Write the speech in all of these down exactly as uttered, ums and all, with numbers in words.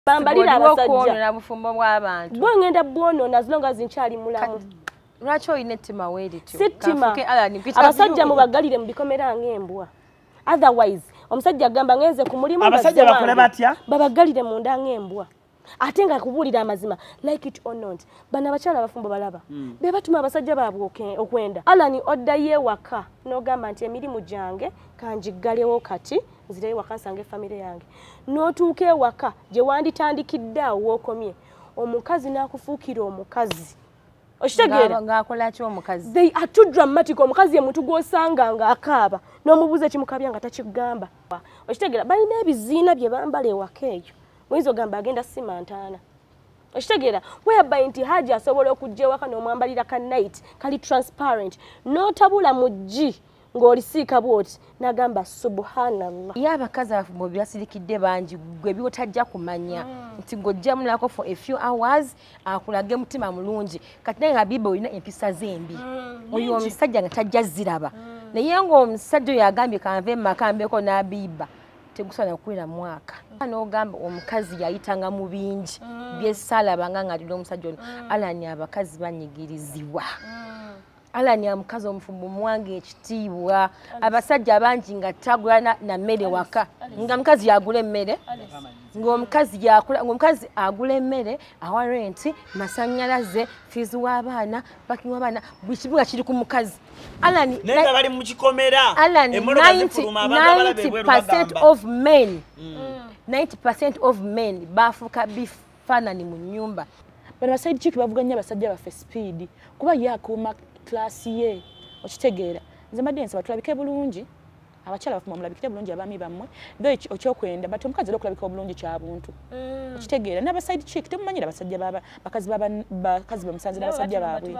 bambalira abasajja na bufumbo bw'abantu bwo ngenda bwono as long as nchali mulamu lwaki oyina ettima weerityo sittima abasajja mubagalire mu bikomera ng'embwa otherwise omusajja agamba ngenze ku mulimu abasajja bakole batya babagalire mu nda ng'embwa ate nga kubulira amazima like it or not bana abakyala abafumbo balaba mm. be batuma abasajja baabwe okwenda alani odda yewaka n'ogamba nti emirimu gyange kanjigalewo kati nzireyo waka nsange famire yange n'otuuka ewaka gye wanditandikidde awo wookomye omukazi n'akufuukira omukazi okitegeera ng'akola ki omukazi they are too dramatic omukazi ye muntu gw'osanga ng'akaaba n'omubuuza ekimukabya nga takigamba okitegeera balina ebiziina bye bambala ewaka eyo mwizo gamba agenda simantaana okitegeera whereby nti haji asobola okujja ewaka n'omwambalira ka night kali transparent n'otabula mu ggi ng'olisiika bwoti n'agamba subhanallah ye abakazi abafumbo byasirikidde bangi gwe byotajja kumanya nti ng'ojjamu nako for a few hours akulage mutima mulungi kati naye nga biba olina empisa zembi oyo omusajja nga tajja ziraba naye ng'omusajja oyo agambye kanve mmakambeko n'abiba tegusobola kukwera mwaka n'ogamba omukazi yayitanga mu bingi byesaalabanga ng'atudde omusajja ono alani abakazi banyigirizibwa alani amukazi omufumbo muwange ekitiibwa abasajja bangi nga tagula na mmere waka nga mukazi yagula emmere ng'omukazi yakula ng'omukazi agula emmere awa renti masannyalaze fiizi w'abaana bakingi w'abaana buli kimu nga kiri ku mukazi alani naye nga bali mu kikomera alani ninety percent of men ninety percent of men bafuuka bifaanani mu nnyumba bano baside chick bavuganya abasajja baffe speed kuba yakuuma klasi ye okitegeera nze mbadde nsaba tulabike bulungi abakyala bafuma mulabikire bulungi abaami bammwe though okyokwenda but omukazi era okulabika obulungi kyabuntu okitegeera n'abaside chick temumanyira abasajja baba bakazi bakazi bamusanze n'abasajja baabwe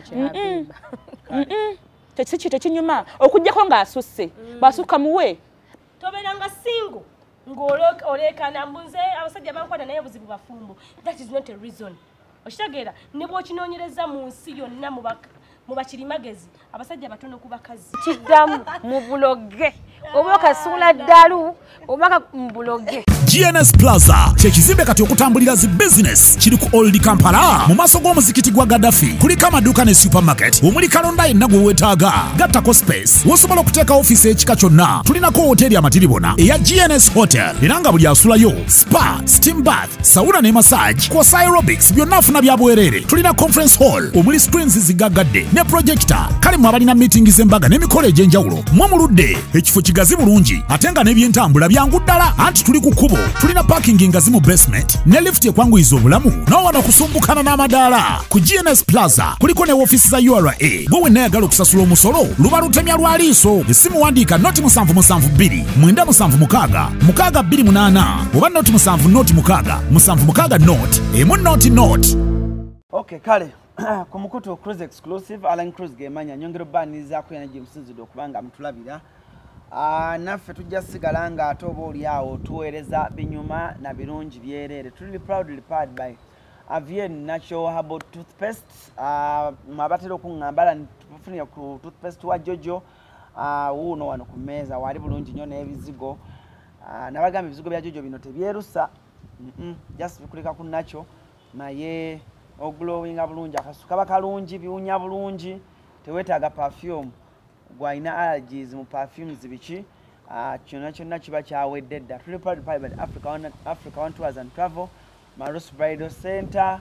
tekiki tekinyuma okugjako ng'asusse bw'asukka muwe tobeeranga singo ng'olekana mbuze abasajja bankwata naye buzibu bafumbo that is not a reason okitegeera ne bw'okinoonyereza mu nsi yonna mu bakirimagezi abasajja batono ku bakazi kiddamu mu buloge oba okasuula ddalu oba mu buloge G N S Plaza kyekizimbe kati okutambulira zi business kiri ku Old Kampala mu maaso g'omuzikiti gwa Gaddafi kuliko amaduuka ne supermarket omuli kalonda yenna gwe weetaaga gattako space wosobola okuteeka ofiisi ekika kyonna tulinako hoteri amatiribona eya G N S Hotel era nga buli asulayo spa steam bath sauna ne massage kw'ossa aerobics byonna afuna bya bwereere tulina conference hall omuli screens zigaggadde ne projector kale mu abalina meeting z'embaga n'emikolo egy'enjawulo mwe muludde ekifo kigazi bulungi ate nga n'ebyentambula byangu ddala anti tuli ku kkubo tulina parking ngazi mu basement ne lift ekwanguyiza obulamu n'owano kusumbukana n'amadaala ku G N S Plaza kuliko ne woofiisi za U R A gwe wenna ayagala okusasula omusolo luba lutemya lwa liiso essimu wandiika noti musanvu musanvu bbiri mwenda musanvu mukaaga mukaaga bbiri munaana oba noti musanvu noti mukaaga musanvu mukaaga noti emu noti noti. Okay kale ku mukutu cruise exclusive Alan Cruise gemanya nyongero banizaako yana James okubanga mutulabira. Uh, naffe tujja sigala nga ate oba oli awo tuweereza binyuma na birungi byereere. Tuli proudly powered by Avian Natural Herbal Toothpaste. Uh, mwabatera okuŋŋamba tufunira ku toothpaste wa Jojo uh, wuuno wano ku mmeeza wali bulungi nnyo n'ebizigo. Uh, nabagamba ebizigo bya Jojo bino tebyerusa mm -mm, just bikulika ku nacho naye oglowinga bulungi akasuka kaba kalungi biwunya bulungi teweetaaga perfume gwaina allergies mu perfumes biki ah kyonna kyonna kiba kyawedde dda. Tuli proud by Africa on Africa on Tours and Travel Marus Bridal Center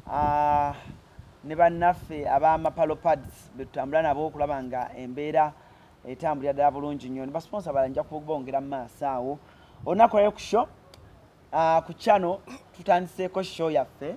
ah ne bannaffe ab'amapalo pads betutambula nabo okulaba nga embeera etambulira ddala bulungi nnyo ne basponsor balanja kubongera mu maaso awo onakoleyo ku show ah ku channel tutandiseeko show yaffe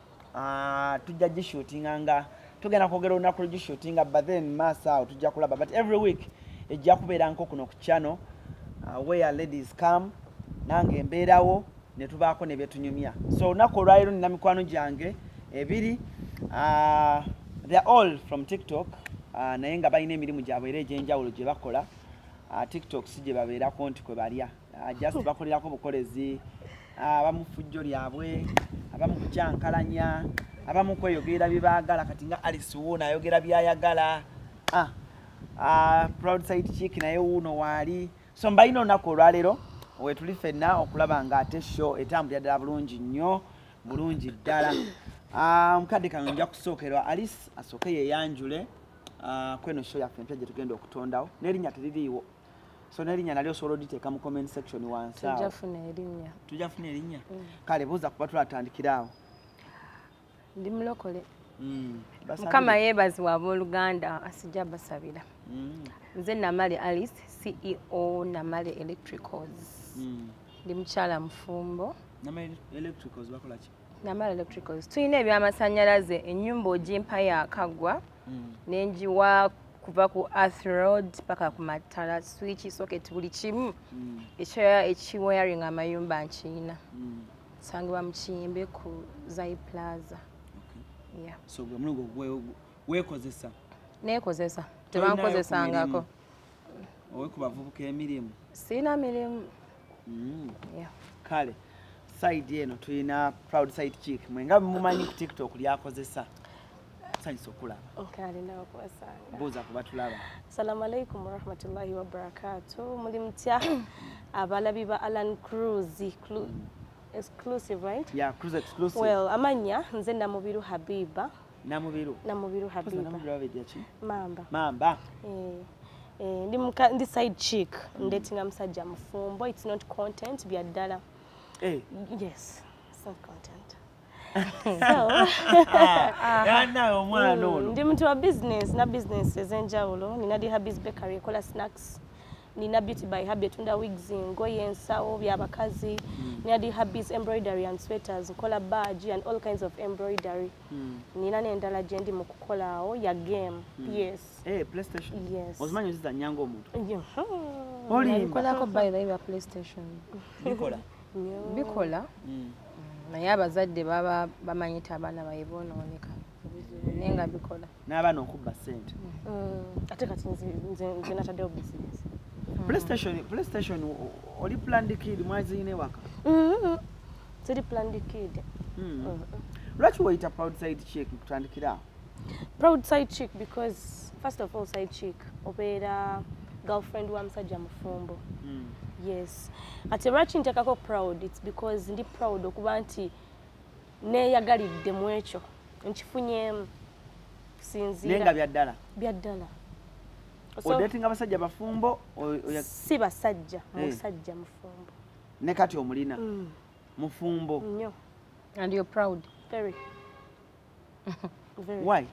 ah tujja gishootinga nga tugenda kwogera olunaku lugishootinga but then maaso awo tujja kulaba but every week ejja kubeera nko kuno ku channel uh, where ladies come nange embeerawo ne tubaako ne byetunyumya so olunaku olwaliro nina mikwano gyange ebiri uh, they are all from TikTok uh, naye nga balina emirimu gyabwe era egy'enjawulo gye bakola uh, TikTok si gye babeerako nti kwe balya uh, just bakolerako bukolezi abamu uh, fujjo lyabwe abamu kukyankalanya abamu kweyogera bibagala kati nga Alice wuuna ayogera byayagala ah ah proud side chick naye wuuno wali so mbaino nako olwalero wetuli ffenna okulaba nga ate show etambulira ddala bulungi nnyo bulungi ddala. Mukadde kano nja kusookerwa Alice asooke yeyanjule kweno show yaffe empya gye tugenda okutondawo n'erinnya teririiwo. So n'erinnya nalyo osobola oditeeka mu comment section wansi awo. Tujjafuna erinnya. Tujjafuna erinnya? Kale buuza kuba tulatandikira awo. Ndi mulokole. Mm. Mukama yeebazibwa abooluganda asijja basabira. Mm. Nze Namale Alice, C E O Namale Electricals. Mm. Ndi mukyala mufumbo. Namale Electricals bakola ki? Namale Electricals tulina ebyamasannyalaze ennyumba ogimpa yaakagwa Mm. n'enjiwa kuva ku Earth Road paka ku matala switch socket buli kimu Mm. ekyo ekiwiring amayumba nkiyina. Mm. Sangibwa mu Kiyimbe ku Zai Plaza. Okay. Yeah. So gwe mulungu gwe weekozesa? Neekozesa. Tebankozesangako. Owe ku bavubuka emirimu? Sina mirimu. Mm. Yeah. Kale side eno tulina Proud Side Chick mwenga mumanyi ku TikTok lyakozesa. Sanyisa okulaba. Kale nawe kubasanga. Buuza kuba tulaba. Assalamu alaikum warahmatullahi wabarakatuh. Muli mutya abalabi ba Alan Cruz exclusive, right? Yeah, Cruise exclusive. Well, amanya nze Namubiru Habiba. Namubiru. Namubiru Habiba. Namubiru abedi yachi? Mamba. Mamba. Eh. Eh, ndi muka ndi side chick ndatinga musajja mufumbo. It's not content bya ddala. Eh. Yes, it's not content. So, ya nawe omwana ono. Ndi muntu wa business na business ezenjawulo. Nina di Habib's Bakery ekola snacks. Nina Beauty by Habib tunda wigs ngoye ensawo by'abakazi. Mm. Nina di Habib's embroidery and sweaters nkola badge and all kinds of embroidery. Mm. Nina n'endala gye ndi mu kukolaawo ya game. Mm. Yes. Eh, PlayStation. Yes. Ozimanyi oziza nyanga omuntu. Yeah. Oli nkolako by the way PlayStation. Bikola. Bikola. Mm. Naye abazadde baba bamanyita abaana baye boonooneka. Nenga bikola. N'abaana okubba ssente. Ate kati nze nze nataddewo business. PlayStation, PlayStation oli planned kid mwazi ine waka. Mhm. Ziri planned kid. Mhm. Lwaki wayita Proud Side Chick kutandikira? Proud Side Chick because first of all side chick obeera girlfriend wa musajja mufumbo. Mm. Yes. Ate lwaki ntekako proud it's because ndi proud okuba nti neeyagalidde mu ekyo nkifunyemu kusinziira. Nenga bya ddala. Bya ddala. Odetinga basajja bafumbo si basajja musajja mufumbo. Ne kati omulina mm. Mufumbo. Nnyo. And you're proud? Very. Very. Why?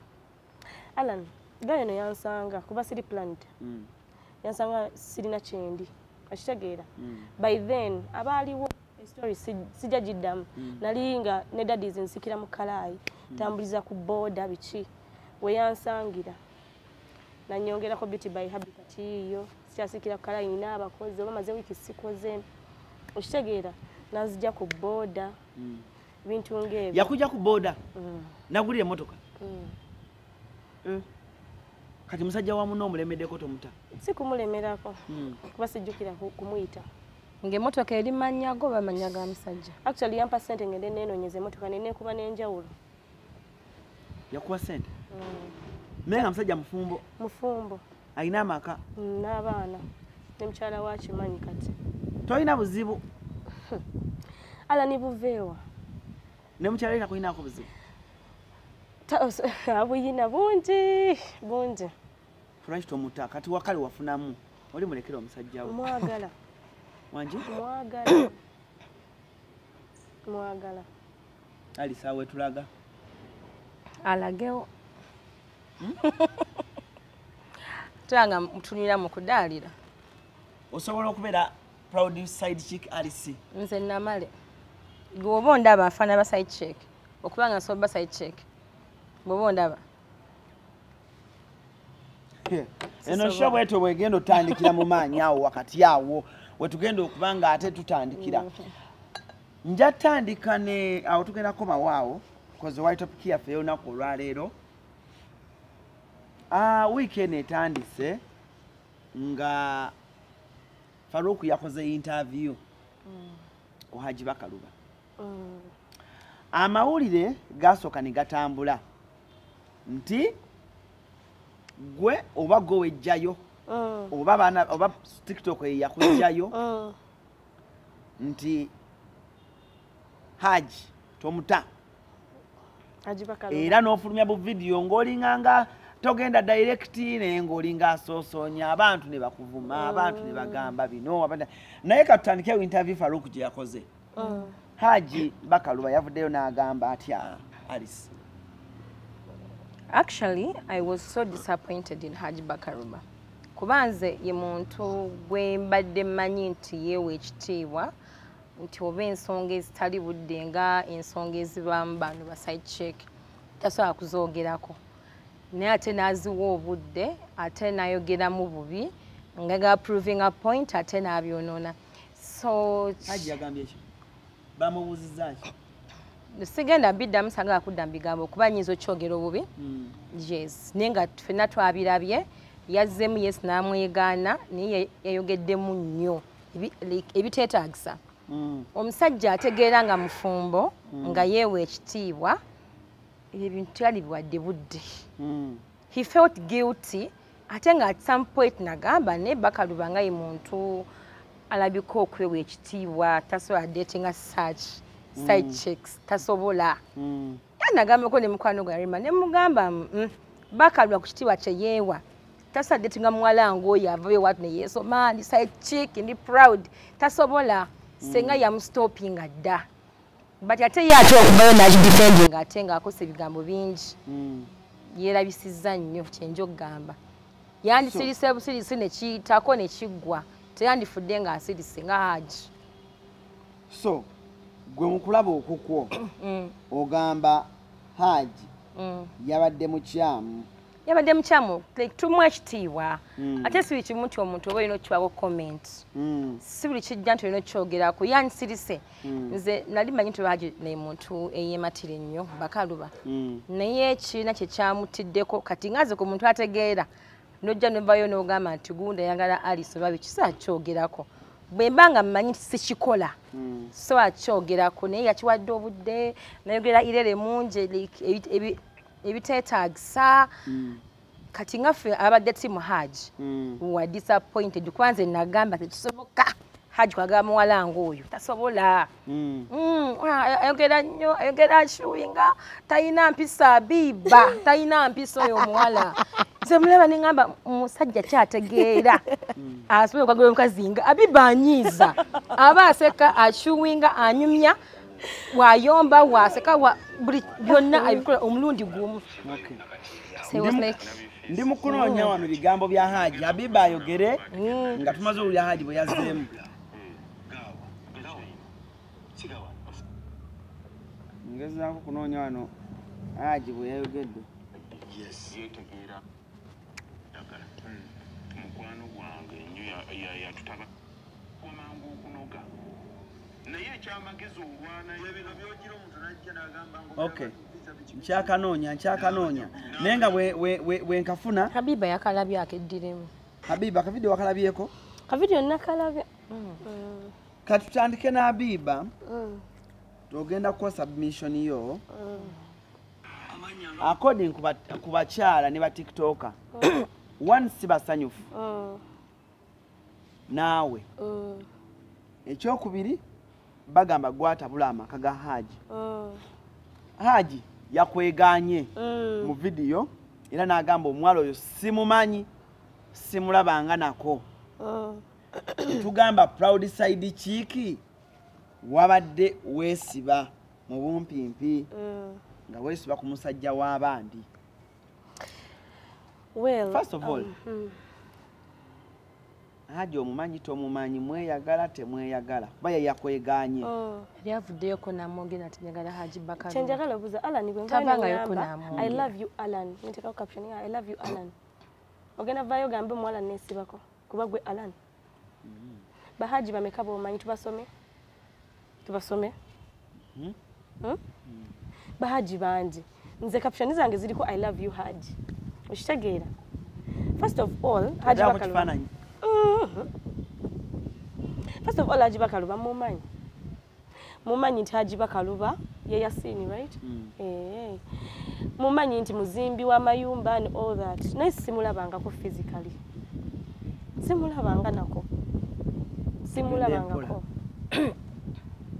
Alan, gayo no yansanga kuba siri planned. Mm. Yansanga sirina kyendi. Akitegeera. Mm. By then abaaliwo story sijja jiddamu. Mm. Nalinga ne daddies nsikira mu Kalaayi. Mm. Tambuliza ku boda biki. We yansangira. Na nyongera ko Beauty by Habib kati iyo syasikira kala ina abakozi oba maze wiki sikoze okitegeera nazijja ku boda mm. Bintu ngebe yakujja ku boda mm. Nagulire motoka mm. Mm. Kati musajja wa muno omulemeddeko tomuta sikumulemerako mm. Kuba sijjukira kumuyita nge motoka eri manyago bamanyaga musajja actually yampa sente ngende nenonyeze motoka nene kuba nenjawulo yakuwa sente mm. Menga musajja mufumbo. Mufumbo. Aina amaka. N'abaana. Ne mukyala wa kimanyi kati. Toyina buzibu. Ala ni buveewa. Ne mukyala alina kuyinako buzibu. Abuyina bungi bungi. Lwaki tomuta kati wakale wafunamu oli mulekera omusajja we. Mwagala. Wanji? Mwagala. Mwagala. Ali sawe tulaga. Alageo. Tanga mtunira mu kudalira. Osobola okubeera Proud Side Chick Alice. Nze Namale. Gwobo ndaba afana ba side chick. Okubanga so ba side chick. Gwobo ndaba. Eno show bweto bwegendo tandikira mu maanyi awo wakati yawo wetugenda okubanga ate tutandikira. Nja tandika ne awo tugenda koma waawo because white topic yaffe yonako olwaleero. Ah, weekend etandise nga Farouk yakoze interview mm. Ku Haji Bakaluba. Mm. Amawulire gasoka ne gatambula nti gwe oba gwe wejjayo mm. Oba bana oba TikTok yakujjayo mm. nti Haji tomuta Haji Bakaluba era n'ofulumya bu video ng'olinganga togenda direct naye ng'olinga asoosonya abantu ne bakuvuma abantu ne bagamba bino abanda naye katutandikewo interview Farouk gye yakoze Haji Bakaluba yavuddeyo n'agamba atya Alice. Actually, I was so disappointed in Haji Bakaluba. Kubanze ye muntu gwe mbadde manyi nti yewe ekitiibwa nti oba ensonga ezitali budde nga ensonga ezibaamu bano ba side check tasobola kuzoogerako naye ate n'aziwa obudde ate n'ayogeramu bubi nga ga proving a point ate n'abyonoona. So Haji yagambye ki bamubuuzizza ki sigenda mbiddamu sanga akudda mu bigambo kuba nnyinza okyogera obubi. Yes naye nga ffenna twabirabye yazzeemu yes n'amwegaana naye yayogeddemu nnyo ebiteetaagisa. Omusajja ategeera nga mufumbo nga yeewa ekitiibwa ebintu tyali biwadde budde. He felt guilty ate nga at some point nagamba naye Bakaluba nga ye muntu alabika okwewa ekitiibwa tasobola datinga search side checks tasobola. Yanagambako ne mukwano gwe Rima ne mugamba Bakaluba ku kitiibwa kye yeewa tasobola datinga muwala ng'oyo avayo watu ne yeesoma ndi side chick ndi proud tasobola. Senga yamustopinga dda but ate ye ate okubayo n'akidefending ate ng'akosa ebigambo bingi yeerabisizza nnyo kyenja okugamba yandisirise busirisi ne kiyitako ne kiggwa teyandifudde ng'asirise nga Haji. So gwe mu kulaba okukwo ogamba Haji yabadde mukyamu yabadde mukyamu tumuwa ekitiibwa ate si buli kimu nti omuntu oba olina okkiwako comment si buli kijja nti olina okyogerako yansirise nze nali manyi nti Haji naye muntu eyeematira ennyo Bakaluba naye ekiina kye kyamutiddeko kati ngaze ku muntu ategeera n'ojja nevayo n'ogamba nti gunda yagala Alice oba biki sikyogerako bwe mba nga mmanyi nti sikikola so akyogerako naye yakiwadde obudde nayogera irere mungi ebiteetaagisa kati nga ffe abadde timu Haji wa disappointed kwanze nagamba tekisoboka Haji kwagala muwala ng'oyo tasobola ayogera nnyo ayogera ashuwinga talina mpisa Abiba talina mpisa oyo omuwala nze mulaba ne ngamba musajja kyategeera asobola okwagala omukazi nga Abiba anyiiza aba aseka ashuwinga anyumya wayomba waseka wa buli byonna abikola omulundi gumu. Ndi mu kunoonya wano bigambo bya Haji Abiba ayogere nga tumaze owulira Haji bwe yazzeemu. Ngezaako kunoonya wano Haji bwe yayogedde. Yetegeera ddagala mukwano gwange nnyo yatutaba kumangu okunoga naye ekyamagezi olwana ebintu byogira omuntu najja n'agamba ngo okay nkyakanoonya nkyakanoonya naye nga bwe nkafuna Habiba yakalabye akeddiremu. Habiba akavidiyo wakalabyeko? Kavidiyo nakalabye. Kati tutandike na Habiba togenda kukola submission yo according ku bakyala ne ba TikToker one si basanyufu naawe ekyokubiri bagamba gwatabula amaka ga Haji. Haji yakweganye mu video era n'agamba omwalo oyo simumanyi simulabanga nako. Tugamba proud side chiki wabadde weesiba mu bumpimpi nga weesiba ku musajja w'abandi. Well, first of all um, Haji omumanyi tomumanyi mweyagala temweyagala kuba yakweganye. Yali avuddeyoko n'amwogera ati njagala Haji Bakaluba. Kyenjagala obuuza Alan gwe ngamba I love you Alan. Niteka caption ya I love you Alan. Ogenda vayo gambe mwala nesibako kuba gwe Alan. Bahaji bamekaba omanyi tubasome tubasome hmm? Hmm? Bahaji banji nze caption zange ziliko I love you Haji okitegeera. First of all Haji Bakaluba first of all Haji Bakaluba mumanyi mumanyi nti Haji Bakaluba ye yasini right eh mumanyi nti muzimbi wa mayumba and all that naye simulabangako physically simulabanga nako simulabangako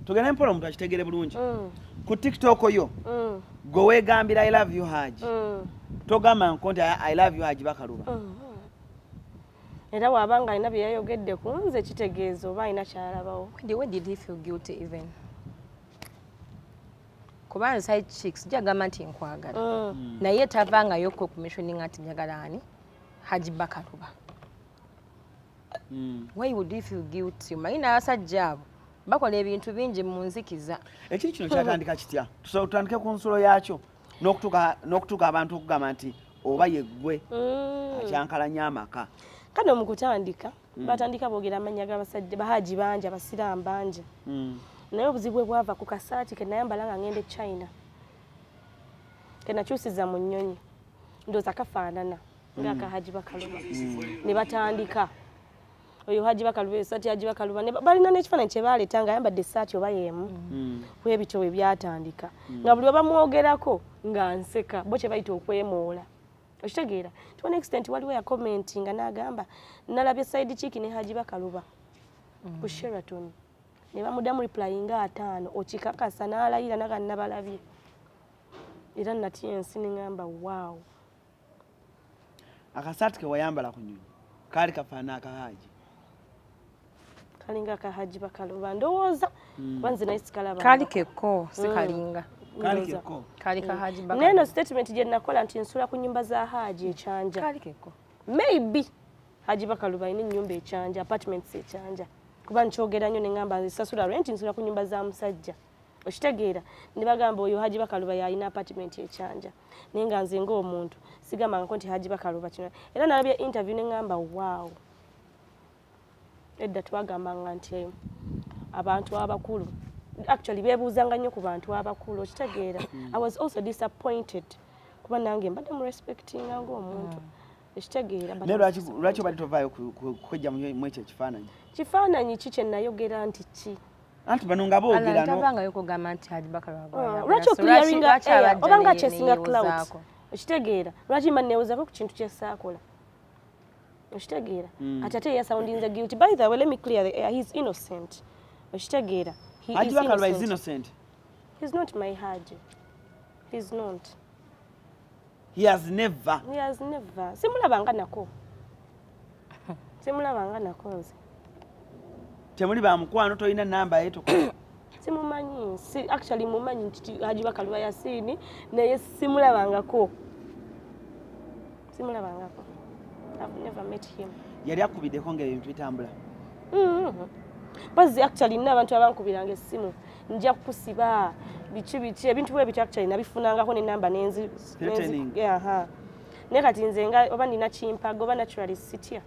tugende mpola omuntu akitegere bulungi Mm. ku TikTok yo Mm. gwe weegambira I love you Haji Mm. togamba nkonti I love you Haji Bakaluba Mm. Era wabanga alina bye yayogedde ku nze kitegeeza oba alina kyalabawo. Where did he feel guilty even? Kubanga side chicks jagamba nti nkwagala. Mm. Naye tavangayo ko commissioning ati njagala ani Haji Bakaluba. Mm. Why would you feel guilty? Mayina abasajja abo bakola ebintu bingi mu nzikiza. Ekiri kino kyatandika kitya tusobola tutandike ku nsulo yaakyo n'okutuuka n'okutuuka abantu okugamba nti oba yeggwe Mm. akyankalanya amaka. Kano mu kutandika batandika boogera amannya g'abasajja bahaji bangi abasiraamu bangi. Mm. Naye obuzibu bwe bwava ku kasaati ke nayambala nga ngende China ke nakyusiza mu nnyonyi ndowooza kafaanana ng'aka Haji Bakaluba ne batandika oyo Haji Bakaluba esaati Haji Bakaluba ne balina n'ekifaananyi kye baaleeta nga ayambadde essaati oba y'emu bwe bityo bwe byatandika nga buli obamwogerako nga nseka bo kye bayita okwemoola okitegeera to an extent waliwo yakomentinga n'agamba nalabye side chick ne Haji Bakaluba ku Sheraton ne bamudamu replyinga ataano okikakasa n'alayira naga nabalabye era natya ensi n'ŋŋamba waawo akasaati ke wayambala ku nnyonyi kaali kafaana aka Haji kalinga aka Haji Bakaluba ndowooza kuba nze naye sikalaba Kali keko sikalinga. kaali keko Kali ka Haji Bakaluba. neno statement gye nakola nti nsula ku nnyumba za Haji ekyanja Kali keko. maybe Haji Bakaluba alina ennyumba ekyanja apartments ekyanja kuba nkyogera nnyo ne ŋŋamba nsasula rent nsula ku nnyumba za musajja okitegeera ne bagamba oyo Haji Bakaluba yalina apartment ekyanja naye nga nze ng'omuntu sigambangako nti Haji Bakaluba kino era nalabye interview ne ŋŋamba waawo edda twagambanga nti abantu abakulu actually beebuuzanga nnyo ku bantu abakulu okitegeera I was also disappointed kuba nange mbadde mu respectinga ng'omuntu ekitegeera naye lwaki lwaki obadde tovaayo kwejja mu ekyo ekifaananyi kifaananyi ki kye nayogera nti ki anti bano nga boogera no tavangayo kugamba nti Haji Bakaluba. lwaki okliaringa air oba nga kyesinga clout okitegeera lwaki mba neewuzako ku kintu kyesaakola okitegeera ate ate yasoundinze guilty by the way let me clear the air he's innocent okitegeera he Haji is Bakaluba is innocent innocent he's not my Haji he's not he has never he has never simulabanga nako simulabanga nako nze temuli bamukwano tolina namba ye tokola simumanyi si actually mumanyi nti Haji Bakaluba yasiini naye simulabangako simulabangako I've never met him yali akubiddeko ng'ebintu bitambula bazi actually nina abantu abankubiranga essimu nja kusiba biki biki ebintu bwe bityo actually nabifunangako n'ennamba nenzi Threatening. aha naye kati nze nga oba nina kimpago oba naturally sitya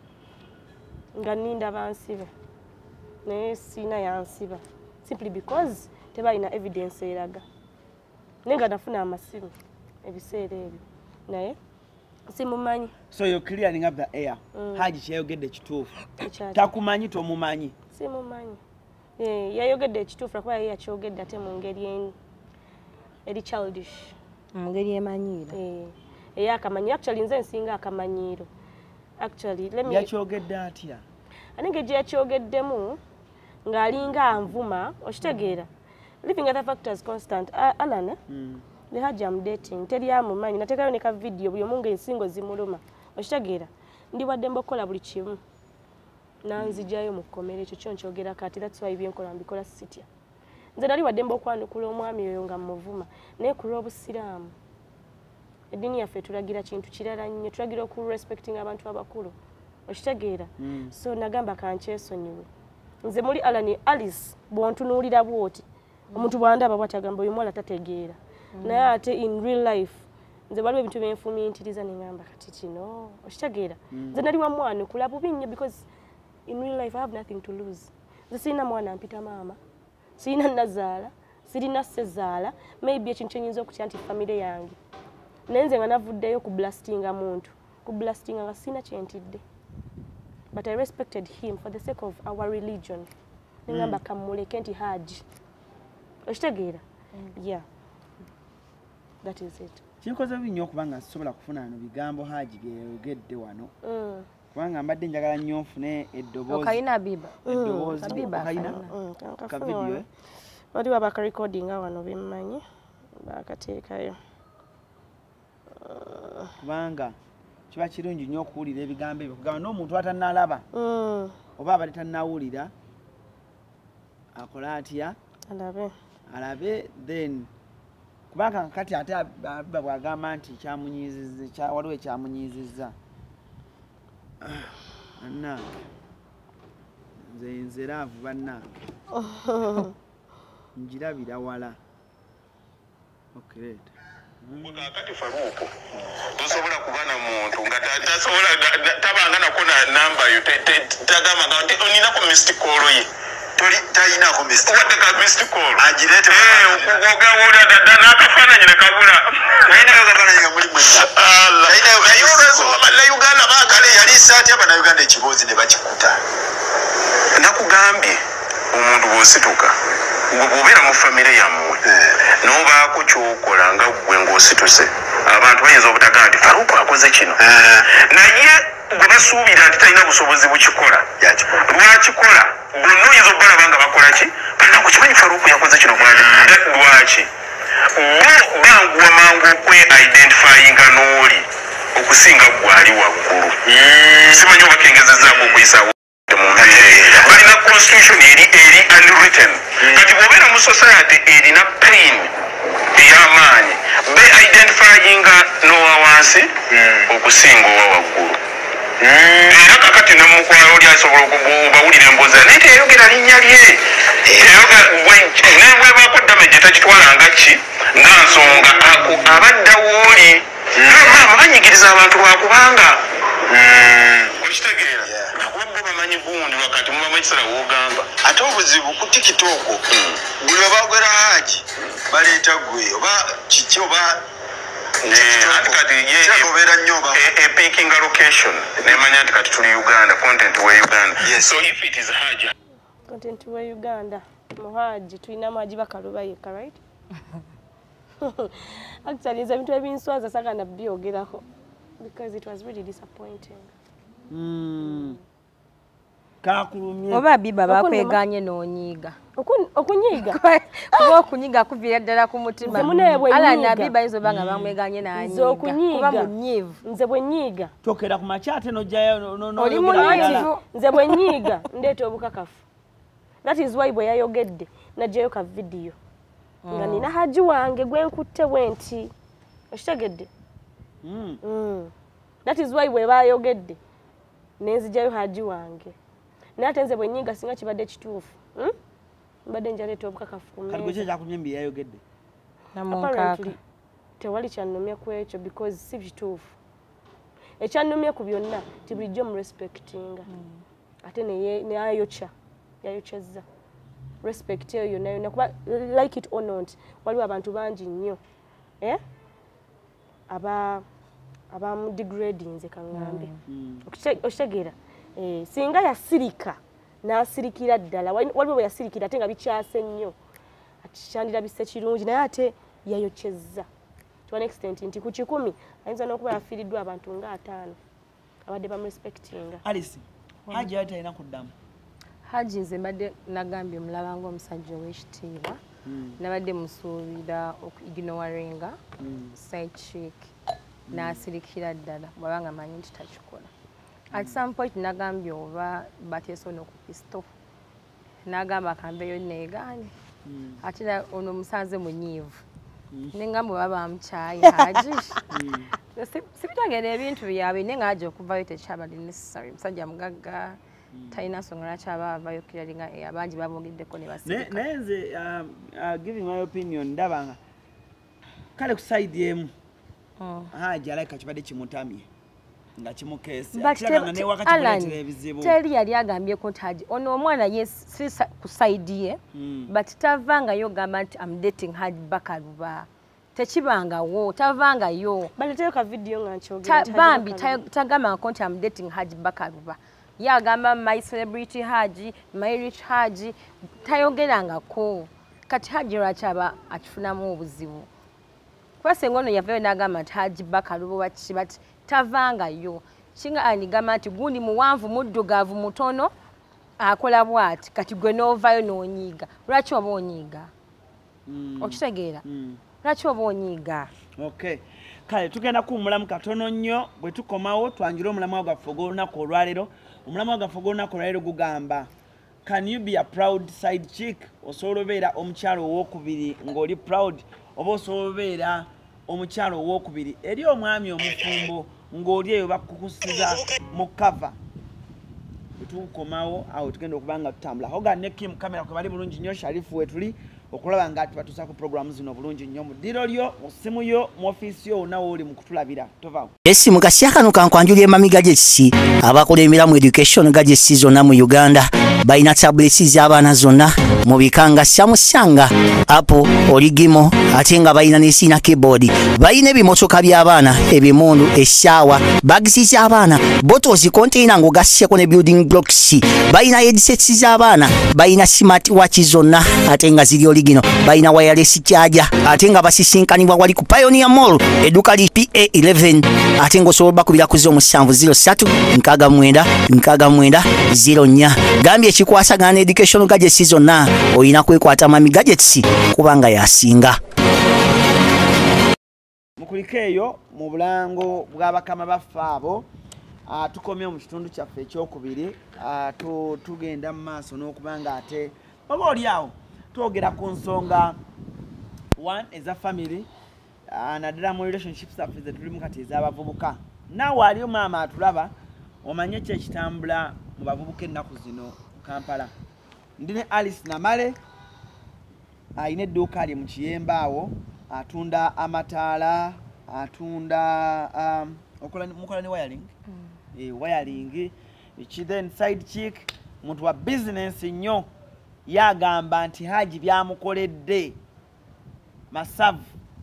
nga ninda bansibe naye siina yansiba simply because tebalina evidence eraga naye nga nafuna amasimu ebiseera ebyo naye simumanyi so you're clearing up the air Haji kyeyogedde kituufu ekyaki takumanyi tomumanyi simumanyi Eh, yayogedde ekituufu kuba yeye yakyogedde ate mu ngeri eni eri childish Mu ngeri emanyiira. Eh, ey'akamanyiiro actually nze nsinga akamanyiiro actually let me yakyogedde atya aninga gye yakyogeddemu ng'alinga anvuma okitegeera living other factors constant A- Alan Mm. ne Haji am dating teri amumanyi nateekayo ne ka video buli omu ng'ensingo zimuluma okitegeera ndi wadde mbokola buli kimu nanzijayo mu kkomera ekyo kyo nkyogera kati that's why byenkola mbikola sitya nze nali wadde mbokwanukula omwami oyo nga muvuma naye ku lw'obusiraamu eddiini yaffe tulagira kintu kirala nnyo tulagira oku respecting abantu abakulu okitegeera so nagamba kankyesonyiwe nze muli Alani Alice bw'ontunuulira bw'oti omuntu bw'andaba bw'atagamba oyo muwala tategeera naye ate in real life nze waliwo ebintu byenfumiintiriza ne ngamba kati kino okitegeera nze nali wa mwanukula bubi nnyo because in real life I have nothing to lose nze sirina mwana mpita maama sirina nazaala sirina ssezaala maybe ekintu kyenyinza okutya nti famire yange naye nze nga navuddeyo ku blastinga muntu ku blastinga nga sirina kyentidde but I respected him for the sake of our religion nengamba kamuleke nti Haji okitegeera yeah that is it kinkoze bubi nnyo okuba nga sisobola kufuna ano bigambo Haji byeyogedde wano mm. kubanga mbadde njagala nnyo nfune eddoboozi Okayina Biba. eddoboozi Kabiba okayina Mm. ka video waliwo abakarekodinga wano bemmanyi bakateekayo kubanga kiba kirungi nnyo okuwulira ebigambo ebyo kugamba n'omuntu atannalaba oba abali tannawulira akola atya alabe alabe then kubanga kati ate Habiba bw'agamba nti kyamunyiizizza waliwo ekyamunyiizizza bannange nze nze laavu bannange njirabira wala okireeta kakati faruuko tosobola kuba na muntu nga tasobola tabanga nako na namba yo tagama nga oninako missed call ye toli tayinako missed call wadde ka missed call agirete okugoga wona dada n'akafaananyi ne kabula tayinako akafaananyi nga muli mwenda naye olwensonga na Uganda baagala yali saati abana Uganda ekiboozi ne bakikuta nakugambye omuntu bw'osituka bw'obeera mu famire yammwe n'obaako kyokola nga ggwe ng'osituse abantu bayinza obutagamba nti Faruuko akoze kino naye bwe basuubira nti talina busobozi bukikola lwakikola bonna oyinza obbalaba nga bakola ki banaku kimanyi Faruuko yakoze kino lwaki bo banguwa mangu okwe-identifyinga n'oli okusinga gwali waggulu simanyi obakengezezaako okuyisaawo balina constitution eri eri unwritten kati bw'obeera mu society erina pain ey'amaanyi be identifyinga n'owa wansi okusinga owa waggulu era kakati nemukwala oli asobola okubawulira emboozi naye teyayogera linnya lye nebwebako damage takitwalanga ki nga nsonga abaddawo oli maama banyigiriza abantu lwakubanga okitegeera wabbo bamanyi gundi wakati mubamu ekisala wogamba ate obuzibu ku tikitooko buli webagwera haji baleeta gwe oba kiki oba obeera nnyo epikinga location nemanya nti kati tuli Uganda content we Uganda so if it is haji content we Uganda muhaji tulina muhaji bakaluba yeka right actually nze ebintu ebinswaza saka nabyogerako because it was really disappointing. Mm. Kakulumye. Oba Habiba bakweganye n'onyiga. Okunyiga? Kuba okunyiga kuviira ddala ku mutima. Ala na Habiba izo banga bamweganye n'anyiga. Nze okunyiga. Kuba munyivu. Nze bwe nyiga. Tokera ku makyate n'ojjayo no no. Oli munyivu. Nze bwe nyiga ndeeta obukakafu. That is why bwe yayogedde najjayo ka video. Nga nina haji wange gwenkutte bwenti. Oshitegedde? Mm. Mm. That is why bwe bayogedde nenzijayo haji wange. Nate nze bwe nyiga singa kibadde kituufu. Hmm? Mbadde njaleeta obukakafu ku mmeza. Kati gwe kyakumye mbi yayogedde. Namunkaka. Tewali kyannumya ku ekyo because si kituufu. Ekyannumya ku byonna ti bulijjo mu respectinga. Mm. Ate ne ne ayokya. Yayokyezza. Respect eyo yonna yonna kuba like it or not waliwo abantu bangi nnyo. Eh? Aba aba degrading nze kangambe. Mm. Okitegeera. Eh singa yasirika n'asirikira ddala waliwo yasirikira ate nga bikyase nnyo akyandira bise kirungi naye ate yayokyezza to an extent nti ku kikumi ayinza n'okuba yafiiriddwa abantu nga ataano abadde bamurespectinga. Alice Haji ate alina kuddamu. Haji nze mbadde nagambye omulaba ng'omusajja ow'ekitiibwa nabadde musuubira okuignoringa side chick n'asirikira ddala bw'abanga manyi nti takikola. At some point nagambye oba bateeso n'okupisto nagamba akambeyo neegaanye ate ono musanze munyiivu nengamba oba bamukyaye Haji sibitegeera ebintu byabwe naye nga Haji okuvayo tekyabadde necessary musajja mugagga talina nsonga lwaki aba avayo kiralinga abangi babongeddeko ne basirika. Naye nze giving my opinion ndaba nga kale ku side emu Haji alaika kibadde kimutamye nga kimukeese akiraga ne wakati kuleetera ebizibu. Teri yali agambyeko nti Haji ono omwana ye si ku side ye but tavangayo gamba nti I'm dating Haji Bakaluba tekibangawo tavangayo baleteyo ka video nga nkyogera bambi tagama nti I'm dating Haji Bakaluba yagamba my celebrity Haji my rich Haji tayogerangako kati Haji lwakyaba akifunamu obuzibu kwase ngono yavayo nagamba nti Haji Bakaluba wakishi bati tavangayo kinga anigamba nti gundi muwanvu muddugavu mutono akola bwati kati gwe novayo n'onyiiga lwaki oba onyiiga okitegeera lwaki oba onyiiga okay kale tugenda kuwumulamu katono nnyo bwe tukomawo twanjula omulamwa gwaffe ogw'olunaku olwaleero omulamwa gwaffe ogw'olunaku olwaleero gugamba can you be a proud side chick osobola obeera omukyalo owokubiri ng'oli proud oba osobola obeera omukyalo owokubiri eri omwami omufumbo ng'oli eyo bakukusiza mu kava tukomawo awo tugenda okuba nga tutambula hoga ne Kim kamera kwe bali bulungi nnyo Sharifu we tuli okulaba nga tubatuusa ku programu zino bulungi nnyo mu ddiro lyo mu ssimu yo mu ofiisi yo nawo oli mu kutulabira tovaawo essimu kasya kano kankwanjulira emami gadgetsi abakola emiramu education gadgetsi zonna mu Uganda balina tablets z'abaana zonna mu bikanga syamusanga Apple Origimo ate nga balina n'esiina keyboard balina ebimotoka by'abaana ebimundu essaawa bagisi z'abaana bottles container ng'ogasseko ne building blocks balina headsets z'abaana balina smart watch zonna ate nga ziri oligino balina wireless charger ate nga basisinkanibwa wali ku Pioneer Mall edduka li P A eleven ate ng'osobola bakubira ku musanvu zero three nkaaga mwenda nkaaga mwenda zero nnya gambye ekikwasagana ne education gadgets zonna olina kwekwata mami gadgets kubanga yasinga mukuliko eyo mu bulango bw'abakama baffe abo tukomye mu kitundu kyaffe ekyokubiri tugenda mu maaso n'okuba nga ate oba oli awo twogera ku nsonga one eza family naddala mu relationships zaffe ze tulimu kati ez'abavubuka naawe aliyo maama atulaba omanye ki ekitambula mu bavubuka ennaku zino Kampala ndi ne Alice Namale ayina edduuka lye mu Kiyemba awo atunda amataala atunda um, mukola ne wiring mm. e, wiring eki then side chick muntu wa business nnyo yagamba nti Haji byamukoledde masavu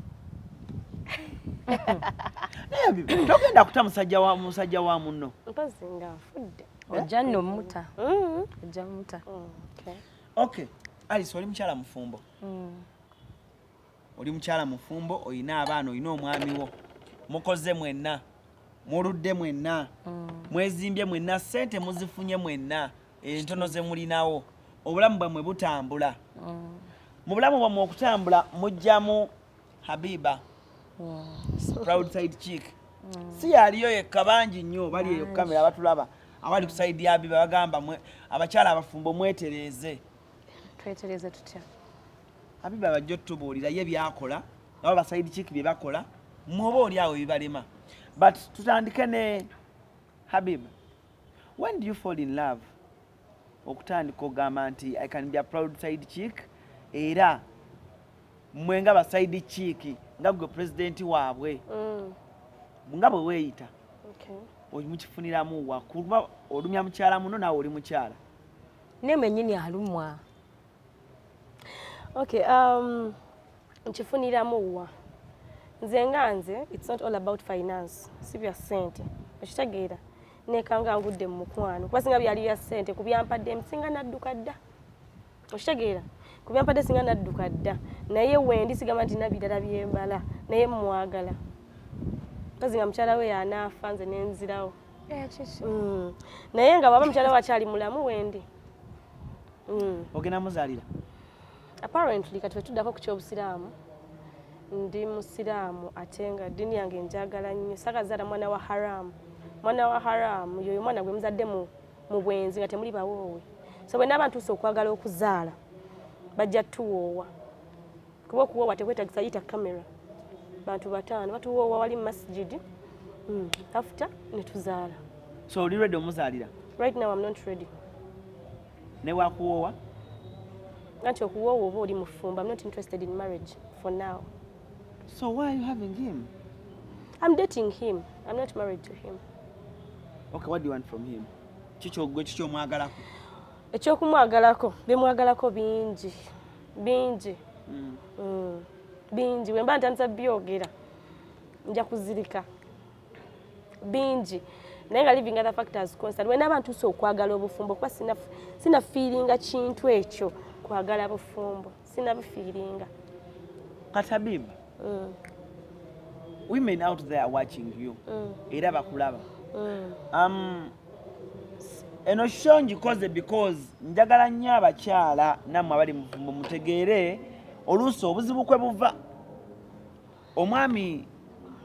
naye bibi togenda kuta musajja wa musajja wa munno mpazinga afudde ojja nno muta mm ojja muta okay okay Alice oli mukyala mufumbo mm oli mukyala mufumbo oyina abaana oyina omwami wo mukoze mwenna muludde mwenna mm. mwezimbye mwenna sente muzifunye mwenna entono ze mulinawo obulamu bwamwe butambula mm. mu bulamu bwamwe okutambula mujjamu Habiba mm. proud side chick mm. si yaliyo yekka bangi nnyo bali eyo kamera batulaba abali ku side ya Habiba bagamba mwe abakyala abafumbo mwetereze twetereze tutya Habiba bajjo tubuulira ye byakola aba ba side chick bye bakola mwoba oli awo bibalema but tutandike ne Habiba when do you fall in love okutandika ogamba nti I can be a proud side chick era mwe nga ba side chick nga gwe president waabwe mm. nga bwe weeyita okay oli mukifuniramu wa kuba olumya mukyala muno nawe oli mukyala neme nyini alumwa okay um nkifuniramu wa nze nga nze it's not all about finance si bya sente okitegeera nekanga ngudde mu mukwano kuba singa byali ya sente kubyampadde msinga nadduka dda okitegeera kubyampadde singa nadduka dda naye wendi sigamba nti nabirala byembala naye mwagala kazinga mukyala we yanaafa nze nenzirawo mm. naye nga baba mukyala we akyali mulamu wendi mm. ogenda muzaalira apparently kati wetuddako ku kyobusiraamu ndi musiraamu ate nga dini yange njagala nnyo sakazaala mwana wa haramu mwana wa haramu yoyo mwana gwe muzadde mu mu bwenzi nga temuli bawoowe so bwe n'abantu so okwagala okuzaala bajja tuwoowa kuba okuwoowa tekwetagisa yita kamera bantu bataano batuwoowa wali mu masjidi mm. after ne tuzaala so oli ready omuzaalira right now I'm not ready ne wakuwoowa nti okuwoowa oba oli mufumba I'm not interested in marriage for now. So why are you having him? I'm dating him. I'm not married to him. Okay, what do you want from him? Chicho gwe chicho mwagalako. Ekyokumwagalako, bemwagalako bingi. Bingi. Mm. Mm. Bingi. Wemba ntandisa byogera. Nja kuzirika. Bingi. Nenga living other factors constant. When abantu so kwagala obufumbo kwa sina sina feelinga kintu ekyo kwagala obufumbo. Sina feelinga. Katabib. Mm. Women out there watching you. Mm. Era bakulaba. Mm. Um eno shonji koze because njagala nnyo abakyala namwe abali mufumbo mutegeere oluusi obuzibu kwe buva omwami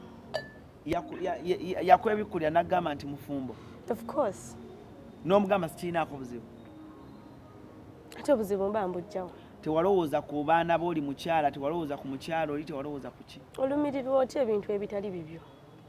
yakwebikulya n'agamba nti mufumbo of course n'omugamba sikirinaako buzibu ate obuzibu mba mbujjawo tewalowooza ku baana booli mukyala tewalowooza ku mukyala oli tewalowooza ku ki olumirirwa otya ebintu ebitali bibyo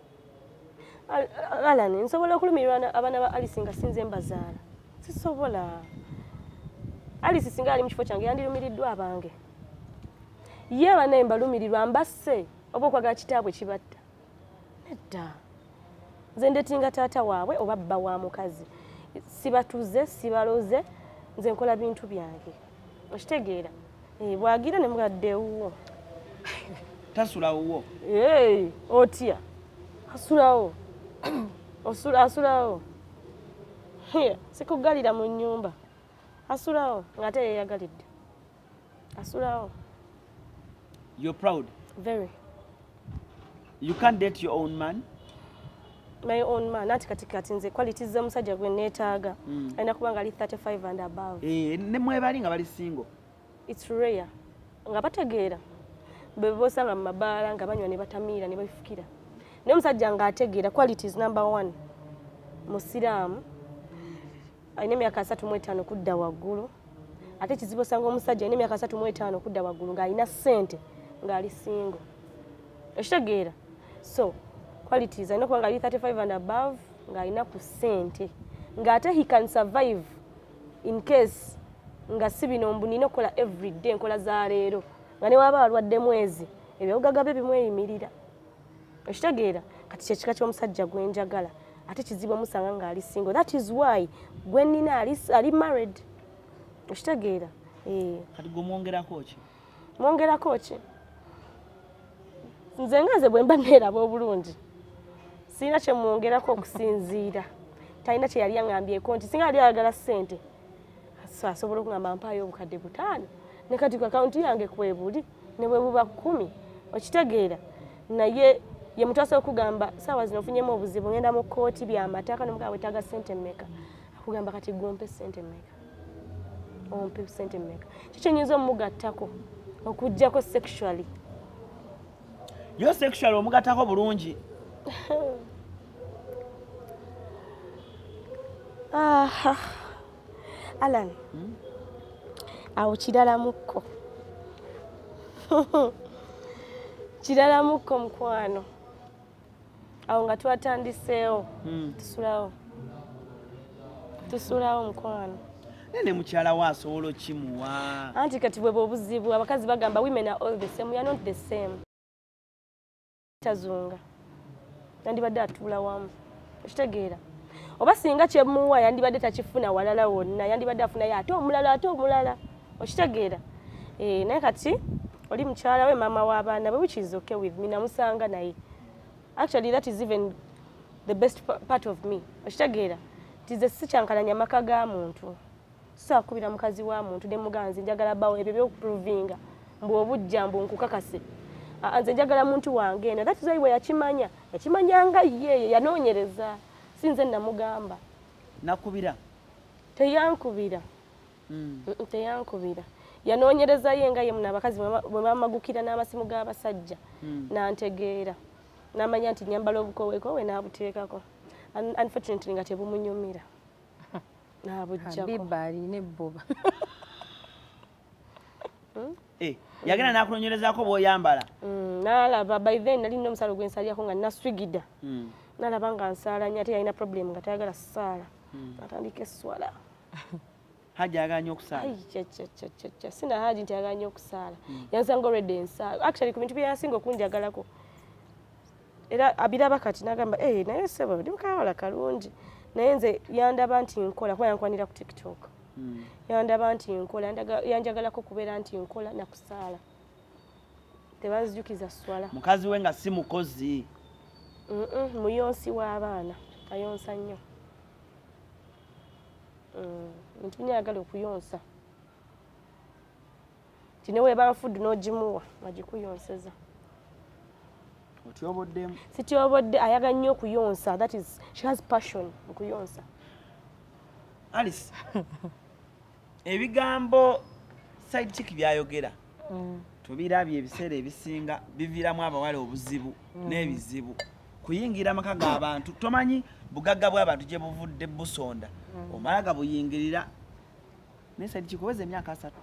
Alani nsobola okulumirirwa abaana ba Alice nga sinze mbazaala sisobola Alice singa ali mu kifo kyange yandirumiriddwa abange ye banaye mbalumirirwa mbasse oba okwagala kitaabwe kibatta nedda nze ndetinga taata waabwe oba bba wa mukazi sibatuze sibaloze nze nkola bintu byange okitegeera bwagira ne mugadde wuwo tasulawo hey, otya asulawo osula asulawo sikugalira mu nyumba asulawo ngate yeyagalidde asulawo. You're proud? Very. You can't date your own man? My own man, nati katikati nze qualities za musajja gwe neetaaga mm. Alina kuba nga ali thirty-five and above. Eh, ne mwebali nga bali single? It's rare. Nga bategeera. Bebosanga mu mabaala nga banywa ne batamiira ne bafukira. Ne musajja nga ategeera qualities number one. Musiraamu. Alina emyaka asatu mu etaano kudda waggulu. Ate kizibu osanga omusajja alina emyaka asatu mu etaano kudda waggulu ng'alina ssente ng'ali single. Okitegeera? So, qualities alina kuba nga ali thirty-five and above ng'alina ku ssente. Ng'ate he can survive in case nga si bino mbu nina okukola every day nkola za leero. Nga ne waba alwadde mwezi ebyawugaga bye bimweyimirira. Okitegeera? Kati kyekika ky'omusajja gwe njagala. Ate kizibu omusanga ng'ali single. That is why gwe nina ali, ali married. Okitegeera? Eh. Kati gwe mwongerako ki? Mwongerako ki? Nze ngaze bwe mba neeraba obulungi. Sina kye mwongerako okusinziira. Talina kye yali yaŋŋambyeko nti singa yali ayagala ssente. So asobola okungamba mpaayo obukadde butaano. Ne kati ku akawunti yange kwebuli ne bwe buba kkumi. Okitegeera? Naye ye muntu asobola okugamba saawa zino ofunyemu obuzibu ngenda mu kkooti by'amataka n'omugabo wetaaga ssente mmeka. Akugamba kati gompe ssente mmeka. Ompe ssente mmeka. Kikyo nyinza omugattako okuggyako sexually. Yo sexual omugattako bulungi. Ah, Alan. Hmm? Awo kirala mukko. Kirala mukko mukwano. Awo nga twatandiseewo. Hmm. Tusulawo. Tusulawo mukwano. Nene mukyala wa asobola kimuwa. Anti kati bwe obuzibu abakazi bagamba women are all the same. We are not the same. Tazunga. Yandibadde atuula wamu. Okitegeera? Oba singa kyemuwa yandibadde takifuna walala wonna. Yandibadde afunayo ate omulala ate omulala. Okitegeera? Eh, naye kati oli mukyala we mama w'abaana be, which is okay with me. Namusanga naye. Actually, that is even the best part of me. Okitegeera? Tize sikyankalanya maka ga muntu. Saakubira mukazi wa muntu ne muganzi njagala bawo ebyo by'okuprovinga mbu obujja mbu nkukakase. Anze njagala muntu wange eno. That is why we yakimanya. Yakimanyanga ye yanoonyereza. Sinze namugamba. Nakubira. Teyankubira. Mm. Teyankubira. Yanoonyereza ye nga ye muna abakazi bwe bamagukira n'amasimu g'abasajja. Mm. Nantegeera. Namanya nti nyambala obukowekowe n'abuteekako. Unfortunately nga tebumunyumira. Nabujjako. Habiba alina ebboba. Eh, yagenda nakunonyerezaako bw'oyambala. Mm, nalaba by then nali nina omusalo gwe nsalirako nga naswigida. Mm. Nalaba nga nsaala nnyo ate yalina problem nga tayagala ssaala. Mm. Natandika esswala. Haji ayagala nnyo okusaala? Ai, cha cha cha cha cha. Sina Haji nti ayagala nnyo okusaala. Mm. Yansanga already ensaala. Actually ku bintu bye yasinga okunjagalako. Era abiraba kati nagamba eh naye sebo ndi mukawala kalungi. Naye nze yandaba nti nkola kuba yankwanira ku TikTok. Mm. Yandaba nti nkola yanjagalako kubeera nti nkola na kusaala. Tebanzijukiza swala. Mukazi we nga si mukozi. Mm -mm, muyonsi w'abaana ayonsa nnyo. Mm, muntu nyagala okuyonsa. Tine we banfudu n'ogimuwa agikuyonseza. Otyobodde. Sityobodde ayaga nnyo okuyonsa. That is, she has passion okuyonsa. Alice. Ebigambo side chick byayogera. Mm. tubirabye ebiseera ebisinga biviiramu abawala obuzibu n'ebizibu kuyingira amaka g'abantu tomanyi bugagga bw'abantu gye buvudde busonda omala gabuyingirira nesa kikuweza emyaka asatu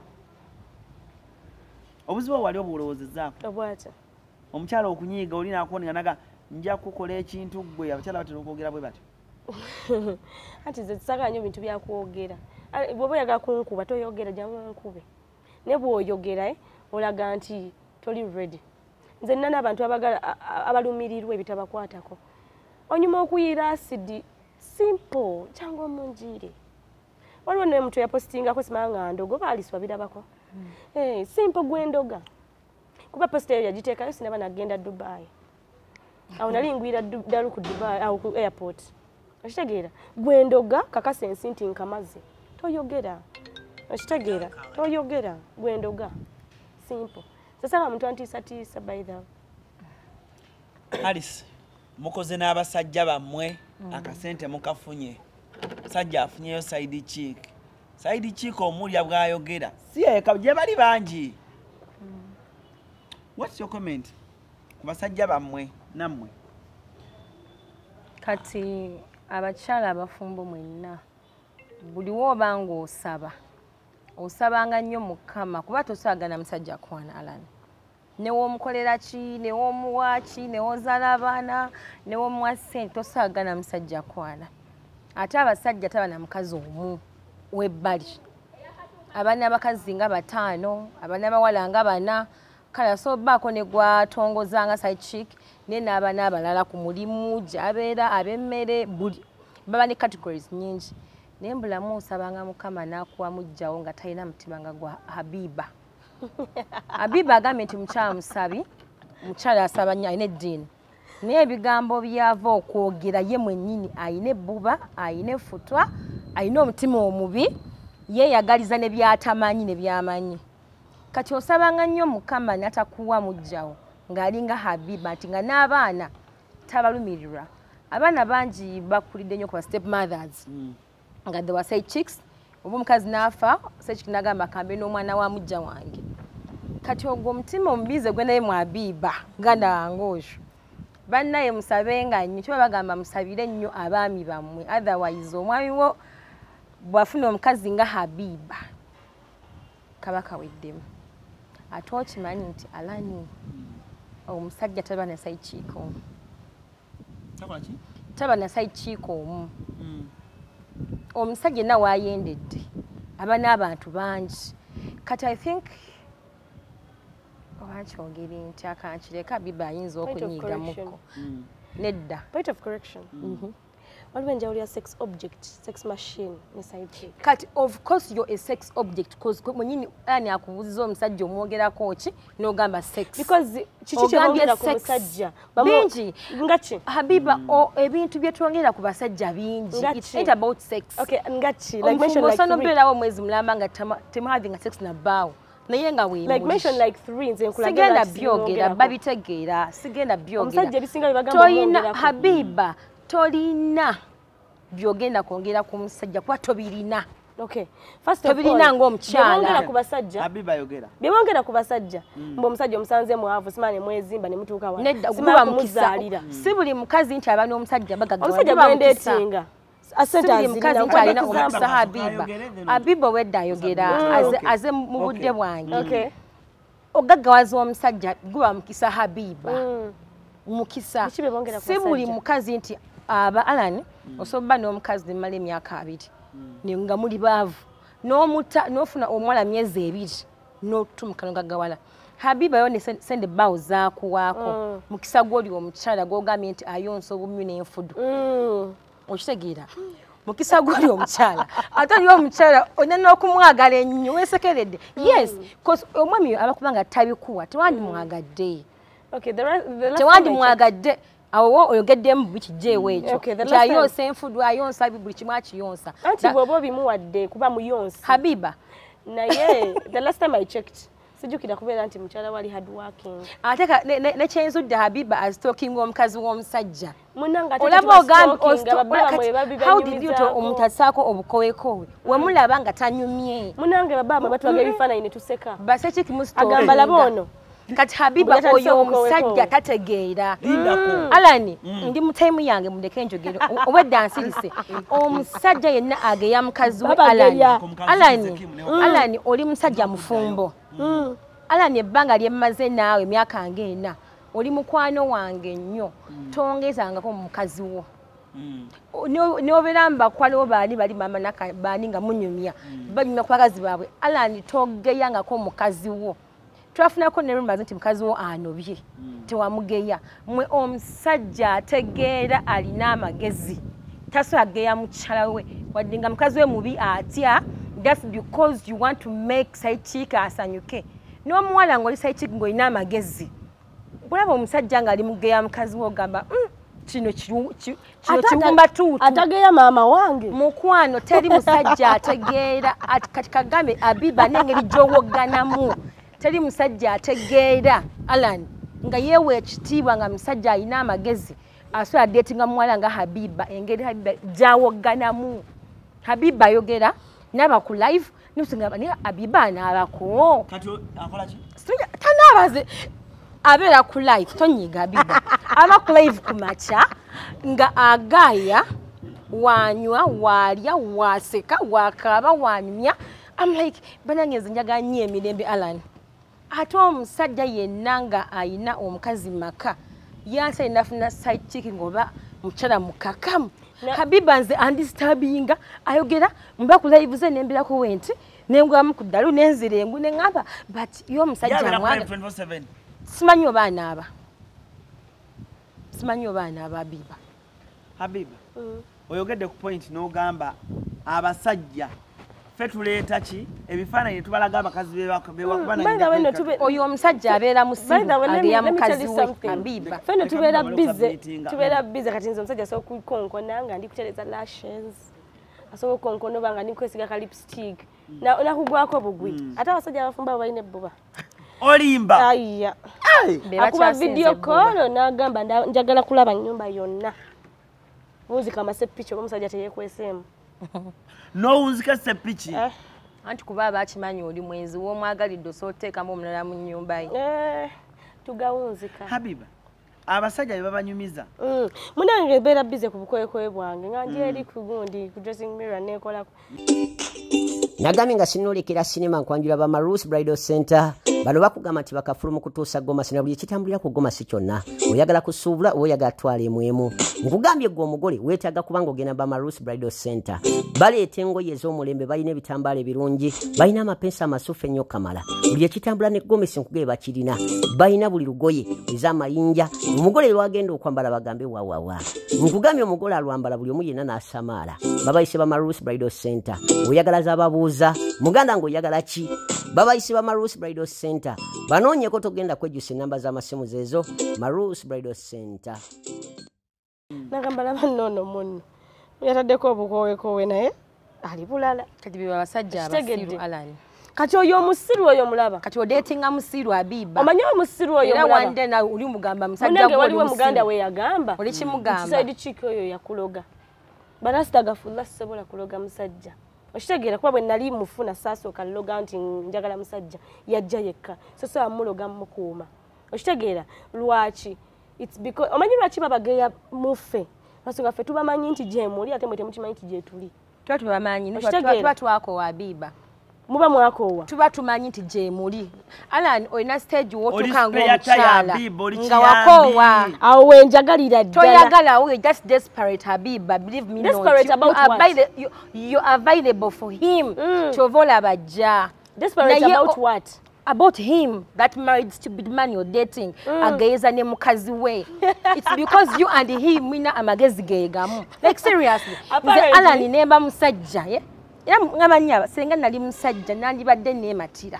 obuzibu wali obulowoozezaako obwata omukyala okunyiiga oli nakuwonera naga nja kukola ekintu gwe abakyala batera okwogera bwe batyo anti ze tusagala nnyo bintu byakwogera bw'oba oyagala kunkuba toyogera jangu nkube ne bw'oyogera olaga nti toli ready nze nina n'abantu abagala abalumirirwa ebitabakwatako onyuma okuyiira asidi simple cyangwa omunjire waliwo naye muntu yapositingako simala nga ndogo baaliswa birabako eh simple gwendoga kuba posta eyo yagiteekayo sinaba nagenda Dubai awo nali ngwira dalu ku Dubai awo ku airport okitegeera gwendoga kakase ensi nti nkamaze toyogera okitegeera toyogera gwendoga simple sasa nga muntu antiisatiisa by the Alice mukoze n'abasajja bammwe akasente mukafunye sajja afunyeyo side chick side chick omulya bwayogera si eka gye bali bangi what's your comment ku basajja bammwe nammwe kati abakyala abafumbo mwenna buli woba ng'osaba osabanga nnyo Mukama kuba tosaagana musajja kwana alani newomukolera ki newomuwa ki newozaala abaana newomuwa ssente tosaagana musajja kwana ate abasajja taba na mukazi omu webbali abaana abakazi nga bataano abaana abawala nga bana kala so baako ne gwatongozanga side chick ne n'abaana abalala ku mulimu gy'abeera ab'emmere buli baba ne categories nyingi naye mbulamu osabanga Mukama n'akuwa mujjawo nga talina mutima nga gwa Habiba Habiba agambye nti mukyala musabi mukyala asaba nnyo alina eddiini naye ebigambo byava okwogera ye mwennyini ayina ebbuba ayina effutwa ayina omutima omubi yeeyagaliza ne byatamanyi ne byamanyi kati osabanga nnyo Mukama n'atakuwa mujjawo ng'alinga Habiba nti nga n'abaana tabalumirirwa abaana bangi bakulidde nnyo ku ba step mothers nga they were side chicks oba omukazi n'afa side chick n'agamba kambe n'omwana wa mujja wange kati ogwo omutima omubize gwe naye mu Habiba ganda wange oyo bannaye musabenga nnyo kiba bagamba musabire nnyo abaami bammwe otherwise omwami wo bwafuna omukazi nga Habiba kabaka weddemu ate okimanyi nti alani omusajja taba na side chick omu taba na side chick omu omusajja na wayendedde aba n'abantu bangi kati I think owakyogeri nti akankireka Habiba ayinza okunyiigamuko nedda point of correction waliwo enjawulo ya sex object sex machine ne side chick kati of course you're a sex object cause mwenyini ani akubuziza omusajja omwogerako ki n'ogamba sex because kiki kyebongera ku musajja bingi ngaki Habiba o ebintu bye twongera ku basajja bingi it's not about sex okay ngaki like mention like three omufumbo mwezi mulamba nga temu having sex na bao naye nga we like mention like three nze nkulagira sigenda byogera babitegeera sigenda byogera omusajja bisinga bibagamba toyina Habiba tolina byogenda kwongera ku musajja kuba tobirina okay first of all tobirina ng'omukyala byongera ku basajja Habiba yogera byongera ku basajja mbo omusajja omusanze muhavu simane mwezimba ne mutuuka wa nedda guba mukizaalira si buli mukazi nti aba n'omusajja bagagga omusajja bwendeetinga asente mukazi nti alina omukisa Habiba Habiba wedda ayogera aze mu budde bwange okay ogaggawaza omusajja guba mukisa Habiba mukisa si buli mukazi nti aba Alan osoba n'omukazi mali emyaka abiri nga muli baavu n'omuta n'ofuna omwala myezi ebiri n'otumuka n'ogaggawala Habiba yo ne sende bawo zaakuwaako mukisa gw'oli omukyala gw'ogambye nti ayonsa obumyu n'enfudu okitegeera mukisa gw'oli omukyala ate oli omukyala olina n'okumwagala ennyo weesekeredde yes cause omwami abakuba nga tabikuwa tewandimwagadde tewandimwagadde awo oyogeddemu bikijjeewo ekyo kyayonsa enfudu ayonsa buli kimu akiyonsa anti bw'oba obimuwadde kuba muyonsa Habiba naye the last time I checked sijjukira kubeera nti mukyala wali hard working ate nekyenzudde Habiba azitookinga omukazi w'omusajja munanga olaba ogamba how did you to omuntu asaako obukowekowe wemulaba nga tanyumye munange baba batulaga ebifaananyi ne tuseka baseki musto agamba labono kati Habiba oyo omusajja tategeera Alani ndi mu time yange mundeke njogero obwedda nsirise omusajja yenna ageya mukazi we Alani Alani Alani oli musajja mufumbo Alani ebbanga lyemmaze naawe emyaka ng'ena oli mukwano wange nnyo tongezangako mu mukazi wo n'obeera mbakwalo baani bali mama naka baani nga munyumya banyumya ku bakazi baabwe Alani togeyangako mukazi wo twafunako ne rumors nti mukazi wo anobye tewamugeya mwe omusajja ategeera alina amagezi taso ageya mukyala we wadde nga mukazi we mubi atya that's because you want to make side chick asanyuke n'omuwala ng'oli side chick ng'olina amagezi bulaba omusajja nga ali mugeya mukazi wo gamba kino kino kiwumba tuutu atageya maama wange mukwano teri musajja ategeera kati kagambe Habiba n'engeri gy'owogganamu teri musajja ategeera Alan nga yewe ekitiibwa nga musajja alina amagezi asobola datinga muwala nga Habiba engeri Habiba gy'awogganamu Habiba ayogera naba ku live nusinga ni Habiba anaabako kati akola ki tanaabaze abeera ku live tonyiga Habiba aba ku live kumacha nga agaya wanywa walya waseka wakaba wanyumya I'm like bananyeze njaga nnyo emirembe Alan ate omusajja yenna nga ayina omukazi maka yansa inafuna side chick ngoba mukyala mukakamu Habiba nze andisturbinga ayogera mba ku live ze nembirako wenti nengwamu ku ddalu nenzirengu nengamba but yo omusajja mwaga simanyi oba anaaba simanyi oba anaaba Habiba Habiba oyogedde ku point n'ogamba abasajja fe tuleeta ki ebifaananyi tubalaga abakazi bewakubananya oyo omusajja abeera musimu ageya mukazi we Habiba feno tubeera bize tubeera bize kati nze omusajja asobola okukonkona nga ndi kutereza lashes asobola okukonkona oba nga ndi kwesiga ka lipstick nakugwako bugwi ate abasajja abafumba abo balina ebbuba olimba aya akuba video call n'agamba njagala kulaba nnyumba yonna muzika amasepicha omusajja teyekweseemu nowunzika sepiki anti kuba bakimanyi oli mwenzi w'omwagalidde osooteekamu omulala mu nnyumba ye eh tugawunzika Habiba abasajja babanyumiza munange beera bize ku bukoyekoye bwange nga nje eri ku gundi ku dressing mirror nekolako Nagambye nga sinolekera sinema nkwanjula ba Marus Bridal Center bano bakugamba nti bakafulumu kutuusa Goma sina buli kitambulira ku Goma si kyonna oyagala kusuubula oyagala twale mwemu nkugambye gwe omugole weetaaga kubanga ogenda ba Marus Bridal Center baleeta engoye ez'omulembe balina ebitambaala ebirungi balina amapensa amasufu ennyo kamala buli ekitambula ne Goma si nkugere bakirina balina buli lugoye ez'amayinja omugole lwagenda okwambala bagambe wawawa nkugambye omugole alwambala buli omu yenna n'asamaala babayise ba Marus Bridal Center oyagala z'ababuuza muganda ng'oyagala ki babayise ba Marus Bridal Center banoonyeko togenda kwejjusa ennamba z'amasimu zeezo Marus Bridal Center nagambala bannono munno yataddeko obukowekowe naye ali bulala kati biba abasajja abasiru Alan kati oyo omusiru oyo mulaba kati odetinga musiru Habiba omanyi omusiru oyo mulaba era wande na oli mugamba musajja munange waliwo muganda we yagamba oli kimugamba side chick oyo yakuloga barasitaga fulla sobola kuloga musajja okitegeera kuba bwe nali mufuna saasooka loga nti njagala musajja yajja yekka so so amuloga mukuuma okitegeera lwaki it's because omanyi lwaki babageya mufe basonga ffe tubamanyi nti gye muli ate mwe temukimanyi nti gye tuli tuba tubamanyi tuba twakoowa Habiba muba mwakoowa tuba tumanyi nti gye muli Alan olina stage w'otukanga omukyala nga wakoowa awo wenjagalira ddala toyagala we just desperate Habiba believe me desperate not about you what? Are you, you are available for him mm. kyova olaba jja desperate na about what about him that married stupid man you're dating mm. ageza ne mukazi we it's because you and him mwina amagezi geegamu like seriously nze Alan nemba musajja yeah? Era ngabanya senga nali musajja nandibadde neematira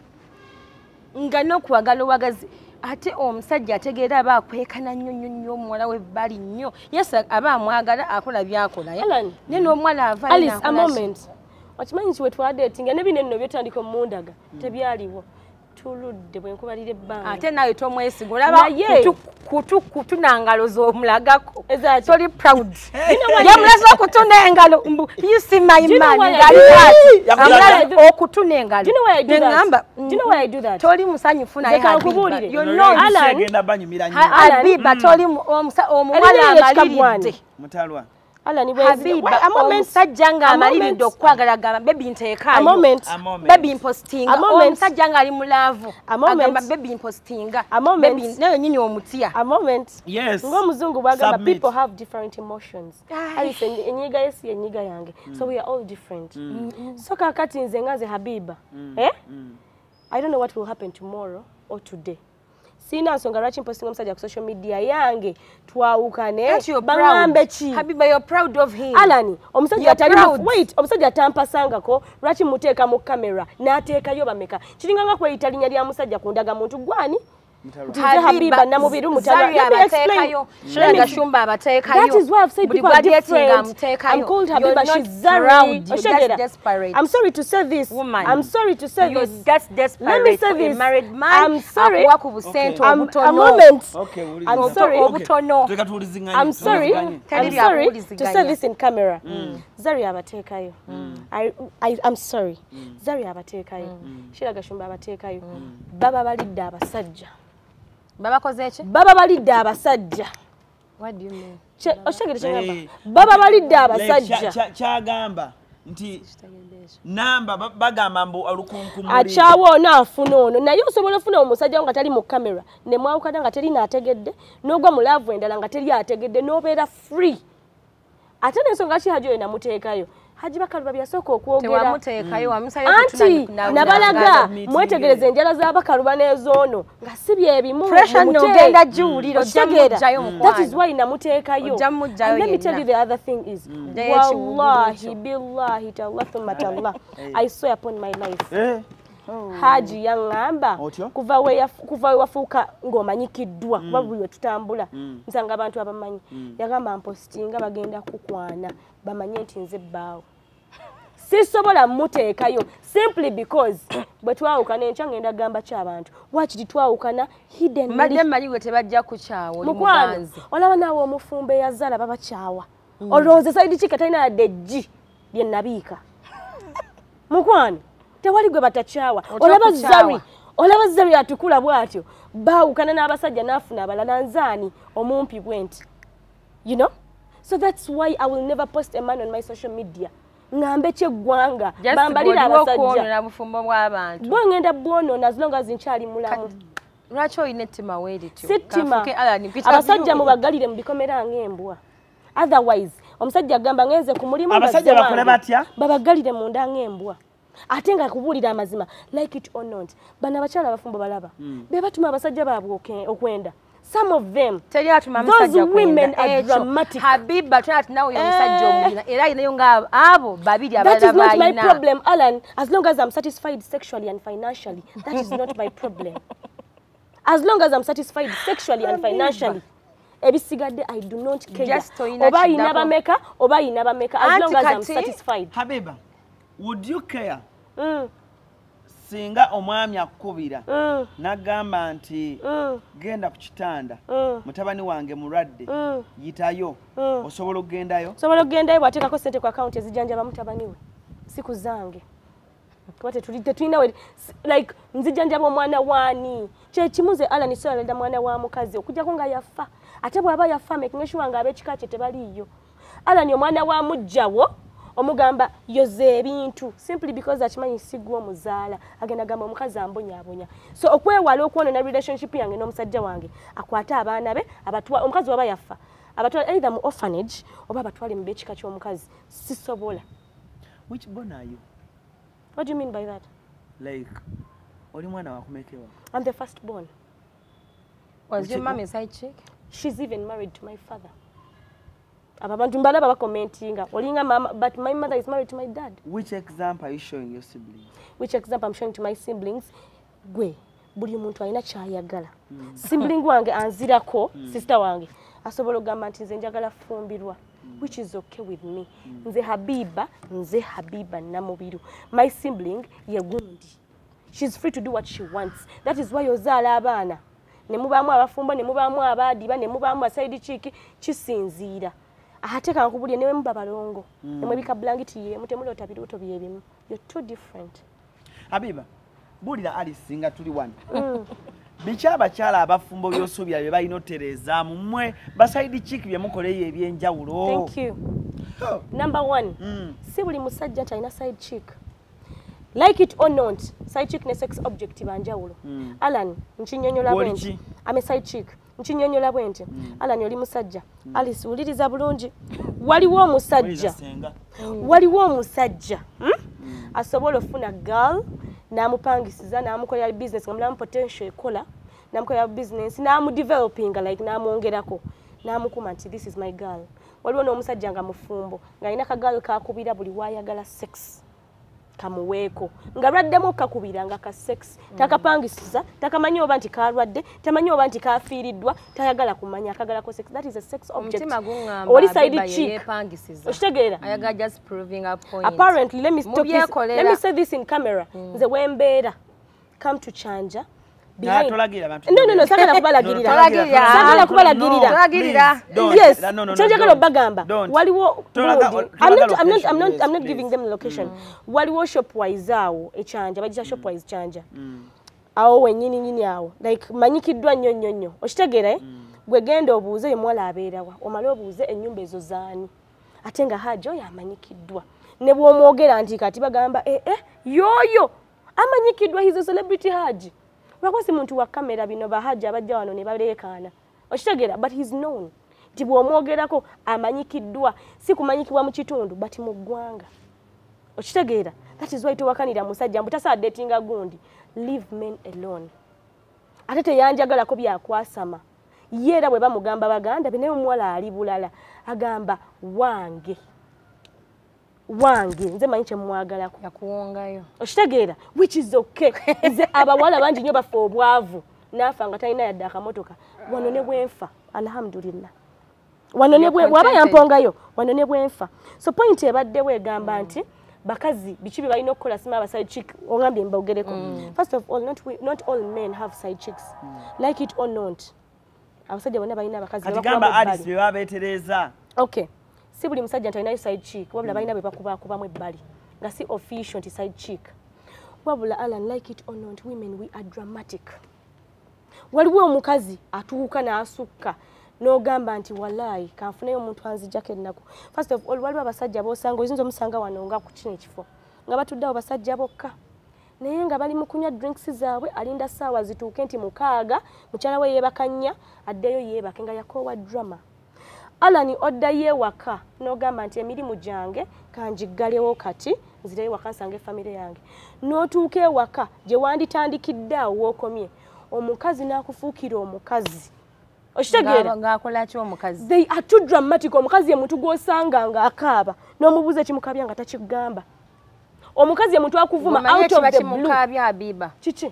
nga n'okwagala owagazi ate omusajja ategeera aba akwekana nnyo nnyo nnyo omuwala we bali nnyo yes aba amwagala akola byakola naye n'omwana ava Alice a moment okimanyi nti we twadatinga ne bino nno byetandika omundaga tebyaliwo tuludde bwe nkubalira ebbanga ate nawe tomwesiga olaba kutu kutu nangalo z'omulagako Exactly. toli proud yamulaza okutuna engalo you see my Do you know man why I ngali do that? ati Do you know why I do- amulaza okutuna engalo Do you know why I do that? nengamba Do you know why I do that? toli musanyufu naye Nze Habiba kankubulire. you know Alan- Agenda banyumira nnyo. Ha- Habiba toli mu- omusa- omuwala Erinnya lye amaliridde Kikabwani. Mutalwa. Alan bwezi Habiba a moment omusajja nga a amaliridde moment. okwagala gamba bebi a nteekaayo moment A moment. bebi mpostinga A moment. omusajja nga ali mulaavu A moment. agamba bebi mpostinga A moment. bebi nayo nyini omutya a moment Yes. ng'omuzungu bwagamba Submit. people have different emotions Aye. ayise enyiga yesi enyiga yange so we are all different so kakati nze nga nze Habiba eh I don't know what will happen tomorrow or today sina nsonga lwaki mpostinga omusajja ku social media yange twawukane That you're baŋŋambe proud. ki Habiba, you're proud of him. Alani omusajja You're atali proud. mu- wait omusajja atampasangako lwaki muteeka mu kamera n'ateekayo bameka kiringa nga kweyita linnya lya musajja ku ndagamuntu gwani nti nze Habiba Namubiru Mutalwa. Zari Let me explain. abateekayo. Let me- Gashumba abateekayo. That is why I've said Buli people are gwadyetinga different. amuteekayo. I'm called You're Habiba, not she's Zari. proud. You're just Oshegera. desperate. I'm sorry to say this. Woman. I'm sorry to say You're this. just desperate. Let me say for a this. married man. I'm sorry. Akuwa ku busente Okay. I'm, obutono. a moment. Okay, uri- I'm okay. sorry. Okay. Obutono. Tuleka tuwulizinganye, I'm sorry. tuwulizinganye. I'm Tell sorry you to akuliziganya. say this in camera. Zari abateekayo. I, I, I'm sorry. Zari abateekayo. Shira Gashumba abateekayo. Baba balidde abasajja. Babakoze ki? Baba balidde abasajja. What do you mean? Che- Oshegere Eh, kyagamba. Baba balidde Like, abasajja. kya- kya- kyagamba nti namba ba- bagamba mbu olukunkumuli Akyawo ono afuna ono naye osobola ofuna omusajja nga tali mu kamera ne mwawukana nga teri naategedde n'ogwa mu laavu endala nga teri ategedde n'obeera free ate n'ensonga ki Haji oyo namuteekayo Haji Bakaluba byasooka okwogera Tewamuteekayo wamusayo anti kutuna- nabalaga meeting mwetegereze enjala z'Abakaluba n'ezoono nga si byebimu Pressure mumute. n'ogenda giwulira, ojja Otegeera? mujjayo That mukwano. is why namuteekayo. Ojja mujjayo And let me yenna. tell you the other thing is Ojjayo ekiwuugulu wallahi kyo. billahi tallah thumma tallah I swear upon my life Eh, Haji yaŋŋamba Otyo? kuva we yaf- kuva we wafuuka ng'omanyikiddwa kuba buli we tutambula nsanga abantu abamanyi yagamba mpostinga bagenda kukwana bamanye nti nze bbaawo sisobola muteekayo simply because bwe twawukana enkya ngenda gamba ky'abantu wakiri twawukana hidden Mbadde mmanyi gwe tebajja kukyawa oli mukwano muganzi. olaba naawe omufumbo eyazaala babakyawa olowooza sayidi ki katalina yadde eggi lye nabiika mukwano tewali gwe batakyawa olaba kukyawa. Zari olaba Zari atukula bw'atyo baawukana n'abasajja n'afuna abalala nzaani omumpi bwenti you know so that's why I will never post a man on my social media ngambe kyeggwanga Just bambalira bw'oliwo abasajja okwonoona bufumbo bw'abantu. bwe ngenda bwonoona as long as nkyali mulamu Lwaki olina ettima weerityo? sittima Kafuke Alan, Peter abasajja Biyu. mubagalire mu bikomera ng'embwa otherwise omusajja agamba ngenze ku mulimu Abasajja bazze bakole wange. batya? babagalire munda ng'embwa ate nga kubuulira amazima like it or not bano abakyala abafumbo balaba be batuma abasajja baabwe oke- okwenda some of them Teri atuma Those musajja women kwenda. are Ekyo. dramatic. Habiba tuna ati nawe oyo musajja Eh. omulina era ayinayo nga abo babiri that is abalala not my balina. problem Alan as long as I'm satisfied sexually and financially that is not my problem as long as I'm satisfied sexually and financially ebisigadde I do not care Just oyina oba ayina kiddako. bameka oba ayina bameka as Anti long as I'm kati- satisfied Habiba, would you care mm, singa omwami akukubira mm, n'agamba nti mm, genda ku kitanda mm. mutabani wange mulwadde Mm. yitayo Mm. osobola okugendayo sobola okugendayo bw'ateekako ssente ku akawunti ezijjanjaba mutabani we siku zange kuba tetuli- tetulina we like nzijjanjaba omwana waani kyekimuze Alan solaleda mwana wa mukazi okugjako nga yafa ate bw'aba yafa making sure nga ab'ekika kye tebaliiyo Alan omwana wa mujjawo omugamba yoze ebintu simply because akimanyi sigwa omuzaala agenda gamba omukazi ambonyaabonya so okwewala okwonona relationship yange n'omusajja wange akwate abaana be abatwa omukazi waba yafa abatwala either mu orphanage oba abatwale mu b'ekika ky'omukazi sisobola. which born are you What do you mean by that? like oli mwana wakumekewa I'm the first born. Was your mom a side chick? She's even married to my father. Abantu mbalaba bakomentinga olinga mama but my mother is married to my dad. which example are you showing your siblings Which example I'm showing to my siblings? Gwe buli muntu alina kyayagala. Sibling wange anzirako sister wange asobola okugamba nti nze njagala fumbirwa which is okay with me. Nze Habiba, nze Habiba Namubiru. My sibling ye gundi. she's free to do what she wants. That is why ozaala abaana ne mubaamu abafumbo ne mubaamu abaadiba ne mubaamu aside chiiki kisinziira ate kankubulye newe muba balongo mm. ne mwebika blanketi ye mutemulota biruto byebimu. You're too different. Habiba bulira Alice nga tuli wano mm. Bicha abakyala abafumbo byosuubira bye balina otereza mu mmwe baside chiiki bye mukoleye ebyenjawulo. Thank you. Oh. Number one, mm. si buli musajja talina side chick. Like it or not, side chick ne sex object banjawulo. Mm. Alan, nchinyonyola bwenti. Ame side chick. Nchinyonyola bwenti. Mm. Alan oli musajja. Mm. Alice uliriza bulungi. Waliwo omusajja. Mm. Waliwo omusajja. Hmm? Mm. Asobola ofuna girl namupangisiza namukolera business ngamulamu potential ekola namukolera business namu developing like namwongerako namukuma nti this is my girl. Waliwo n'omusajja nga mufumbo ng'alina kagalu kakubira buli wayagala sex kamuweeko nga lwaddemu kakubira nga ka sex mm. takapangisiza takamanyi oba nti kalwadde tamanyi oba nti kafiiriddwa tayagala kumanya akagalako sex. That is a sex object. Oli side chick okitegeera ayaga just proving a point. Apparently let me stop this. Let me say this in camera mm. nze wembeera come to Chanja. Behind. No, no, no, sagala kubalagirira. Sagala kubalagirira. Kubalagirira. Yes. Chanja kalo bagamba. Waliwo I'm not I'm not I'm not I'm not giving them the location. Waliwo shopwise awo e Chanja, bajja shopwise Chanja. Awo wenyini nyini awo. Like manyikiddwa nnyo nnyo nnyo. Okitegeera eh? Gwe genda obuuze ye mwala abeerawa. Omale obuuze ennyumba ezo zaani. Ate nga Haji oyo amanyikiddwa. Ne bw'omwogera nti kati bagamba eh eh yoyo amanyikiddwa hizo celebrity Haji. Wakwasi muntu wa kamera bino bahaja abajja wano ne baleekaana. Okitegeera but he's known. Ti bw'omwogerako amanyikiddwa si kumanyikibwa mu kitundu but mu ggwanga. Okitegeera that is why towakanira musajja mbutasa datinga gundi. Leave men alone. Ate teyanjagalako byakwasama. Yeera bwe bamugamba baganda bine omuwala ali bulala agamba wange. Wange nze manyi kye mwagalako yakuwongayo okitegeera which is okay. Nze abawala bangi nnyo bafa obwavu nafa nga talina yadde akamotoka wano ne bwenfa alhamdulillah wano ne bwe waba yampongayo wano ne bwenfa. So point ebaddewo egamba nti bakazi biki bye balina okukola sima aba side chick ongambye mbogereko. mm. First of all not we, not all men have side chicks mm. like it or not abasajja bonna balina abakazi bakugamba Alice bye babeetereza. Okay. Si buli musajja talina side chick wabula balina bwe bakuba kubamu ebbali nga si official nti side chick wabula Alan like it or not women we are dramatic. Waliwo omukazi atuuka n'asukka n'ogamba nti wallahi kanfuneyo omuntu anzijjako ennaku. First of all waliwo abasajja b'osanga oyinza omusanga wano nga ku kino ekifo nga batuddewo basajja bokka naye nga bali mu kunywa drinks zaabwe alinda ssaawa zituuke nti mukaaga mukyala we yeebakanya addeyo yeebake nga yakoowa drama. Alani odda yewaka n'ogamba nti emirimu gyange kanjiggalewo kati nzireyo waka nsange famire yange n'otuuka ewaka gye wanditandikidde awo wookomye omukazi n'akufuukira omukazi. Okitegeera ng'akola ki omukazi? They are too dramatic. Omukazi ye muntu gw'osanga ng'akaaba n'omubuuza ekimukabya nga takigamba. Omukazi ye muntu akuvuma out of the blue. Kimukabya Habiba kiki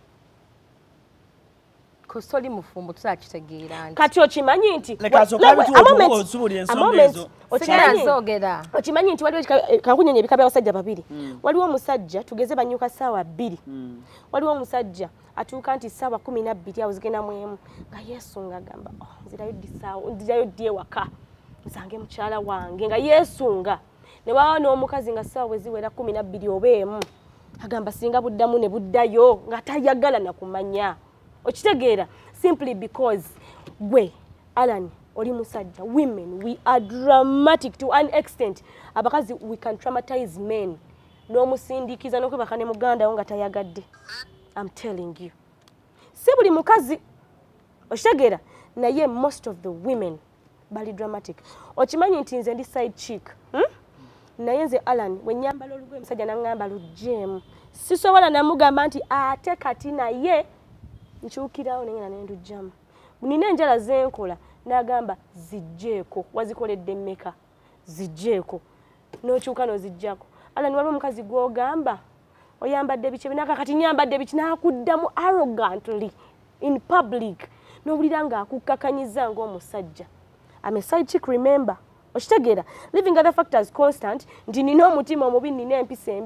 kusoli mufumbo tusakitegeera nti kati okimanyi nti okimanyi nti waliwo kankunyonya ebika by'abasajja babiri. Waliwo omusajja tugeze banyuka ssaawa bbiri. Waliwo omusajja atuuka nti ssaawa kumi na bbiri awo zigenda mu emu nga yeesunga agamba nzirayo ddi ssaawa nzirayo ddi ewaka nsange mukyala wange nga yeesunga. Ne wawa n'omukazi nga ssaawa bwe ziwera kumi na bbiri oba emu agamba singa buddamu ne buddayo nga tayagala na kumanya. Okitegeera simply because gwe Alan oli musajja. Women we are dramatic to an extent abakazi we can traumatize men n'omusindikiza n'okwebaka ne muganda wo nga tayagadde. I'm telling you si buli mukazi okitegeera naye most of the women bali dramatic. Okimanyi nti nze ndi side chick hmm? Naye nze Alan wenyambala olugoye musajja nangamba lujjeemu sisobola namugamba nti ate kati naye nkyukirawo nengena nendujjamu nina enjala zenkola nagamba zijjeeko wazikoledde mmeka zijjeeko n'okyuka n'ozijjako. Alan waliwo omukazi gw'ogamba oyambadde biki binaka kati nyambadde biki n'akuddamu arrogantly in public n'owulira ng'akukkakanyiza ng'omusajja. I'm a side chick remember. Okitegeera living other factors constant nti nina omutima omubi nina empisa embi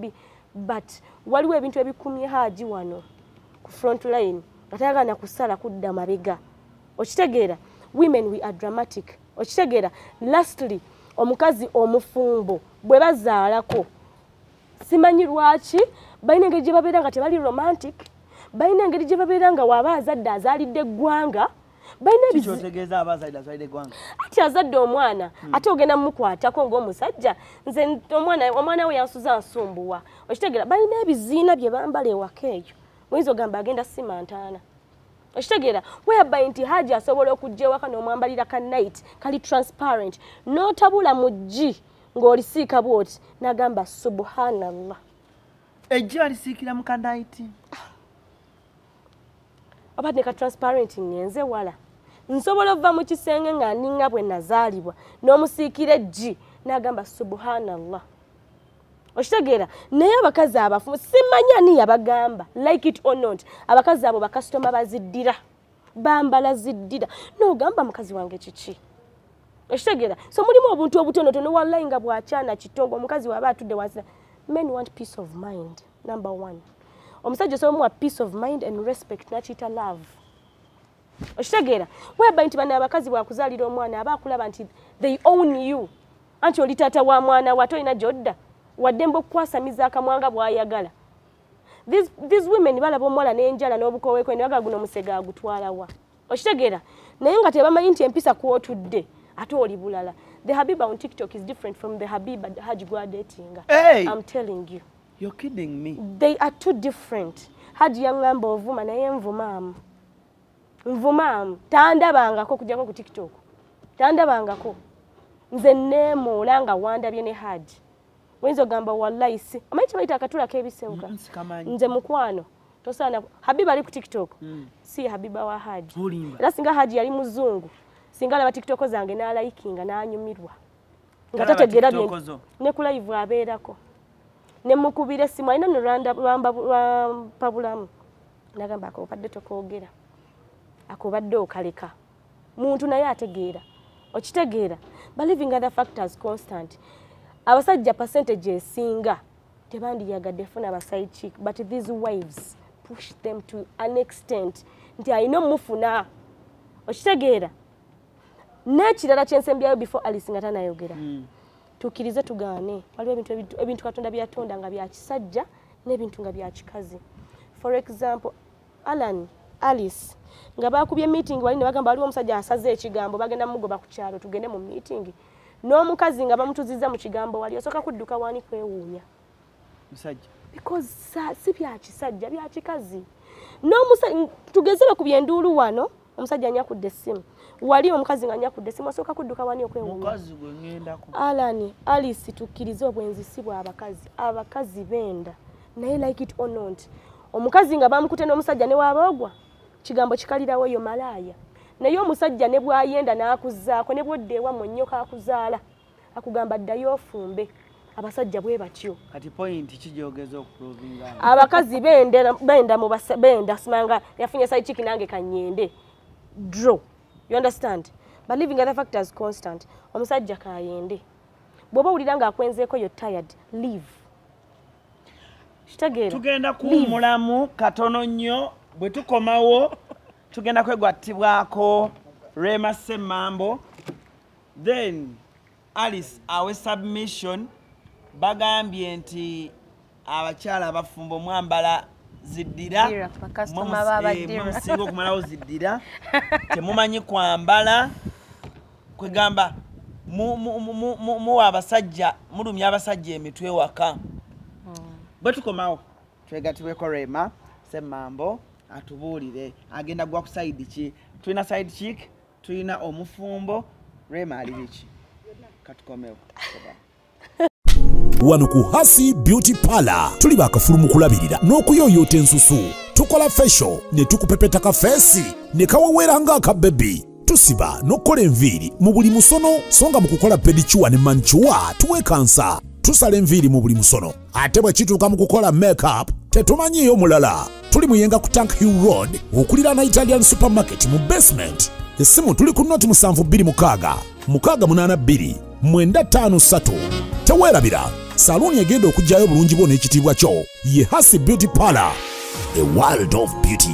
but waliwo ebintu ebikumye Haji wano ku front line atayagana kusala kudda mabega okitegeera women we are dramatic okitegeera lastly omukazi omufumbo bwe bazaalako simanyi lwaki balina engeri gye babeera nga tebali romantic balina engeri gye babeera nga waaba azadde azaalidde eggwanga kikyotegeeza abazadde azaalidde eggwanga ati azadde omwana ate ogenda mumukwatako ng'omusajja nze omwana omwana we yansuza nsumbuwa okitegeera balina ebiziina bye bambala ewaka eyo muyinza ogamba agenda simantaana okitegeera whereby nti Haji asobola okujja ewaka n'omwambalira ka night kali transparent n'otabula mu ggi ng'olisiika bwoti n'agamba subhanallah ejji alisiikira mu ka night oba ne ka transparent ngenze wala nsobola ova mu kisenge nga ninga bwe nazaalibwa n'omusiikira ejji n'agamba subhanallah okitegeera naye abakazi abafumu simanyi ani yabagamba like it or not abakazi abo bakasitoma baziddira bambala ziddira n'ogamba mukazi wange kiki okitegeera so mulimu obuntu obutonotono wallahi nga bwakyana kitongo omukazi waba atudde wansi men want peace of mind number one omusajja osobola peace of mind and respect nakiyita love okitegeera weba nti bana abakazi bwakuzaalira omwana aba akulaba nti they own you anti oli taata wa mwana wato olina gyodda wadde mba okukwasamiza akamwanga bw'ayagala these, these women balaba omuwala n'enjala n'obukoweeko nebaga guno omusega agutwalawa okitegeera naye nga tebamanyi nti empisa kwotudde ate oli bulala the Habiba on TikTok is different from the Habiba Haji gwa datinga hey. I'm telling you you're kidding me they are two different Haji yangamba ovuma naye nvumaamu nvumaamu tandabangako kujjako ku TikTok tandabangako nze neemuula nga wandabye ne Haji wenzo gamba wallahi si amanyi kibayita akatula k'ebisewuka nze mukwano tosaana Habiba ali ku TikTok mm. si Habiba wa Haji era singa Haji yali muzungu singa laba TikTok zange n'alayikinga n'anyumirwa nga tategeera bye ne ku live abeerako ne mukubira simu alina nolwanda lwampabulamu nagamba akobadde tokoogera akobadde okaleka muntu naye ategeera okitegeera believing other factors constant abasajja percentage esinga tebandiyagadde funa abaside chick but these wives push them to an extent nti alina omufuna okitegeera n'ekirala kyensembyayo before Alice nga tanayogera mm. tukirize tugaane waliwo ebintu ebintu Katonda byatonda nga bya kisajja n'ebintu nga bya kikazi for example Alan Alice nga bakubye meeting wali ne bagamba waliwo omusajja asaze ekigambo bagenda mugoba ku kyalo tugende mu meeting n'omukazi nga bamutuziza mu kigambo wali osoka kudduka wani kwewuunya musajja because si bya kisajja bya kikazi n'omusajja tugeze bakubye enduulu wano omusajja anyakudde essimu wali omukazi nga anyakudde essimu osoka kudduka wani okwewuunya mukazi gwe ngendako Alani Alice tukkirize obwenzisibwa abakazi abakazi benda naye like it or not omukazi nga bamukute n'omusajja ne waabogwa kigambo kikalirawo yo malaya naye omusajja ne bwayenda n'akuzaako ne bwoddeewa mu nnyoka akuzaala akugamba ddayo ofumbe abasajja bwe batyo kati point kijogeza okuprovinga abakazi benda benda mu benda simanga yafunye side chick nange kanyende draw you understand but living other factors constant omusajja kayende bwoba ulira nga akwenzeeko yo tired leave kitegeera tugenda kuwumulamu katono nnyo bwe tukomawo tugenda kwegwattibwako Rema Ssemambo then Alice awe submission bagambye nti abakyala abafumbo mwambala ziddira mumusinga okumalawo ziddira temumanyi kwambala kwegamba muwa abasajja mulumya abasajja emitwe waka bwe tukomawo twegatibweko Rema Ssemambo atubuulire agenda gwa ku side ki tulina side chick tulina omufumbo Rema ali biki katukomewo wano ku Hasi Beauty Parlor tuli bakafulu mu kulabirira n'okuyoyoota ensusu tukola facial ne tukupepeta ka feesi ne kawawera ng'aka baby tusiba n'okukola enviiri mu buli musono songa mu kukola pedicure ne manicure tuwekansa tusala enviiri mu buli musono ate bwe kituuka mu kukola makeup tetumanyiyo mulala tuli muyenga ku Tank Hill Road okuliraana Italian supermarket mu basement essimu tuli ku noti musanvu bbiri mukaaga mukaaga munaana bbiri mwenda ttaano ssatu teweerabira saluuni egenda okugyayo bulungi bwo n'ekitiibwa kyo ye Hasi Beauty Parlor, a world of beauty.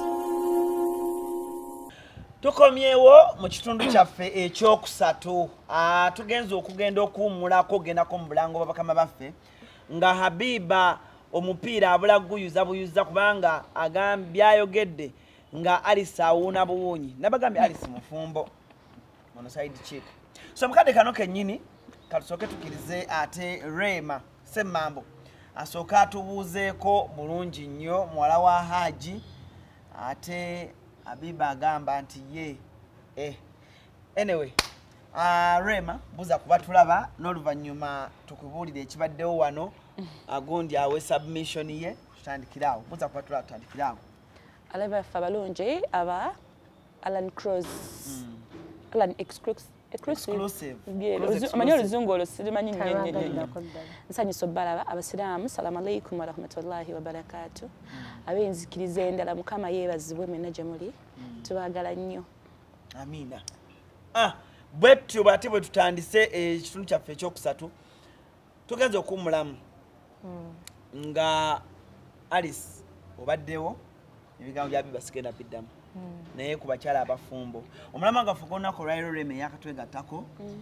Tukomyewo mu kitundu kyaffe ekyokusatu. Ah, tugenze okugenda okuwummulako ogendako mu bulango babakama baffe nga Habiba omupiira abula guyuza buyuza kubanga agambye ayogedde nga Alice awuuna buwunyi. Nabagambye Alice mufumbo mono side chick. So mukade kano kennyini katusooke tukirize ate Rema Semmambo asooka atubuuzeeko bulungi nnyo muwala wa Haji ate Habiba agamba nti ye eh anyway uh, Rema buza kuba tulaba n'oluvannyuma tukubuulira ekibaddewo wano agundi awe submission ye tutandikirawo buza kuba tulaba tutandikirawo alaba ffe abalungi aba Alan Cross mm. Alan exclusive exclusive amanyi oluzungu olwo sirimanyi nnyo nsanyusa obbalaba abasiraamu salaamu alaikum warahmatullahi wabarakatuh ab'enzikiriza endala mukama yeebazibwe mwena gye muli tubaagala nnyo amina. Ah, bwetyo bw'ate bwe tutandise ekitundu kyaffe ekyokusatu tugenze okuwummulamu nga Alice obaddewo ebigambo bya Habiba sigenda biddamu naye ku bakyala abafumbo omulama nga ffe olunaku olwaliro Rema yakatwegattako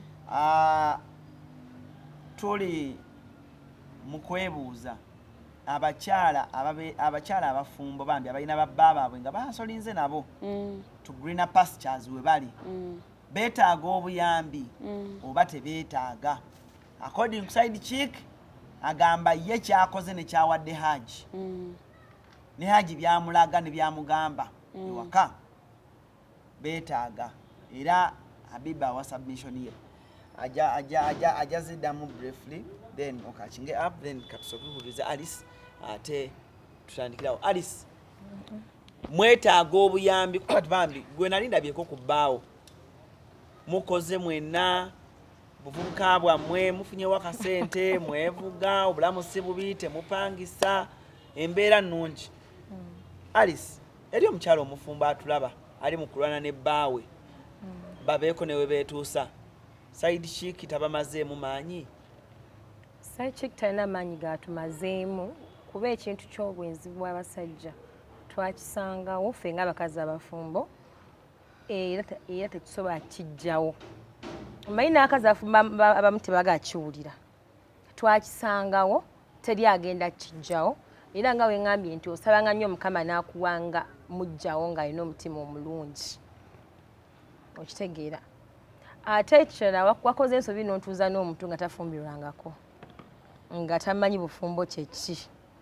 tuli mu kwebuuza abakyala abakyala abafumbo bambi abalina babba baabwe nga basolinze nabo to greener pastures we bali beetaaga obuyambi oba tebeetaaga. According to side chick agamba ye kyakoze ne kyawadde Haji ne Haji byamulaga ne byamugamba ewaka beetaaga era Habiba wa submission ye aja aja aja ajaziddamu briefly then okakinge up then katusokubuliza Alice ate tutandikirawo. Alice mwetaaga obuyambi kwati bambi gwe nali ndabyeko ku bbaawo mukoze mwena buvubuka bwammwe mufunyewo akasente mwevuga obulamu si bubi temupangisa embeera nnungi. Alice eri omukyalo omufumbo atulaba ali mu kulwana ne bbaawe babeeko newe beetuusa side chick tabamazeemu maanyi. Side chick talina maanyi gatumazeemu kuba ekintu ky'obwenzi bw'abasajja twakisangawo ffe ng'abakazi abafumbo era tekisobola kijjawo. Omanyi n'abakazi abafumbo abamu tebagakiwulira twakisangawo teri agenda kijjawo era nga weŋŋambye nti osabanga nnyo Mukama n'akuwanga mujjawo ng'alina omutima omulungi okitegeera. Ate ekirala wakoze ensobi n'ontuuza n'omuntu nga tafumbirwangako nga tamanyi bufumbo kyeki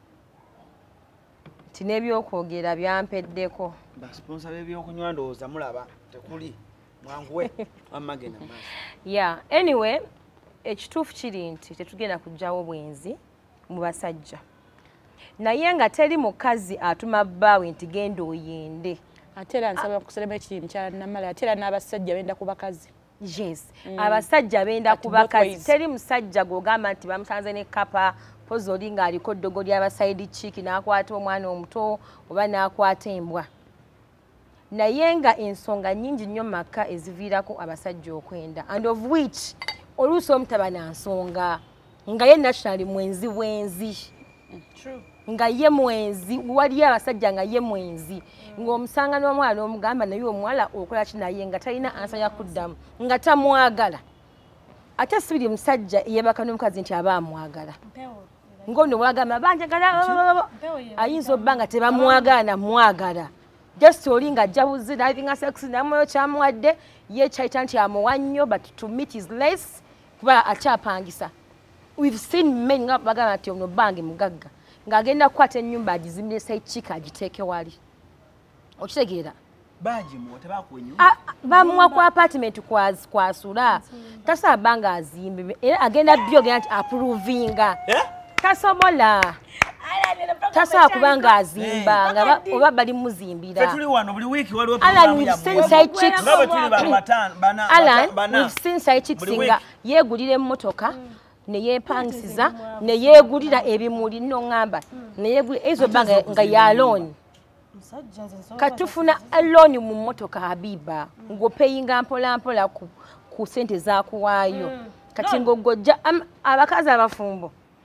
nti n'ebyokwogera byampeddeko. Basponsa b'ebyokunywa ndowooza mulaba tekuli mwanguwe amagenda maaso. Yeah, anyway ekituufu kiri nti tetugenda kujjawo bwenzi mu basajja naye nga teri mukazi atuma bbaawe nti genda oyende. Ate era nsaba kusalema ekiri mukyala Namala ate era n'abasajja benda ku bakazi. Yes, abasajja benda ku bakazi teri musajja gw'ogamba nti bamusanze ne kapa pozi oli ng'aliko ddogo ly'abasaidi chick n'akwata omwana omuto oba n'akwata embwa. Naye nga ensonga nnyingi nnyo maka eziviirako abasajja okwenda and of which oluusi omu taba na nsonga nga ye nationally mwenzi bwenzi nga ye mwenzi waliyo abasajja nga ye mwenzi ng'omusanga n'omwana omugamba naye omuwala okola ki naye nga talina ansa ya kuddamu nga tamwagala. Ate sibiri musajja eyeebaka n'omukazi nti aba amwagala ng'ono bwagamba banjagala ayinza obba nga tebamwagala namwagala just oli nga ajja buzi navinga sex namwoyo kyamuwadde ye kyayita nti amuwa nnyo but to meet is less kuba akyapangisa. We've seen men nga bagamba nti ono bange mugagga ng'agenda kukwata ennyumba agizimbire side chick agiteeke wali okitegeera bagimuwa tebakuwa ennyumba bamuwa ku apartment kwasula tasaba nga azimbe era agenda byogera nti approvinga tasobola tasobola kubanga azimba nga oba bali muzimbira. Fetuli wano buli wiki waliwo Alan we've seen side chicks Alan we've seen side chicks nga yeegulira emmotoka ne yeepangisiza ne yeegulira ebimuli nno ŋŋamba ne yeegulira ezo banga nga ya loan katufuna loan mu mmotoka Habiba ng'opeyinga mpola mpola ku ku sente zaakuwaayo kati ng'ogojja abakazi abafumbo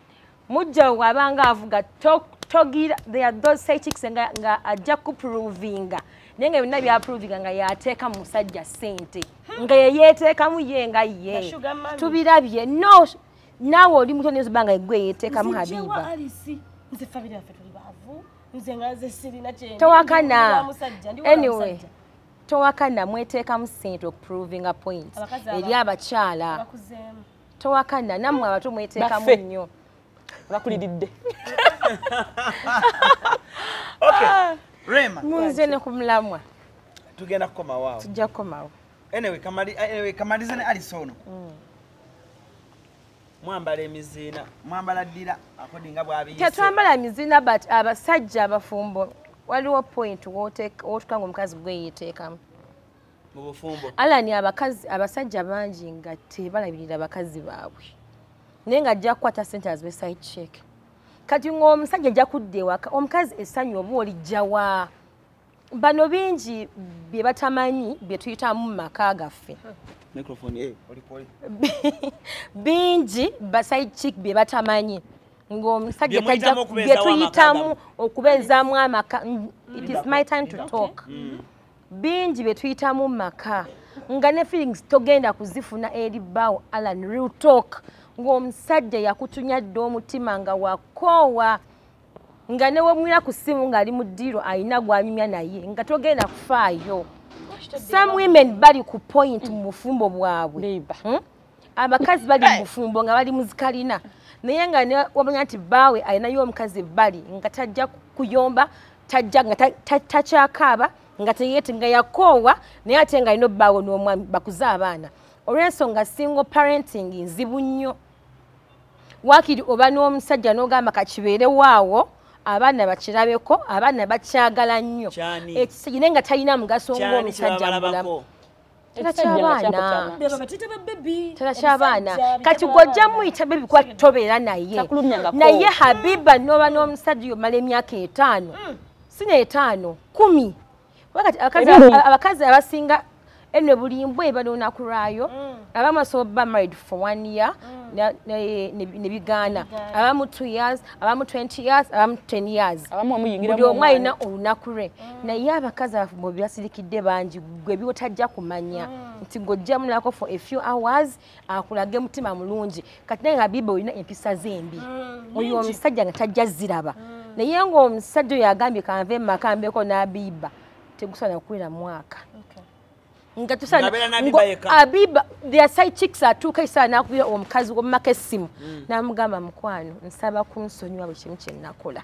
mujja wabanga avuga togira they are those side chicks nga nga ajja ku provinga nenga bina bya provinga nga yateeka musajja sente nga yeyeteeka mu ye nga ye tubirabye no nawe oli muto nezo banga gwe yeteeka mu Habiba nze family afe tuli bavu nze ngaze sirina kye towakana anyway towakana mweteeka mu sente okuprovinga points eri abakyala towakana namwe abato mweteeka mu nnyo bakuliridde okay Rema munze ne kumulamwa tugenda kukoma wao tujja kukomawo anyway kamali anyway kamaliza ne Alisono mm. mwambala emizina mwambala ddira akodinga bwabiyise tetwambala emizina but abasajja abafumbo waliwo point woteeka otukanga omukazi gwe yeteekamu mu bufumbo alani abakazi abasajja bangi nga tebalabirira abakazi baabwe naye nga ajja kukwata sente as side check kati ng'omusajja ajja kudda ewaka omukazi essanyu oba olijjawa bano bingi bye batamanyi bye tuyitamu mu maka gaffe microphone eh oli poli bingi ba side chick bye batamanyi ng'omusajja tajja bye tuyitamu okubeezaamu amaka it is my time to talk mm. bingi bye tuyitamu mu maka nga ne feelings togenda kuzifuna eri bawo Alan real talk ng'omusajja yakutunyadde omutima nga wakoowa nga newe mwira ku ssimu ng'ali mu ddiiro alina gwanyumya naye nga togenda kufaayo some women bali ku point mu bufumbo bwabwe hmm? abakazi bali mu bufumbo nga bali muzikalina naye nga wamanya nti baawe alinayo omukazi ebbali nga tajja kuyomba tajja nga takyakaaba nga teyeete nga yakoowa naye ate nga alina bbaawe n'omwami bakuze abaana olw'ensonga single parenting nzibu nnyo wakiri oba n'omusajja n'ogamba kakibeerewaawo abaana bakirabeko abaana bakyagala nnyo ekisajja naye nga talina mugaso ng'omusajja mulamu terakyabaana terakyabaana kati gw'ojja muyita bebi kuba tobeera naye naye Habiba n'oba n'omusajja yomala emyaka etaano si n'etaano kumi abakazi abasinga eno bulimbwe balona kulwayo abamu asoba married for one year ne bigaana abamu two years abamu twenty years abamu ten years buli omu alina olunaku lwe naye abakazi abafumbo byasirikidde bangi gwe byotajja kumanya nti ng'ojja mulako for a few hours akulage mutima mulungi kati naye Habiba olina empisa zembi oyo omusajja nga tajja ziraba naye ng'omusajja oyo agambye kanve maka mbeko n'Habiba tegusobola kukwera mwaka nga tusana Habiba their side chicks atuuka isana nakubira omukazi w'omumaka essimu n'amugamba mukwano nsaba kunsonyiwa buli kimu kye nnakola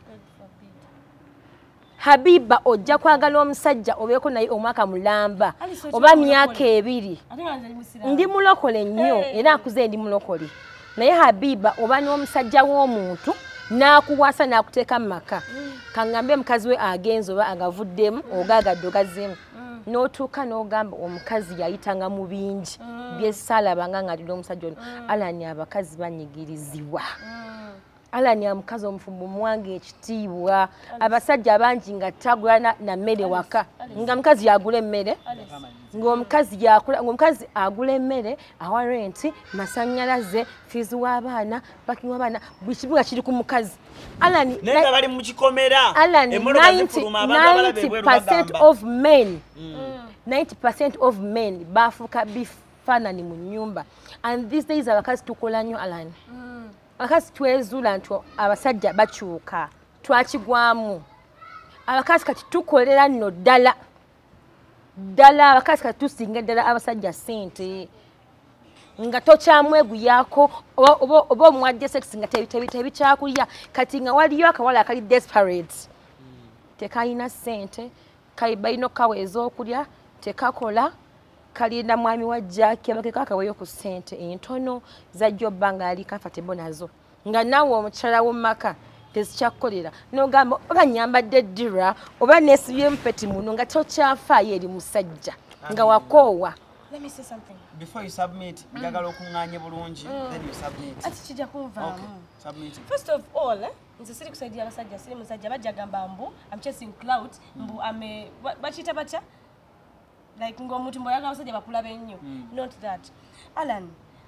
Habiba ojja kwagala omusajja obeeko naye omwaka mulamba oba myaka ebiri ndi mulokole nnyo era akuze ndi mulokole naye Habiba oba n'omusajja w'omuntu n'akuwasa n'akuteeka mu maka kaŋŋambe mukazi we agenze oba agavuddemu ogaagadde ogazzemu n'otuuka n'ogamba omukazi yayitanga mu bingi byesaalabanga ng'alina omusajja ono Alani abakazi banyigirizibwa Alani omukazi omufumbo muwange ekitiibwa abasajja bangi nga tagula na mmere waka nga mukazi yagula emmere ng'omukazi yakula ng'omukazi agula emmere awa renti masannyalaze fiizi w'abaana paking w'abaana buli kimu nga kiri ku mukazi Alani nenga bali mu kikomera Alani ninety percent of men ninety percent of men bafuka bifaanani mu nnyumba and these days abakazi tukola nnyo Alani abakazi twezuula nti abasajja bakyuka twakigwamu abakazi kati tukolera nno ddala ddala abakazi kati tusinga ddala abasajja ssente nga tokyamweguyako oba omuwadde sex nga tebikyakulya kati nga waliyo akawala akali desperate tekalina ssente balina okukaweeza okulya tekakola kalina mwami wa jaki abakeko akaweyo ku ssente entono zajja obba nga ali comfortable nazo nga naawe omukyala w'omumaka tezikyakukolera n'ogamba oba nyambadde ddira oba neesibye mpeti muno nga tokyafaayo eri musajja nga wakoowa. Let me say something. Before you submit, njagala okunganye bulungi, then you submit. Ati kijja kunvaamu. Okay, submit. First of all, eh, nze siri kusaidia abasajja, siri musajja bajja gamba mbu I'm chasing clout, mbu ame bachita bacha like ng'omuntu mbu yaga abasajja bakulabe nnyo. Not that. Alan,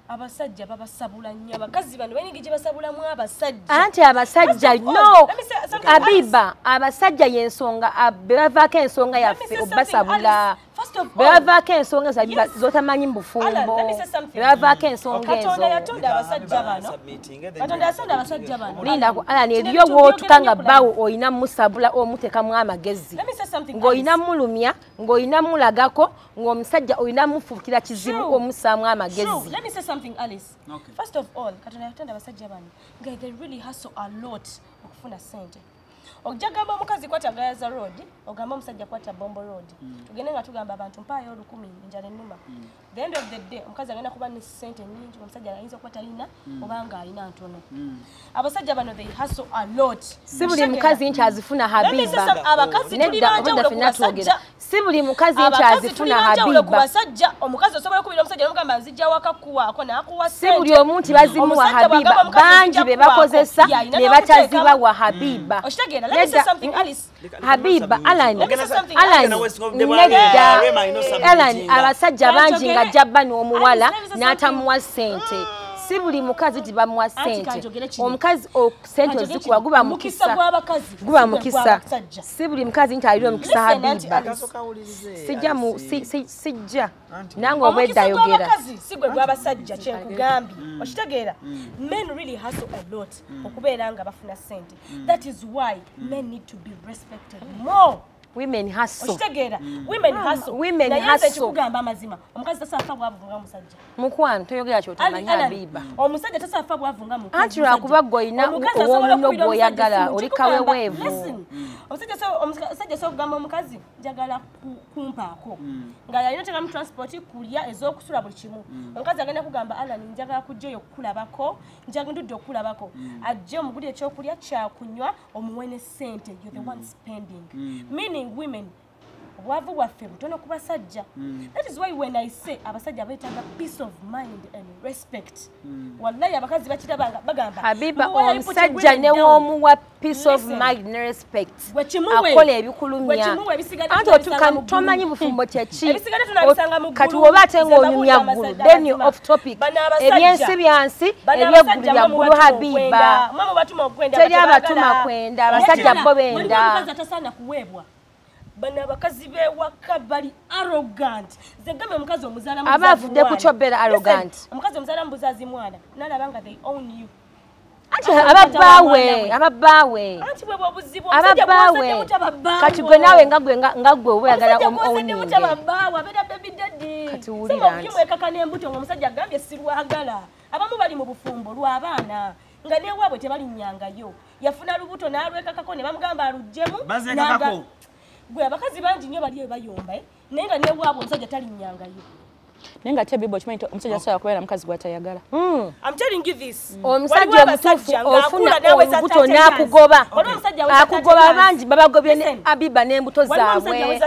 abasajja babasabula nnyo abakazi bano beningi gye basabulamu abasajja anti abasajja no Abiba abasajja yensonga bebavaako ensonga yaffe obasabula bebavaako ensonga zabiba zotamanyi mbufumbo bebavaako ensonga ezo Katonda yatonda abasajja bano Katonda yatonda abasajja bano linda ko ala ne liyo wootuka nga bawo oyina musabula omutekamu amagezi ng'oyina mulumya ng'oyina mulagako ng'omusajja oyina mufukira kizibu omusaamu amagezi. Let me say something, Alice. Okay. First of all, Katonda yatonda abasajja bano nga they really hustle a lot okufuna sente. Okujagamba omukazi kwata Gaza Road, ogamba omusajja kwata Bombo Road. Tugende nga tugamba abantu mpaayo olukumi njala ennuma. The end of the day, omukazi agenda kuba ne sente nnyingi, omusajja ayinza okukwata alina obanga alina ntono. Abasajja bano they hustle a lot. Si buli mukazi nti azifuna Habiba. Abakazi tulina njawulo ku basajja. Si buli mukazi nti azifuna Habiba. Basajja omukazi osobola kubira omusajja n'omugamba nzijja wakakuwaako n'akuwa sente. Si buli omuntu bazimuwa Habiba. Bangi be bakozesa ne batazibawa Habiba. Okitegeera, let me say something, Alice. Habiba, Alan, Alan, nedda, Alan, abasajja bangi nga jabba n'omuwala n'atamuwa sente. Si buli mukazi tibamuwa sente. Omukazi sente ozikuwa guba mukisa. Guba mukisa. Si buli mukazi nti alira omukisa Habiba. Sijja mu sijja. Nange obwedda ayogera. Si gwe gw'abasajja kyenkugambye. Okitegeera, men really hustle a lot okubeera nga bafuna sente. That is why men need to be respected more. Women hustle. Okitegeera, women hustle. Women hustle. Naye kikugamba amazima. Omukazi tasafa bwavunga omusajja. Mukwano toyogera kyotamanyi Habiba. Omusajja tasafa bwavunga mukazi. Anti lwakuba gw'olina ow'omuno gw'oyagala oli kaweweevu. Omusajja so kugamba omukazi njagala kumpaako. Nga yalina teekamu transport kulya ez'okusula buli kimu. Omukazi agenda kugamba Alan njagala kujjayo okukulabako, njagala ndudde okukulabako. Ajje omugulire ekyokulya kyakunywa omuwe ne ssente. You're the one spending. Meaning women obwavu bwaffe butono ku basajja. That is why when I say abasajja beetaaga peace of mind and respect. Wallahi abakazi bakirabanga bagamba Habiba omusajja ne w'omuwa peace of mind and respect akola ebikulumya anti tomanyi bufumbo kyeki kati woba ate ng'onyumya ggulu then you off topic ebyensi byansi ebyeggulu bya ggulu Habiba teri abatuma kwenda abasajja bo benda bana abakazi bewaka bali arrogant zegambe omukazi omuzaala mu abavudde ku kyobera arrogant omukazi omuzaala mu buzazi mwana nalabanga they own you anti ababawe ababawe anti bwe bobuzibu ababawe kati gwe nawe nga gwe nga gwe oyagala omuoninge ababawe abeda baby daddy kati wulira anti kimwekaka n'embuto ng'omusajja agambye sirwagala abamu bali mu bufumbo lw'abaana nga newaabwe tebali nnyangayo yafuna lubuto n'alwekakako ne bamugamba aluggyemu bazekakako gwe abakazi bangi nnyo bali bayomba naye nga newaabwe omusajja tali nnyangayo naye nga ate Bibo kimanyi omusajja asobola kubeera mukazi gw'atayagala. I'm telling you this. Omusajja omutuufu ofuna olubuto n'akugoba akugoba bangi babagobye ne Habiba n'embuto zaabwe.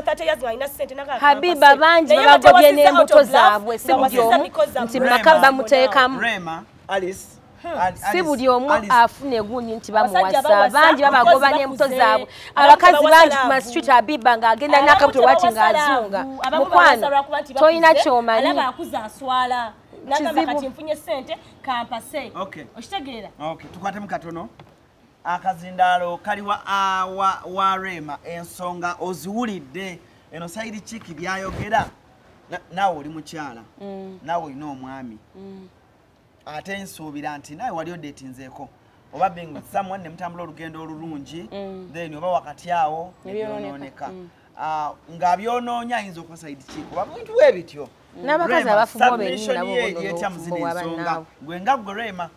Habiba bangi babagobye n'embuto zaabwe si buli omu nti maka bamuteekamu. Alice si buli omu afuna egundi nti bamuwasa bangi babagoba n'embuto zaabwe abakazi bangi ku ma-street Habiba ng'agenda n'akabuto wati ng'azunga mukwano toyina kyomanyi tukwatemu katono akazindaalo kali wa Rema ensonga oziwulidde eno sayidi chiki byayogera naawe oli mukyala naawe olina omwami ate nsuubira nti naye wali odeetinzeeko oba being with someone ne mutambula olugendo olulungi then oba wakati awo nebyonooneka nga byonoonya ayinza okuba sayidi chiki oba bintu bwe bityo n'abakazi abafuba obenyi nabo yetya muzina ensonga gwe nga gwe Rema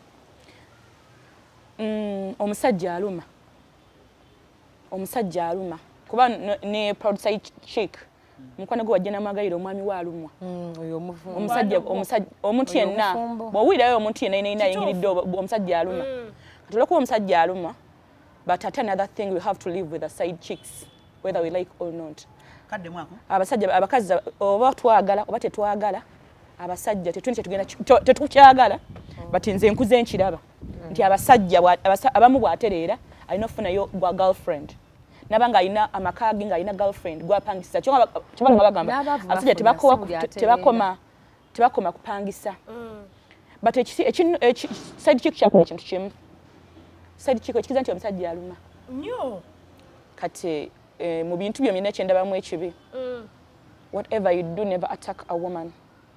omusajja aluma omusajja aluma kuba ne proud side chick mukwano gwe wajja n'amagayiro omwami waalumwa omusajja omusajja omuntu yenna bw'owulirayo omuntu yenna yenna ayingiridde omusajja aluma kati olw'okuba omusajja aluma but at another thing we have to live with the side chicks whether we like or not abasajja abakazi oba twagala oba tetwagala abasajja tetugenda tetukyagala but nze nkuze nkiraba nti abasajja abamu bw'atereera alina okufunayo gwa girlfriend nabanga alina amaka ge ng'alina girlfriend gwapangisa kyonga kyabanga bagamba abasajja tebakoma tebakoma tebakoma kupangisa but ekisi ekino side chick kyakola ekintu kimu side chick ekikiza nti omusajja aluma nnyo kati eh, mu bintu byonna ekyendabamu ekibi whatever you do never attack a woman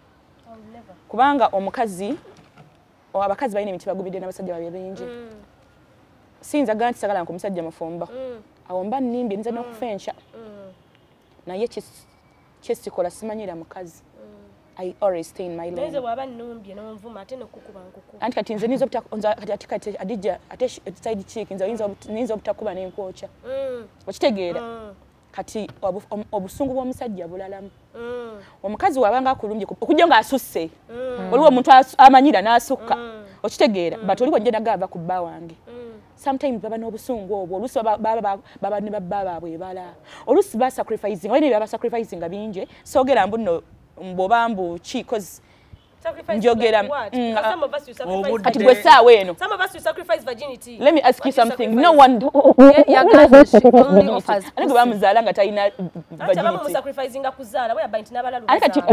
kubanga omukazi abakazi balina emiti bagubidde n'abasajja babye bingi sinza ganti sagala nko omusajja mufumba awo mba nnimbye nza n'okufenca naye kyesikola simanyira mukazi I always stay in my lane. Neze waba nnumbye n'onvuma ate n'okukuba nkuku. Anti kati nze nizo kati kati adija ate side chick nze oyinza ninza obutakuba n'enkwocha. Mm. Okitegeera. Mm. Kati obusungu bw'omusajja bulalamu. Mm. Omukazi wabanga akulumye okujja nga asusse. Mm. Oliwo omuntu amanyira n'asukka. Mm. Okitegeera but oliwo nje nagava ku bba wange. Mm. Sometimes baba n'obusungu obwo olusi baba baba ne babba baabwe bala. Olusi ba sacrificing oyine baba sacrificing abinje sogera mbuno mbobambu chi cause njogera kati gwe sawa eno some of us we sacrifice virginity. Let me ask you something. No one only offers anenge bamuzala nga tayina virginity ati abamu sacrificing kuzala we abantu nabalalu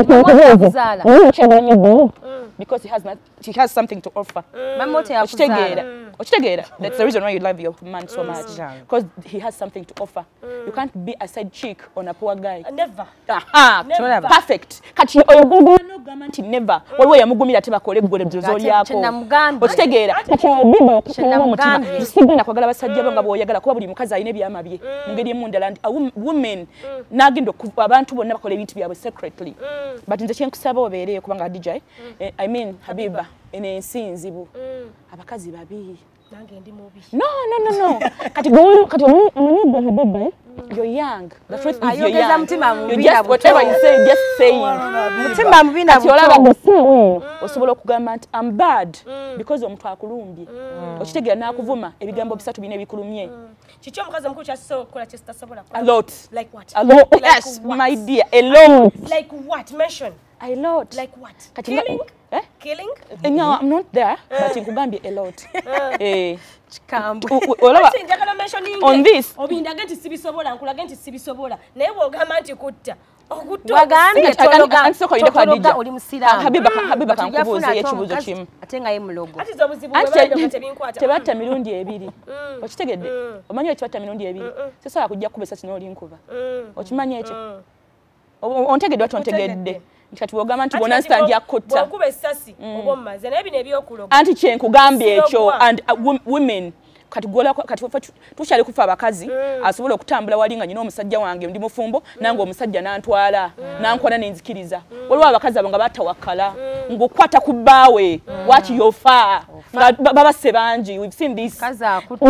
kuzala because he has not he has something to offer. Mamote ya kuzala okitegeera that's the reason why you love your man so much because he has something to offer. You can't be a side chick on a poor guy. Never. Aha, perfect. Kati oyo no government never. Waliwo yamugumira tebakole gole bzozo lyako. Okitegeera. Kati biba okukola mutima. Sigenda kwagala basajja banga boyagala kuba buli mukazi ayine byama bye. Mungeri emundala a woman nagendo abantu bonna bakole ebintu byabwe secretly. But nze kyenkusaba obeere kubanga D J I mean Habiba ene nsinzibu. Abakazi babi. Nange ndi mubi. No no no no. Kati gulu kati omunyiba Habiba you're young. The truth is you're young. Mutima mubi just whatever you say just saying. Mutima mubi na butola basewe. Osobola okugamba nti I'm bad because omuntu akulumbye. Okitegeera nakuvuma ebigambo bisatu bine bikulumye. Chicho mukazi mukuru kyaso kola chesta sabola. A lot. Like what? A lot. Yes, my dear. A lot. Like what? Mention. A lot. Like what? Killing? Eh? Killing? No, I'm not there, but nkugambye a lot. Eh. Chikambo. Olaba. Njagala mentioning. On this. Obindaga nti sibisobola nkulaga nti sibisobola. Naye bwogamba nti kutta. Okutta. Wagambye tologa. Ansoko inde kwa Dija. Oli musiramu. Habiba Habiba kankubuza ekibuzo kimu. Atenga ye mulogo. Ati zobuzibu bwe tebinkwata. Tebatta mirundi ebiri. Okitegedde? Omanyi ekibatta mirundi ebiri. Sasa akujja kubesa kino oli nkuba. Okimanyi ekyo? Ontegedde watu ontegedde. Kati wogamba nti bona stand yakutta. Bwakuba essasi obommaze naye bino ebyokuloga. Anti kyenkugambye ekyo and uh, women kati gola kati tushali kufa abakazi asobola okutambula walinga nyina omusajja wange ndi mufumbo nange omusajja nantwala nankwana nenzikiriza waliwo abakazi abo nga batawakala ngokwata ku bbaawe watch your far nga baba sebanji we've seen this kaza akutta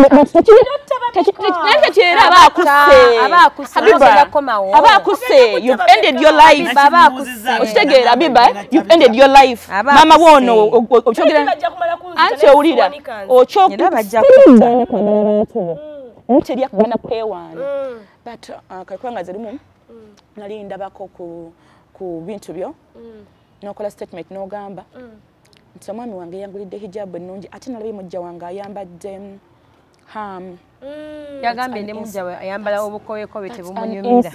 tekitenda kyera abakuse abakuse abakuse you've ended your life abakuse okitegeera Habiba you've ended your life mama wono okyogera anti owulira okyogera bajja kutta nteri akwana kwewaana but kakwanga zalimu nali ndabako ku ku bintu byo nokola statement n'ogamba nti omwami wange yangulidde hijabu ennungi ate nalabye mujja wange ayambadde ham yagambye ne mujja we ayambala obukowekowe tebumunyumira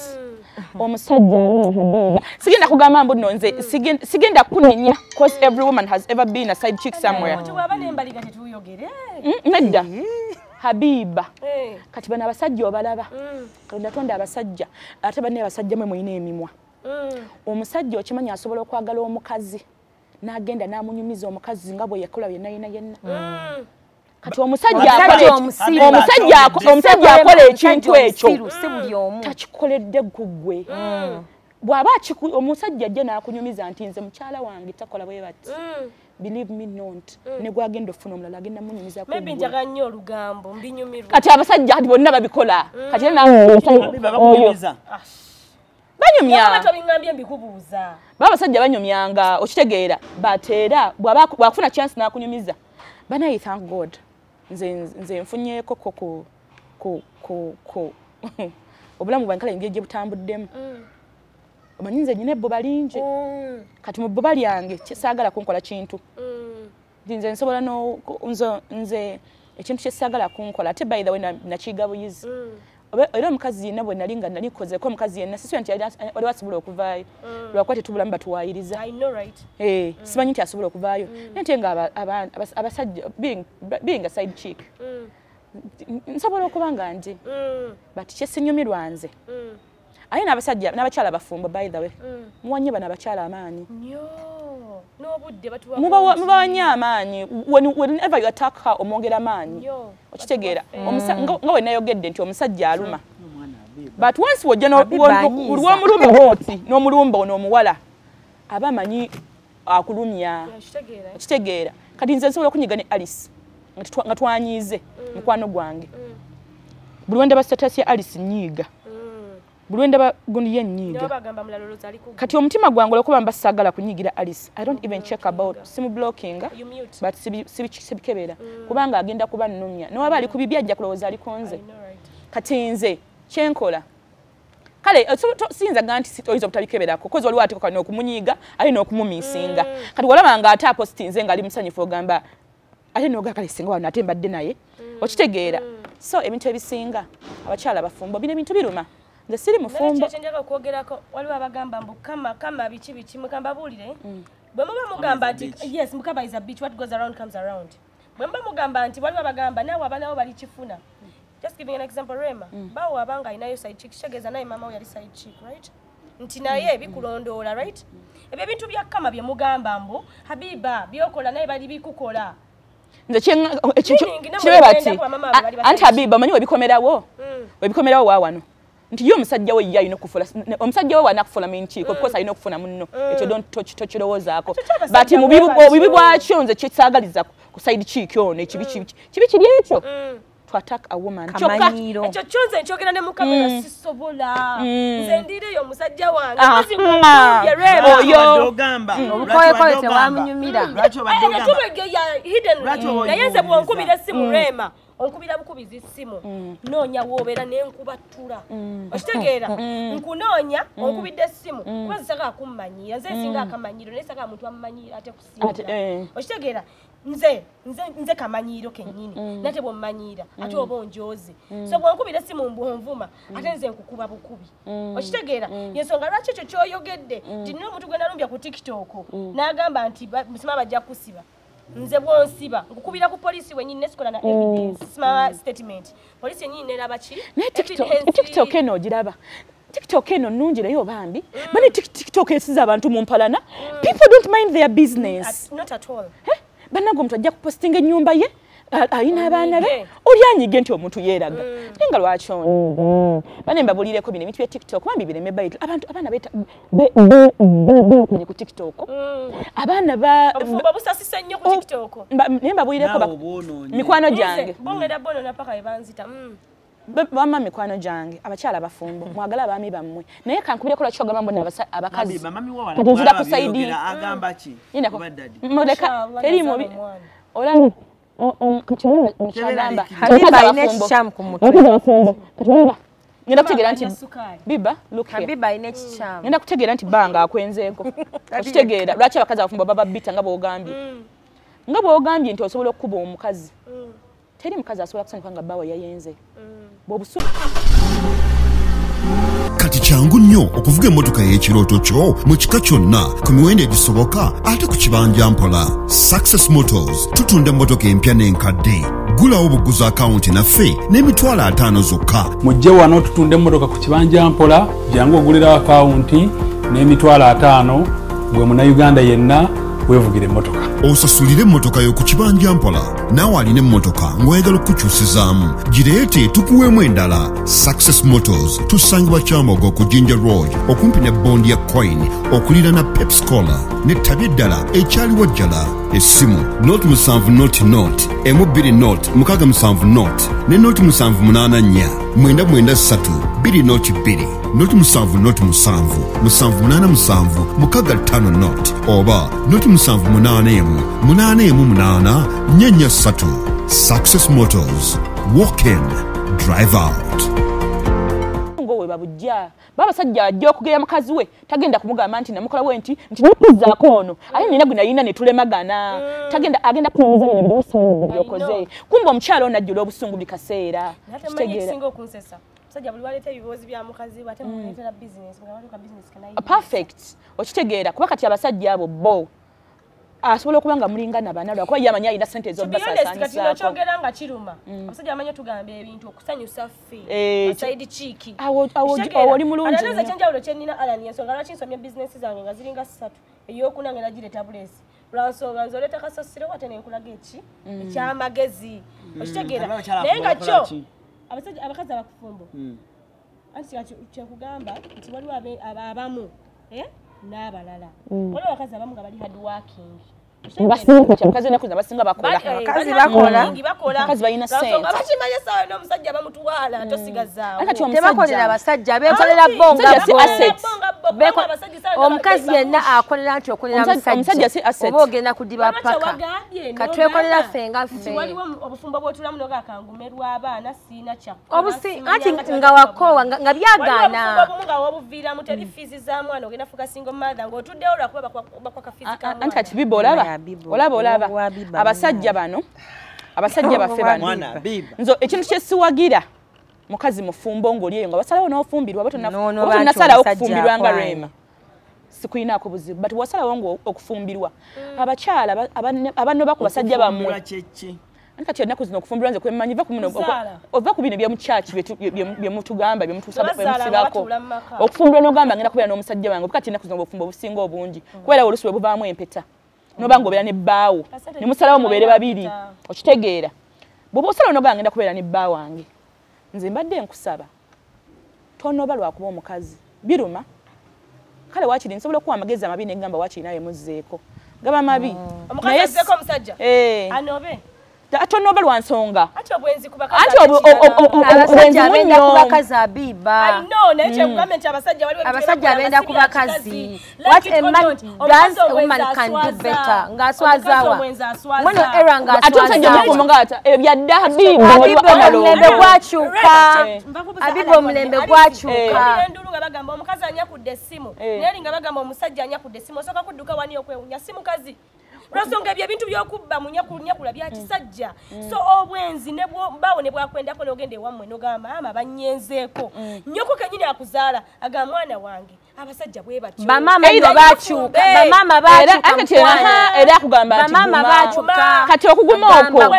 omusajja sigenda kugamba mbu nno nze sigenda kunenya because every woman has ever been a side chick somewhere nedda Habiba kati bana abasajja obalaba ndatonda abasajja ate bane abasajja mwe muyina emimwa omusajja okimanya asobola okwagala omukazi n'agenda n'amunyumiza omukazi nga bwe yakola yenna yenna yenna kati omusajja akola omusajja omusajja akola ekintu ekyo takikoledde gugwe bw'aba omusajja ajja n'akunyumiza nti nze mukyala wange takola bwe bati believe me not ne gwagenda ofuna omulala agenda munyumiza ko maybe njaga nnyo olugambo mbinyumirwa kati abasajja kati bonna babikola kati nawe babakunyumiza banyumya abantu bingambye mbikubuuza baba basajja banyumyanga okitegeera batera bwakufuna chance n'akunyumiza banayi thank God nze nze mfunyeeko ko ku ku ku ku obulamu bwankala engeri butambuddemu omanyi nze nyina ebbo balingi kati mu bbo balyange saagala kunkola kintu nze nsobola no nze nze ekintu kye saagala kunkola ate by the way nakiga buyizi era omukazi yenna bwe nali nga nali kozeko omukazi yenna sisi nti wali wasobola okuvaayo lwakuba tetubulamu batuwaayiriza simanyi nti asobola okuvaayo naye nte nga abasajja being a side chick nsobola okuba nga nje but kyesinyumirwa nze aye n'abasajja n'abakyala bafumbo by the way muwanye bano abakyala amaanyi mubawanye amaanyi whenever you attack her omwongera amaanyi okitegeera nga we nayogedde nti omusajja aluma but once wojja olw'omulumba bwoti n'omulumba n'omuwala aba amanyi akulumya okitegeera kati nze nsobola okunyiga ne Alice nga twanyiize mukwano gwange buli wendaba status ya Alice nyiiga buli wendaba gundi ye nyiiga kati omutima gwange olwokuba mbasagala kunyigira Alice I don't even check about simu blocking but sibikebera kubanga agenda kuba nnumya nowaba ali ku bibya ajja kulowooza ali konze kati nze kyenkola kale sinza ganti oyinza obutabikeberako kozi waliwo ateko kano okumunyiiga ali n'okumumisinga kati walaba nga ate apostinze nga ali musanyufu ogamba ate noga kale singa wano ate mbadde naye okitegeera so ebintu ebisinga abakyala bafumbo bino ebintu biruma nze siri mufumbo njakyenjaga okwogerako waliwo abagamba mbu kama kama biki biki mukamba buulire bwe muba mugamba nti yes mukaba is a bitch what goes around comes around bwe muba mugamba nti waliwo abagamba naawe abanawo bali kifuna just giving an example Rema bawo abanga inayo side chick kitegeeza naye mama we yali side chick right nti naye bikulondoola right ebyo ebintu bya kama bye mugamba mbu Habiba byokola naye bali bikukola nze kibe bati anti Habiba manyi webikomerawo webikomerawo waawano nti yo omusajja we ye alina okufula omusajja we wanakufula minkiiko because alina okufuna munno ekyo don't touch tokirowoozaako but mubibi bwakyo nze kyesaagaliza ku side chick ono ekibi kibi kiri ekyo to attack a woman kamanyiro ekyo kyonze nkyogera ne mukamera sisobola nze ndireyo omusajja wange kazi ngombuye Rema oyo ogamba obukoyekoye tewamunyumira lwaki obadde ogamba tubege ya hidden naye nze bwonkubira essimu Rema onkubira bukubizi simu noonya woobera n'enkubatula okitegeera nkunoonya onkubidde essimu kuba zisaka akummanyira nze singa akamanyiro naye saka muntu amumanyira ate kusinga okitegeera nze nze nze kamanyiiro kennyini nate bw'ommanyiira ate oba onjooze so bwonkubira essimu mbwonvuma ate nze nkukuba bukubi okitegeera yensonga lwaki ekyo kyoyogedde nti nina omuntu gwe nalumbya ku TikTok n'agamba nti musima bajja kusiba nze bwonsiba nkukubira ku polisi wenyini nesikola na evidence sima statement polisi yenyini neraba ki TikTok eno ogiraba TikTok eno nnungi naye obambi bani TikTok esiza abantu mu mpalana people don't mind their business not at all banago omuntu ajja kupostinga ennyumba ye alina abaana be oli anyige nti omuntu yeeraga naye nga lwaki ono bane mbabulireko bino ebintu bya TikTok bambi bireme bayita abantu abaana beta beekonye ku TikTok abaana babusasisa nnyo ku TikTok naye mbabulireko mikwano gyange bongera bono napaka ebanzita bamma mikwano gyange abakyala bafumbo mwagala abaami bammwe naye kankubireko lwaki ogamba mbona abakazi kati nzira kusaidi agamba ki muleka teri mubi olani Habiba ine chichamu kumutwe ngenda kutegera nti biba look here Habiba ine chichamu ngenda kutegera nti banga akwenzeeko okitegeera lwaki abakazi abafumbo baba bita nga bwogambye nga bwogambye nti osobola okukuba omukazi teri mukazi asobola kusanyuka nga bbawe yayenze bwobusu kati kyangu nnyo okuvuga emmotoka y'ekirooto kyo mu kika kyonna ku miwendo egisoboka ate ku kibanja mpola Success Motors tutunda emmotoka empya n'enkadde gulawo obuguzi akawunti naffe n'emitwalo ataano zokka mujje wano tutunda emmotoka ku kibanja mpola jangu ogulirawo akawunti n'emitwalo ataano gwe munnayuganda yenna weevugira emmotoka osasulire emmotoka yo ku kibanja mpola naawe alina emmotoka ng'oyagala okukyusizaamu gireete tukuweemu endala Success Motors tusangibwa Kyambogo ku Jinja Road okumpi ne bondi ya coin okulira na Pepsi-Cola n'ettabi eddala ekyaliwo jjala essimu not musanvu not not emu bbiri not mukaaga musanvu not ne not musanvu munaana nnya mwenda mwenda ssatu bbiri not bbiri not musanvu not musanvu musanvu munaana musanvu mukaaga ttaano not oba not musanvu munaana emu munaana emu munaana nnya nnya ssatu Success Motors walk in drive out ngowe babujja baba sajja ajja okugera mukazi we tagenda kumugamba nti namukola we nti nti ntuzaako ono ate nina guna yina ne tulemagana tagenda agenda kunyumiza ne bibuso byokoze kumba omukyalo ono ajjula obusungu bikaseera kitegeera singo kunsesa abasajja buli waleeta ebibuuzi bya mukazi bwe ate muleetera business nga batuuka business kanayi perfect okitegeera kuba kati abasajja abo bo asobola okuba nga mulingana banalwa kuba yamanya alina sente ez'obasaasaanyisaako kyogera nga kiruma abasajja bamanya tugamba ebintu okusanyusa ffe basaidi kiiki awo oli mulungi nnyo ekyenjawulo kye nnina alani ensonga lwaki nsomya bizinesi zange nga ziringa ssatu ey'okuna ngenda gireeta bulesi lwansonga nze oleeta kasasiro wate nenkulaga eki ekyamagezi okitegeera naye nga kyo abakazi abakufumbo anti kyekugamba nti waliwo abamu n'abalala waliwo abakazi abamu nga bali hard working abakazi enaku abasinga bakola abakazi balina sente bakimanya sawa n'omusajja bamutwala tosigazaawo tebakolera abasajja beekolera bo omukazi yenna akolera nti okolera musajja oba ogenda kudiba paka katwekolera ffe nga ffe waliwo obufumbo bwotulamu nogakangumerwa abaana siina obusi anti nga wakoowa nga byagaana obumu nga wobuviiramu teri fiizi za mwana ogenda fuka single mother ng'otuddewo lwakuba bakwaka fiizi ka mwana anti kati biba olaba olaba olaba abasajja bano abasajja baffe bano nzo ekintu kyesiwagira mukazi mufumbo ng'oli eyo nga basalawo n'ofumbirwa batonasalawo okufumbirwa nga Rema sikuyinaako buzibu but wasalawo nga okufumbirwa abakyala abanoba ku basajja bammwe anti kati ennaku zino okufumbirwa nze kwemanyi ova ku bino byemukyaki byemutugamba byemutusibako okufumbirwa n'ogamba ngenda kubeera n'omusajja wange kati ennaku zino obufumbo obusinga obungi kubeera olusi bwe buvaamu empeta noba ng'obeera ne bbaawo ne musalawo mubeere babiri okitegeera bw'oba osalawo n'ogamba ngenda kubeera ne bbaa wange nze mbadde nkusaba tonoba lwakuba omukazi biruma kale waakiri nsobola okuwa amagezi amabi ne ngamba waakiri nawe muzzeeko gaba mabi omukazi azzeeko omusajja anobe atonoba lwa nsonga ati obwenzi ku bakazi ati obwenzi abenda ku bakazi abiba abasajja abenda ku bakazi what a man does a woman can do better ngaswazawa mwana era ngaswazawa ebyadda habiba omulembe gwakyuka abiba omulembe gwakyuka endulu nga bagamba omukazi anyakudde essimu neri nga bagamba omusajja anyakudde essimu osooka kudduka wani okwewunya si mukazi lwasonga ebyo ebintu by'okubba munyakunyakula bya kisajja so obwenzi ne bawo ne bwakwendako n'ogenda ewammwe n'ogamba ama bannyenzeeko nnyoko kennyini akuzaala aga mwana wange abasajja bwe batyo bamaama ino bakyuka bamaama bakyuka era akugamba nti bamaama bakyuka kati okuguma okwo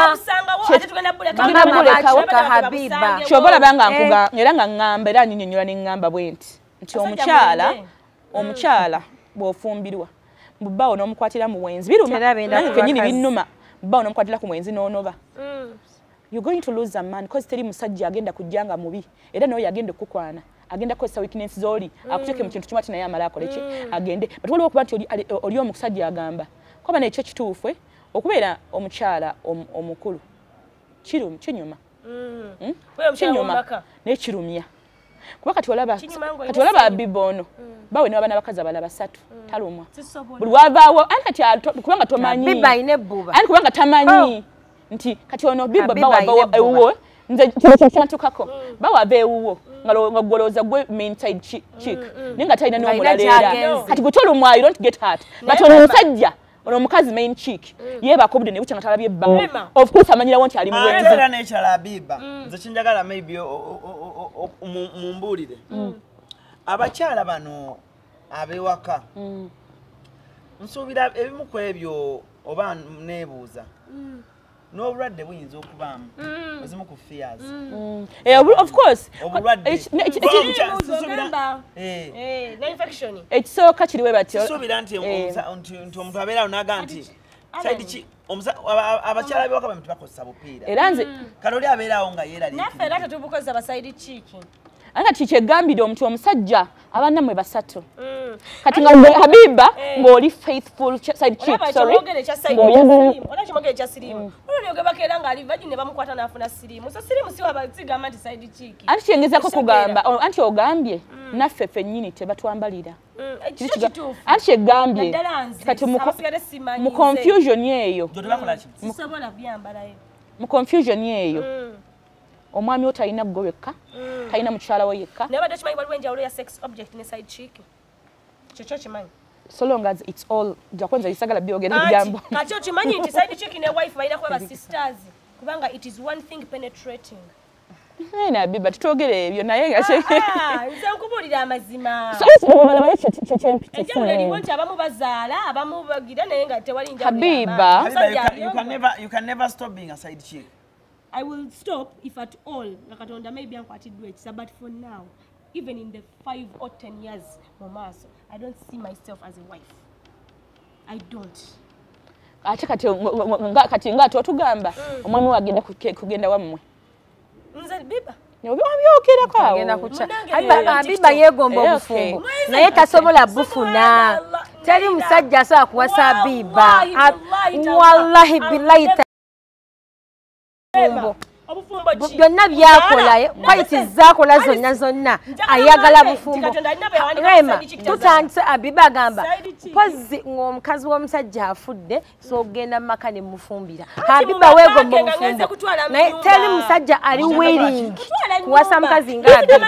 bamaama bakyuka Habiba kyobola banga nkuga era nga ngamba era nyinyonyola ne ngamba bwe nti nti omukyala omukyala bw'ofumbirwa bubbawo n'omukwatira mu wenzi biruma nange kenyini binnuma bubbawo n'omukwatira ku mwenzi n'onoba you're going to lose a man because teri musajja agenda kujjanga mubi era n'oyo agenda okukwana agenda kukozesa weakness z'oli akuteeke mu kintu kimu ati naye amala akole ki agende but waliwo okuba nti oli omusajja agamba kuba nekyo kituufu okubeera omukyala omukulu kinyuma kinyuma naye kirumya kuba kati olaba kati olaba Habiba ono bawe ne babana bakazi abala basatu talumwa buli wavaawo anti kati kubanga tomanyi Habiba ayina ebbuba anti kubanga tamanyi nti kati ono Habiba bawava ewuwo nze kinatukako bawava ewuwo nga golooza gwe main side chick ninga talina n'omulaleera kati gwe tolumwa you don't get hurt but ono omusajja ono omukazi main chick yeebako obudde ne bukya nga talabye ebba of course amanyirawo nti ali mu bwenzi era n'ekyala Habiba nze kinjagala maybe mumbuulire abakyala bano abewaka nsuubira ebimu ku ebyo oba neebuuza n'obulwadde buyinza okubaamu ezimu ku fears of course ekisooka kiriwe batyo suubira nti omuntu abeerawo n'aga nti abakyala bewaka bame tebakozesa bupiira era nze kati oli abeerawo nga yeeralinnaffe era tetubukozesa basaidi kiiki anga kikyegambire omuntu omusajja abannamwe basatu kati nga Habiba ng'oli faithful side chick sorry olakimogere ekya siriimu ololyogebakeera nga ali vagi ne bamukwata n'afuna siriimu so siriimu si wabazigamba nti side chick anti kyengezako kugamba anti ogambye naffe ffennyini tebatwambalira anti kyegambye kati mu confusion eyo mu confusion eyo omwami oyo talina gwe wekka talina mukyala we yekka naye badde kimanyi waliwo enjawulo ya sex object ne side chick kyekyo kimanyi so long as it's all jakwenza isagala byogera ebigambo kati okimanyi nti side chick ne wife balina kuba ba sisters kubanga it is one thing penetrating Naina Habiba tutogere ebyo naye nga Ah, nze nkubulira amazima. Enjawulo eriwo nti abamu bazaala, abamu bagira naye nga tewali njawulo. Habiba. Habiba, you can, you can never you can never stop being a side chick. I will stop if at all nga Katonda maybe ankwatiddwa ekisa, but for now, even in the five or ten years mu maaso, I don't see myself as a wife. I don't. Ate kati nga kati nga totugamba omwami wagenda kugenda wammwe. Nze Biba. Obyokera kwa. Agenda kucha. Habiba yegomba obufumbo. Naye tasobola bufuna. Teri musajja asobola kuwasa Habiba. Wallahi billahi. Obufumbo ki? Byonna byakola, quality zakola zonna zonna. Ayagala bufumbo. Rema, tutandise Habiba agamba. Pozi ng'omukazi w'omusajja afudde, so ogenda mu maka ne mufumbira. Habiba weegomba obufumbo. Naye teri musajja ali willing kuwasa mukazi nga Habiba.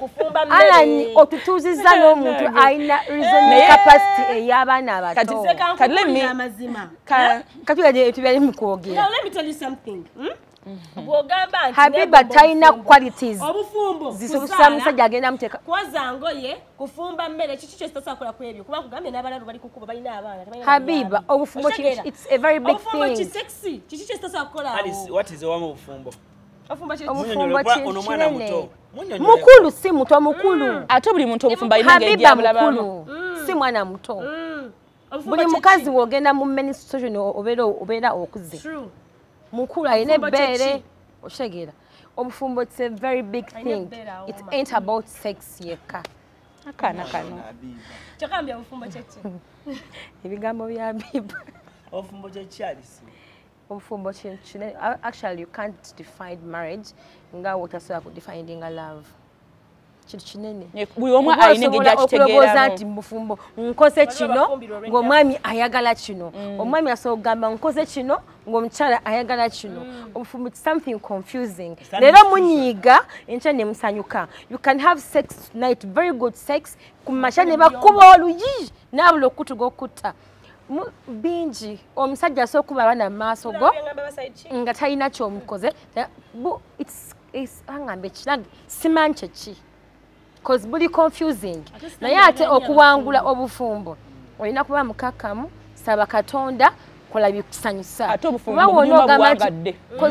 Alani otutuuzizza n'omuntu alina reason capacity ey'abaana abato. Kati let me amazima. Katulage tubyali mu kwogera. Now let me tell you something. Hmm? Bwogamba nti Habiba talina qualities. Obufumbo. Zisobola musajja agenda muteeka. Kwaza ngoye, kufumba mmere kiki kyo sitasakola kwebyo. Kuba kugambye n'abalalu bali kukuba balina abaana. Habiba, obufumbo it's a very big Obufumbo ki thing. sexy. Kiki kyo sitasakola. Alice, what is owamu bufumbo? Obufumbo ki Obufumbo kinene. Mukulu si muto mukulu. Ate buli muntu obufumbo alina Habiba ng'ejjabulabamu. mukulu. Si mwana muto. Buli mukazi wogenda mu menstruation obeera obeera okuze. True. Mukulu alina ebbeere oshegera. Obufumbo it's a very big thing. It ain't about sex yekka. Akana kano. Kyokambye obufumbo kyeki. Ebigambo bya Habiba. Obufumbo kyeki Alice. Obufumbo kinene. Actually you can't define marriage nga wotasobola ku defining a love. Kintu kinene. Buli omu alina engeri akitegeeramu. Nti mufumbo nkoze kino ng'omwami ayagala kino. Omwami asobola okugamba nkoze kino ng'omukyala ayagala kino. Obufumbo it's something confusing. Leero munyiiga enkya ne musanyuka. You can have sex tonight, very good sex, ku makya ne bakuba oluyi n'abula okutuga okutta. Bingi omusajja asobola okuba abaana mu maaso go nga talina ky'omukoze. It's it's angambe kirage simanyi kyeki. Because buli confusing. Naye ate okuwangula obufumbo olina kuba mukakamu, saba Katonda kola bikusanyusa. Ate obufumbo buwagadde.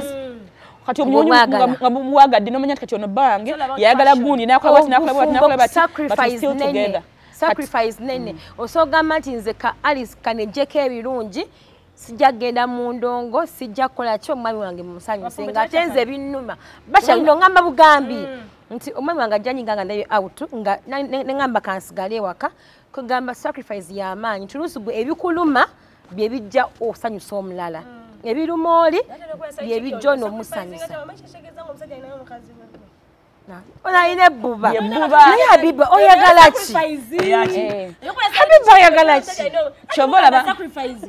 Kati omunyonyi nga buwagadde n'omanya kati ono bange yayagala gundi n'akola bati n'akola bati n'akola bati. Sacrifice nene. Sacrifice nene. Osogamba nti nze ka Alice kanejjeko ebirungi sijja genda mu ndongo, sijja kukola kyo omwami wange mumusanyuse nga ate nze binnuma. Basha bino ngamba bugambi. Nti omwami wange ajja nyinga nga ndayo out nga nengamba kansigale ewaka kugamba sacrifice y'amaanyi tuluusi gwe ebikuluma bye bijja osanyusa omulala ebiruma oli bye bijja n'omusanyusa. Olina ebbuba naye Habiba oyagala ki? Habiba oyagala ki? Kyova olaba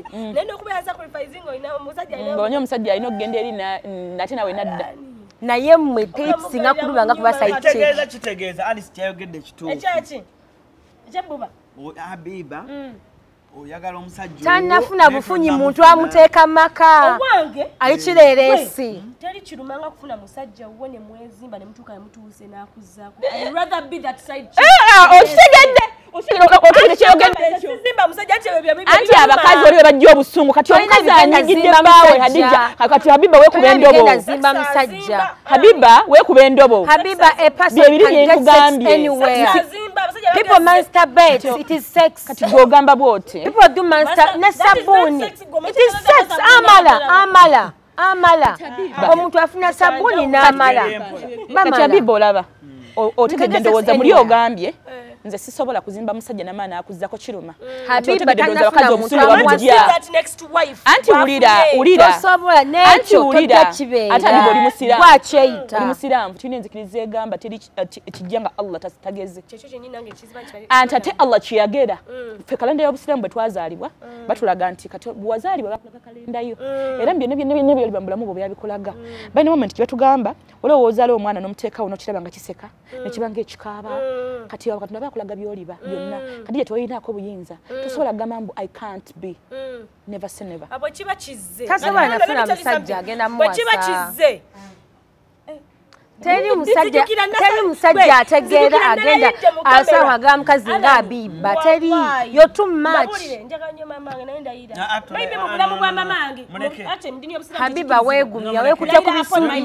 ng'olina omusajja alina okugenda eri nate nawe nadda. Naye mmwe tekisinga kulubanga kuba side check. Kitegeeza kitegeeza Alice kyayogedde kituufu. Ekyaki? Ekyebbuba? Habiba oyagala omusajja tannafuna bufunyi muntu amuteeka maka. Obwange ali kireeresi. Teri kirumanga kufuna musajja wo ne mwezimba ne mutuuka ne mutuuse n'akuzzaako. I'd rather be that side chick. Okitegedde okitegedde kyogedde. Sizimba musajja ati ebyo bibyo. Anti abakazi oli bajja obusungu kati omukazi anyigidde bbaawe Hadija kati Habiba weekuba endobo. Zimba musajja. Habiba weekuba endobo. Habiba a person can get sex anywhere. People masturbate. It is sex. Kati gwogamba bwoti. People do masturbate. Ne sabuni. It is sex. Amala. Amala. Amala. Omuntu afuna sabuni n'amala. Kati Habiba olaba. Otegedde ndowooza muli ogambye. Nze sisobola kuzimba musajja n'amaana akuzzako kiruma. Habiba tannafuna omuntu amwajja. Anti wulira wulira. Tosobola n'ekyo tojja kibeera. Ate Habiba oli musiraamu. Bwakyeyita. Oli musiraamu tulina enzikiriza egamba teri kijja nga Allah tageze. Kyekyo kyennyini nange kiziba nti Anti ate Allah kyeyagera. Ffe kalenda y'obusiraamu bwe twazaalibwa batulaga nti kati bwazaalibwa bakulaga kalenda yo. Era byonna byonna byonna byali bambulamu bwe byabikolaga. Bali moment kye batugamba olowooza ali omwana n'omuteekawo n'okiraba nga kiseka nekibanga ekikaaba. Kati wakati bakulaga byoliba byonna kati yetolinaako obuyinza tosobola kugamba mbu I can't be never say never. Abo kiba kizze. Tasobola nafuna musajja agenda muwasa. Bwe kiba kizze. Teri musajja teri musajja ategeera agenda asawa agamukazi nga Habiba teri yo too much. Habiba weegumya weekute ku bisubi.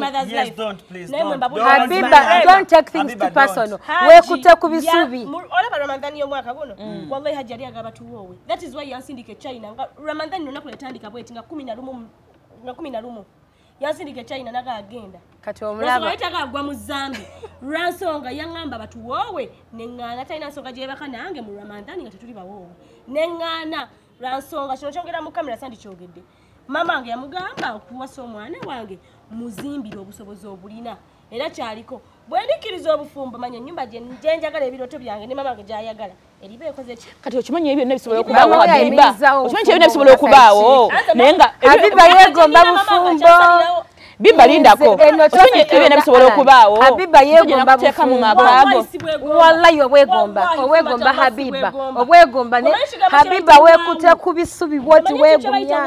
Habiba don't take things too personal. Weekute ku bisubi. Olaba Ramadhani y'omwaka guno wallahi Hajji yali agaba tuwoowe. That is why yansindika China nga Ramadhani lunaku yatandika bweti nga kumi na lumu nga kumi na lumu. Yansindika China naga agenda. Kati omulaba ayitaga agwa mu Zambi. Lwansonga yaŋŋamba batuwoowe neŋŋaana talina nsonga gye baka nange mu Ramadhani nga tetuli bawoowe. Neŋŋaana lwansonga kino kyongera mu kamera sandi kyogedde. Mama wange yamugamba okuwasa omwana wange muzimbire obusobozi obulina. Era kyaliko bwendikiriza obufumbo manya ennyumba gye njenjagala ebirooto byange ne mama wange gy'ayagala eriba ekoze ki kati okimanyi ebyo byonna bisobola okubaawo Habiba okimanyi ebyo byonna bisobola okubaawo naye nga Habiba yeegomba bufumbo Biba lindako okimanyi ebyo byonna bisobola okubaawo Habiba yeegomba bufumbo mu mabaago wallahi obwegomba obwegomba Habiba obwegomba ne Habiba weekute ku bisubi bwoti weegumya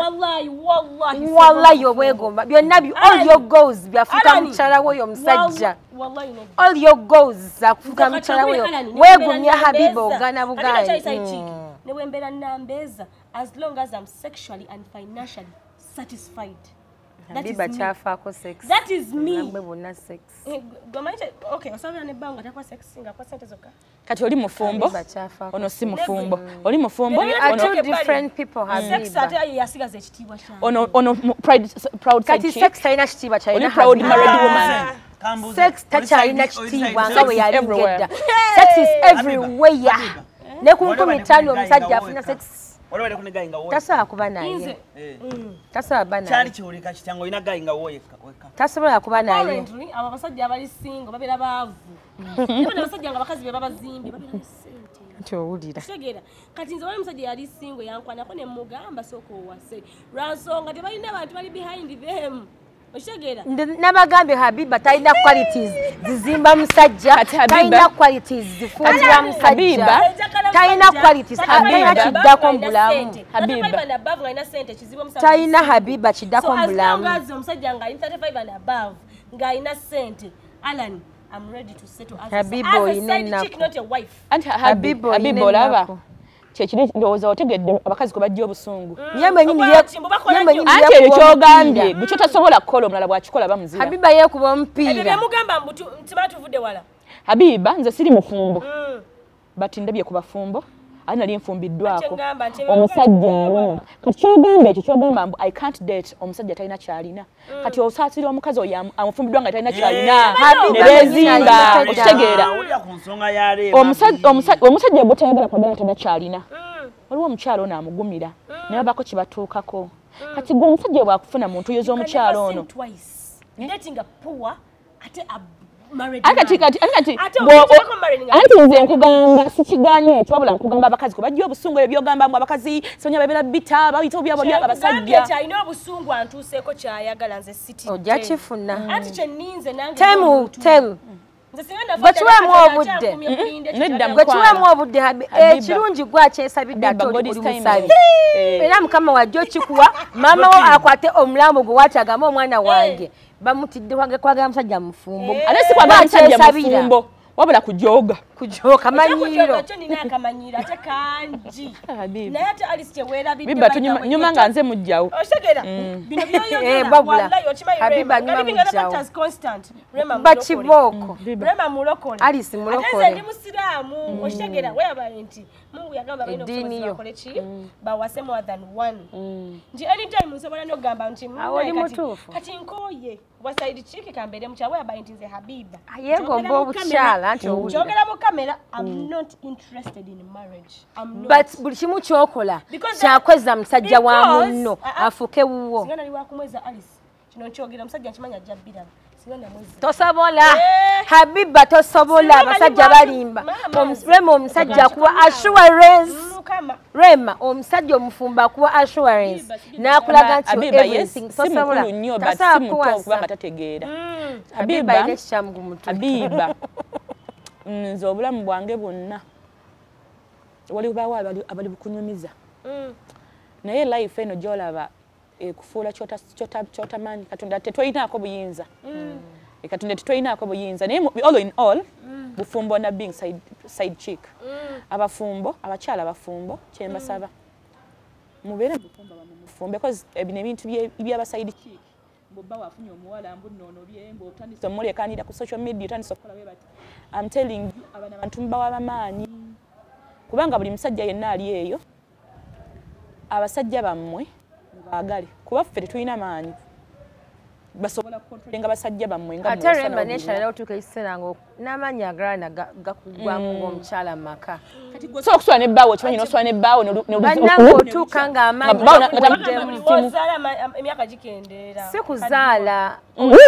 wallahi obwegomba byonna all your goals byafuuka mukyala we oyo musajja all your goals zakufuuka mukyala we weegumya Habiba ogana bugaanyi ne wembeera nambeeza as long as I'm sexually and financially satisfied. Habiba chafaako sex. That is me. Namwe bonna sex. Gomaite okay, osabira ne banga takwa sex nga kwa sente zokka. Kati oli mufumbo. Ono si mufumbo. Oli mufumbo. Ono two different people Habiba. Sex ate yasigaza ekitiibwa kyange. Ono ono pride proud side chick. Kati sex talina kitiibwa kyalina. Oli proud married woman. Sex takyalina kitiibwa nga we yali ngedda. Sex is everywhere. Ne ku nkumi ttaano omusajja afuna sex. Olwale kune gainga woye. Tasobola kuba naye. Eh. Tasobola kuba naye. Kyali kiwulika kitango ina gainga woye weka. Tasobola kuba naye. Currently aba basajja abali single babera baavu. Niba basajja nga bakazi be babazimbi babera sente. Kyowulira. Tegera. Kati nze wali musajja yali single yankwanako ne mugamba soko wase. Ransonga tebalina abantu bali behind them. Oshegera. Nabagambye Habiba talina qualities zizimba musajja talina qualities zifunzira musajja talina qualities Habiba kiddako mbulamu Habiba na above ngaina sente kizibu musajja talina Habiba kiddako mbulamu so as long as omusajja nga thirty-five and above ngaina sente Alan I'm ready to settle as Habiba oyina ennaku not a wife anti Habiba Habiba olaba kyekiri ndowooza otegedde abakazi kwe bajja obusungu yemenyini yemenyini anti ekyo kyogambye bwe kyotasobola kukola omulala bwakikola bamuzira Habiba yeekuba omupiira ebyo byamugamba mbutu ntimala tuvudde wala Habiba nze siri mufumbo bati ndabye ku bafumbo ali nali nfumbiddwako omusajja alo kati kyogamba ekyo kyogamba mbu I can't date omusajja talina kyalina kati osaasira omukazi oyo amufumbiddwa nga talina kyalina nebezimba okitegeera omusajja bwotayagala kwagala talina kyalina waliwo omukyalo ono amugumira naye abako kibatuukako kati gwe omusajja bwakufuna muntu yoza omukyalo ono Akati kati akati anti nze nkugamba sikiganye ekyo wabula nkugamba abakazi ko bajja obusungu ebyo byogamba mu abakazi sonya babera bita bayita obyabo byaba basajja kyalina obusungu antuuseeko kyayagala nze city ojja kifuna anti kye nninze nange temu temu Gwekiwemu obudde gwekiwemu obudde ekirungi gwakyesabidde ate oli musabi era mukama wajja okikuwa maama wo akwate omulambo gwe watagamba omwana wange bamutidde wange kwagala musajja mufumbo ate si kwagala musajja mufumbo wabula kujoga kujoka manyiro kyo nina akamanyiro ate kangi naye ate Alice kyewera Biba tunyuma nga nze mujjawo oshegera bino byoyogera wallahi okimanyi Habiba nyuma mujjawo Rema bakiboko Rema mulokole Alice mulokole ate ndi musiramu oshegera weba nti Mungu yagamba bino okole ki bawase more than one nti anytime nsobola nogamba nti kati nkoye wasaidi chiki kambere mchawe abainti nze Habiba ayegomba obukyala anti njogera mu kamera I'm not interested in marriage I'm not but buli kimu kyokola kyakweza musajja wa munno afuke wuwo singana liwa kumweza Alice kino nkyogera musajja nkimanya jabbira singana mwezi tosobola Habiba tosobola abasajja balimba Rema omusajja kuwa assurance Rema omusajja omufumba kuwa assurance nakulaga nti everything tosobola nnyo but si muto kuba batategeera Habiba ile kyamugu mutu Habiba nze obulamu bwange bwonna wali bawa abali bukunyumiza naye life eno gyolaba ekufuula kyota kyota kyota manyi katonda tetwayinaako buyinza ekatunde tutoyinaako buyinza naye all in all bufumbo na being side, side chick abafumbo abakyala abafumbo kyembasaba mubeere bufumbo bamufumbe because ebino ebintu byaba side chick bobba wafunye omuwala mbu nnono byembo otandise omulekanira ku social media otandise okukola bwe bati I'm telling you abana bantu mbawa bamaanyi kubanga buli musajja yenna ali eyo abasajja bammwe mubaagale kuba ffe tetulina maanyi basobola kontrolinga basajja bammwe nga ate remba neshalera otuuka ekiseera nga n'amaanyi agalana gakugwamu ng'omukyala mu maka so okuswala n'ebbaawo okimanyi n'oswala n'ebbaawo bannange otuuka ng'amaanyi emyaka gikendeera si kuzaala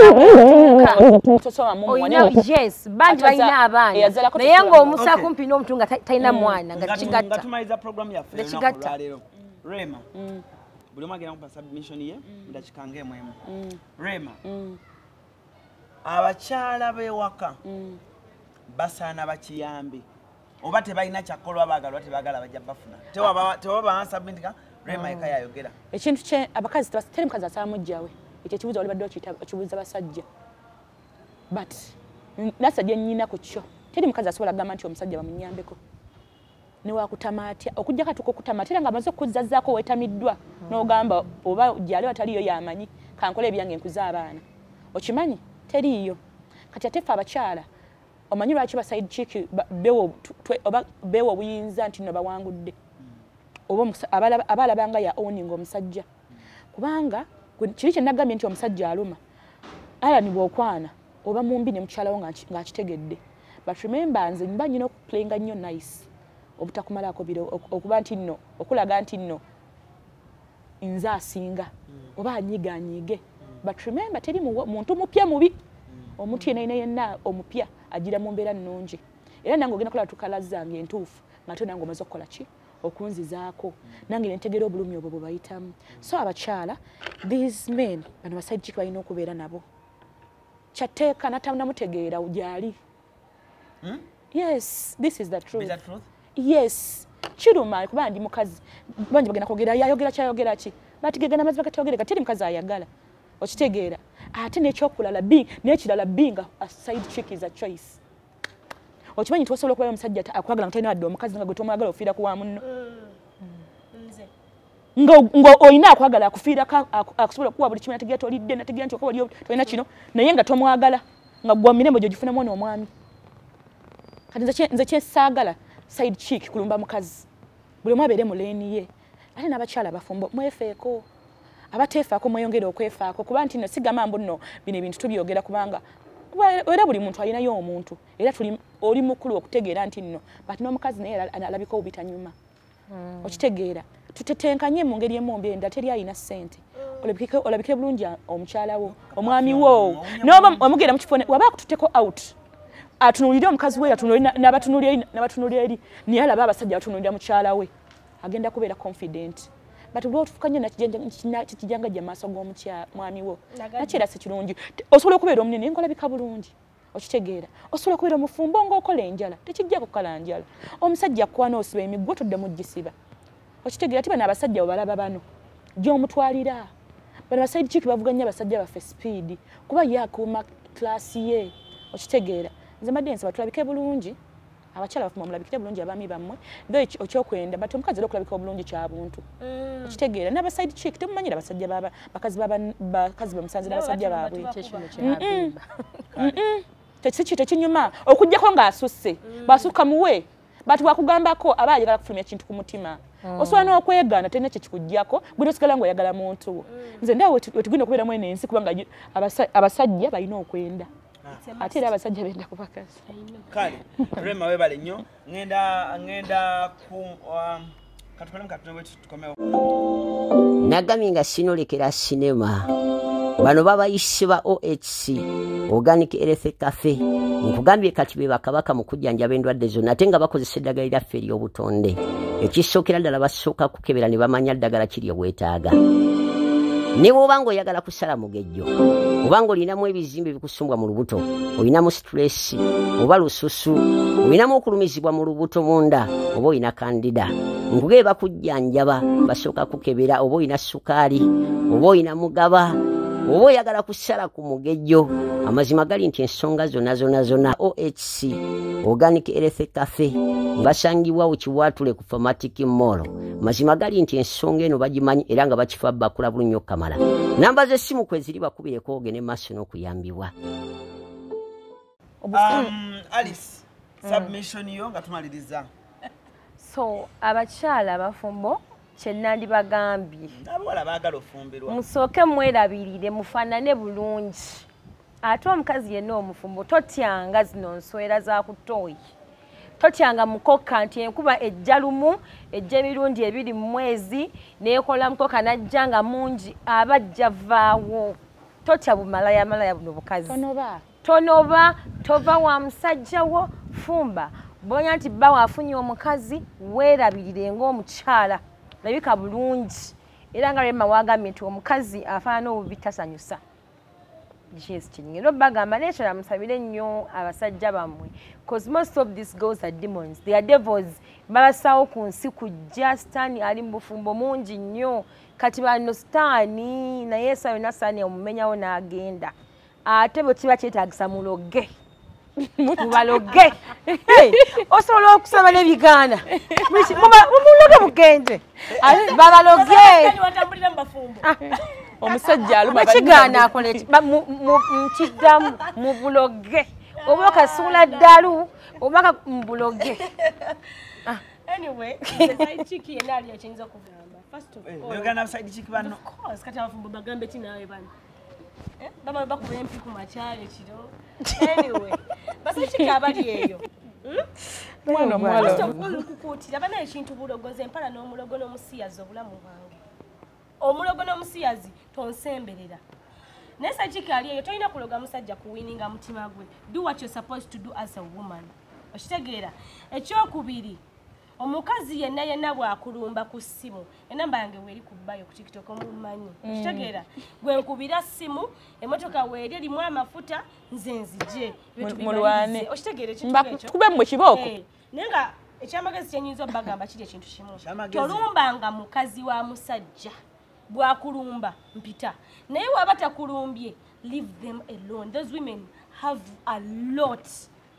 yes bangi balina abaana naye ng'omusa kumpi n'omuntu nga talina mwana nga kigatta tumaliza programu yaffe kigatta Rema buli omu agenda kupa submission ye ndakikanga emu emu Rema abakyala b'ewaka basaana bakiyambe oba tebalina kyakolwa baagala tebaagala bajja bafuna tewaba submitinga Rema eka yayogera ekintu kye abakazi teri mukazi asala mujjawe ekyo ekibuuzo wali badde okibuuza basajja but nasajja nnyina ku kyo teri mukazi asobola kugamba nti omusajja bamunyambeko newakutamaatya okujja katuko okutamaatira nga amaze okuzzazaako weetamiddwa n'ogamba oba gyali wataliyo yamanyi kankola ebyange nkuza abaana okimanyi teriiyo kati ate ffe abakyala omanyi lwaki ba side chick oba beewa obuyinza nti nno bawangudde oba abaalabanga ya owning omusajja kubanga kiri kye nagambye nti omusajja aluma alani bw'okwana oba mumbi ne mukyalawo ng'akitegedde but remember nze mba nyina okuplayinga nnyo nice obutakumalako biro okuba nti nno okulaga nti nno nze asinga oba anyiga anyiige but remember teri muntu mupya mubi omuntu yenna yenna omupya agira mu mbeera nnungi era nange ogenda kola tukala zange entuufu ngate nange omaze okukola ki okunzizaako nange nentegera obulumi obwo bwe bayitamu so abakyala these men bano baside chick balina okubeera nabo kyateeka namutegeera gyali yes this is the truth, is that truth? Yes kiruma kuba ndi mukazi bangi bagenda kwogera yayogera kyayogera ki batigegana mazima katayogera katiri mukazi ayagala okitegeera ate n'ekyokulala bi n'ekirala binga a side chick is a choice okimanyi tusobola okuba omusajja akwagala mutayina wadde omukazi nga gwe tomwagala ofiira ku wa munno nga oyina akwagala akufiira akusobola okuwa buli kimu nategeera tolidde nategeera nti okuba oli tolina kino naye nga tomwagala nga gwa mirembe gyo gifuna mwana omwami kati nze kyensaagala side chick kulumba mukazi buli omu abeere mu leeni ye ate n'abakyala abafumbo mwefeeko abateefaako mweyongere okwefaako kuba nti nno sigamba mbu nno bino ebintu tubyogera kubanga era buli muntu alinayo omuntu era oli mukulu okutegeera nti nno bati n'omukazi naye alabika obitanyuma okitegeera tutetenkanye mu ngeri emumbi enda teri alina ssente olabike bulungi omukyala wo omwami wo noba omugenda mu kifo waba akututeko out atunulira omukazi we atunulira n'abatunulira eri naye alaba abasajja atunulira mukyala we agenda kubeera confident but lwotufukanye nakijangajja maaso g'omwami wo nakyera si kirungi osobola okubeera omunene naye ngolabika bulungi okitegeera osobola okubeera omufumbo ng'okola enjala tekijja kukala njala omusajja akwana osiba emiggo todde mugisiba okitegeera ti bano abasajja obalaba bano gy'omutwalira bano baside chick bavuganya abasajja baffe speed kuba ye akuuma klasi ye okitegeera nze mbadde nsaba tulabike bulungi abakyala bafuma mulabikire bulungi abaami bammwe tho okyokwenda bati omukazi era okulabika obulungi kyabuntu okitegeera n'abaside chick temumanyira basajja bakazi bakazi bamusanze n'abasajja baabwe tekisi tekinyuma okugjako ng'asusse bw'asukka muwe bati bwakugambako aba ayagala kufulumya kintu ku mutima osobola n'okwegaana terina kye kikuggyako gwena osigala ng'oyagala muntu nze ndawe wetugenda okubeeramu eno ensi kubanga abasajja balina okwenda ate era abasajja benda ku bakazi kale Rema webale nnyo ngenda ngenda ku katukolemu katonda wetu tukomewo nagamye nga sinolekera sinema bano babayise ba O H C Organic Health Cafe nkugambye kati be bakabaka mu kujjanjaba endwadde zonna ate nga bakozesa eddagala lyaffe ery'obutonde ekisookera ddala basooka kukebera ne bamanya ddagala kiri obwetaaga ne bw'oba ng'oyagala kusala mugejjo oba ng'olinamu ebizimbe bikusumbwa mu lubuto olinamu stress oba lususu olinamu okulumizibwa mu lubuto munda oba olina kandida nkugee bakujjanjaba basooka kukebera oba olina sukaali oba olina mugaba oba oyagala kusala ku mugejjo amazima gali nti ensonga zonna zonna zonna O H C Organic Health Cafe basangibwa ukiwatule ku Pharmatic Mall mazima gali nti ensonga eno bagimanyi era nga bakifa bakula bulunyo kamala namba z'essimu kweziri bakubireko ogene maaso n'okuyambibwa. Um, Alice, submission yo nga tumaliriza. So abakyala abafumbo kyenandi bagambye abawala baagala ofumbirwa musooke mwerabirire mufaanane bulungi ate omukazi yenna omufumbo totyanga zino nswera za kutooyi totyanga mukoka nti enkuba ejja lumu ejja emirundi ebiri mu mwezi neekola mukoka najja nga mungi abajja vaawo totya bumalaya malaya buno bukazi tonoba tonoba tova wa musajja wo fumba bonya nti bba waafunye omukazi weerabirire ng'omukyala labika bulungi era nga lwemma wagambye nti omukazi afaanana obubi tasanyusa yes kinyero bagamba nekyola musabire ennyo abasajja bammwe because most of these girls are demons they are devils babasawo ku nsi kujja sitaani ali mu bufumbo mungi nnyo kati bano sitaani naye esa yonna sitaani omumenyawo n'agenda ate bwe kiba kyetaagisa muloge mubaloge osobola okusaba n'ebigaana mumuloge mugende babaloge omusajja aluma bakigaana akole mukiddamu mu buloge oba okasuula ddalu oba mu buloge. Anyway, the chiki yenna ali akyinza kugamba. First of all, oyogana side chick bano. Of course, kati abafumbo bagambe ki naawe bano. Eh? Baba bakuba empi ku makyalo kiro. Anyway, basi chiki abali eyo. Mwana mwalo. First of all, ukukutira bana ekintu bulogoze empala n'omulogo n'omusiyazi obulamu bwange. Omulogo n'omusiyazi tonsemberera. Nesa chiki ali eyo toyina kuloga musajja kuwininga mutima gwe. Do what you're supposed to do as a woman. Okitegeera. Ekyokubiri omukazi yenna yenna bwakulumba ku ssimu enamba yange weeri ku bayo ku TikTok omumanyi okitegeera gwe nkubira ssimu emotoka weeri erimu amafuta nze nzije mulwane okitegeera ekintu ekyo kube mmwe kibooko naye nga ekyamagezi kyenyinza obbagamba kiri ekintu kimu tolumbanga mukazi wa musajja bwakulumba mpita naye waba takulumbye leave them alone. Those women have a lot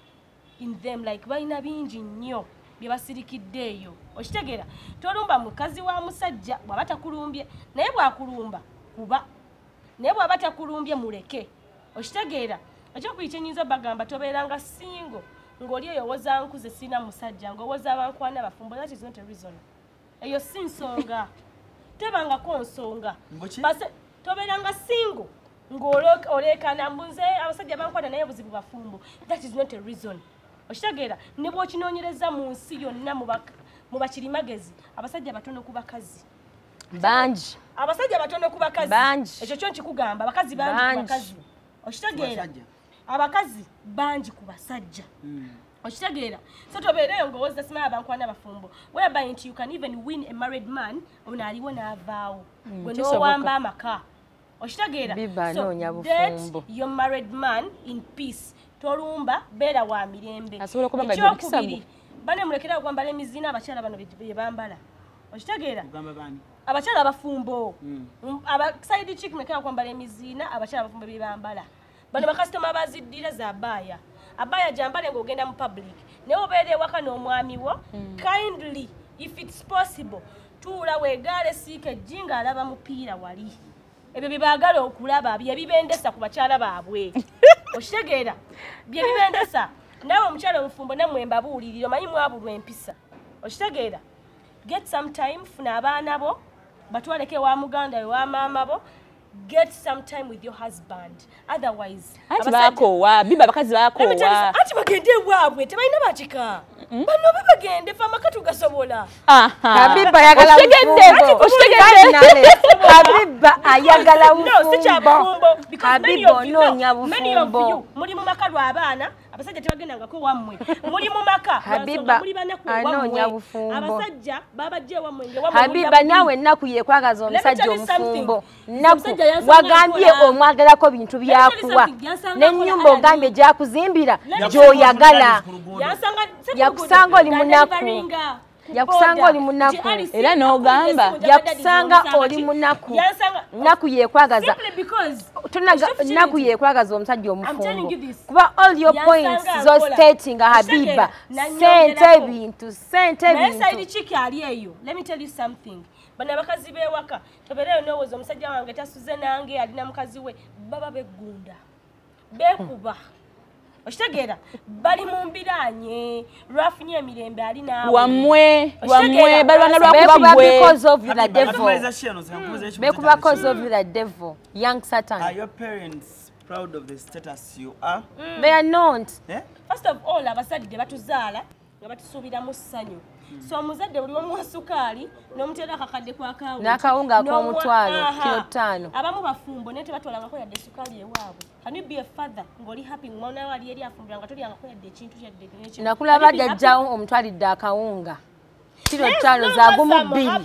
in them, like balina bingi nnyo bye basirikidde eyo okitegeera tolumba mukazi wa musajja bw'aba takulumbye naye bwakulumba kuba naye bw'aba takulumbye muleke okitegeera ekyokubiri kyenyinza bagamba tobeeranga singo ng'oli eyo owoza nkuze sina musajja ng'owoza abankwana bafumbo. That is not a reason. Eyo si nsonga tebangako nsonga base tobeeranga singo ng'olekana mbunze abasajja bankwana naye buzibu bafumbo. That is not a reason. Okitegeera ne bw'okinoonyereza mu nsi yonna mu bakirimagezi abasajja batono ku bakazi bangi abasajja batono ku bakazi bangi ekyo kyo nkikugamba abakazi bangi ku bakazi okitegeera abakazi bangi ku basajja okitegeera so tobeereyo ng'owozza simala abankwana abafumbo whereby nti you can even win a married man ono aliwo n'avaawo gwe n'owamba amaka okitegeera so date your married man in peace. Tolumba beera wa mirembe ekyokubiri bane mulekera kwambala emizina abakyala bano bye bambala okitegeera abakyala abafumbo abaside chick mulekera kwambala emizina abakyala abafumbo bye bambala bano bakasitoma baziddira za abaya abaya jambale ng'ogenda mu public naye obeera ewaka n'omwami wo kindly if it's possible tuula weegaale siika ejjinga alaba mupiira wali ebyo bye baagala okulaba bye bibendesa ku bakyala baabwe okitegeera bye bibendesa nawe omukyala omufumbo nammwe mbabuulirira omanyi mwabulwa empisa okitegeera get some time funa abaana bo batwaleko ewa muganda we wa maama bo get some time with your husband otherwise ati bakoowa biba abakazi bakoowa ati bagende ewaabwe tebalina bakika bano bebagende fe amaka tugasobola Habiba ayagala bufumbo Habiba ayagala bufumbo Habiba onoonya bufumbo muli mu maka lw'abaana abasajja tebagendangako wammwe muli mu maka Habiba anoonya bufumbo abasajja babajja ewammwe Habiba naawe ennaku yekwagaza omusajja omufumbo nnaku wagambye omwagalako bintu byakuwa n'ennyumba ogambye gyakuzimbira gy'oyagala yakusanga oli munaku yakusanga oli munaku era n'ogamba yakusanga oli munaku naku yekwagaza tunaga naku yekwagaza omusajja omufumbo kuba all your points zo stating Habiba sente bintu sente bintu Mesa ili chiki ali eyo. Let me tell you something. Bana bakazi bewaka tobereyo nowozo omusajja wange tasuze nange alina mukazi we baba begunda bekuba oshtegera bali mumbiranye lwafunye emirembe ali nawe wamwe wamwe bali wana lwakuba bwe because of the devil bekuba because of the devil young Satan. Are your parents proud of the status you are? Mm. They are not. Eh? First of all abasajja batuzaala nga batusubira mu ssanyu. So omuzadde buli omu wasukali n'omutera akakadde kwa kawo n'akawunga ak'omutwalo kilo ttaano abamu bafumbo naye tebatwalangako yadde sukali ewaabwe. Can you be a father ng'oli happy ng'omwana we ali eri afumbira nga tolyangako yadde ekintu kyadde n'ekintu nakulaba jjajjawo omutwalidde akawunga kilo ttaano za gumu bbiri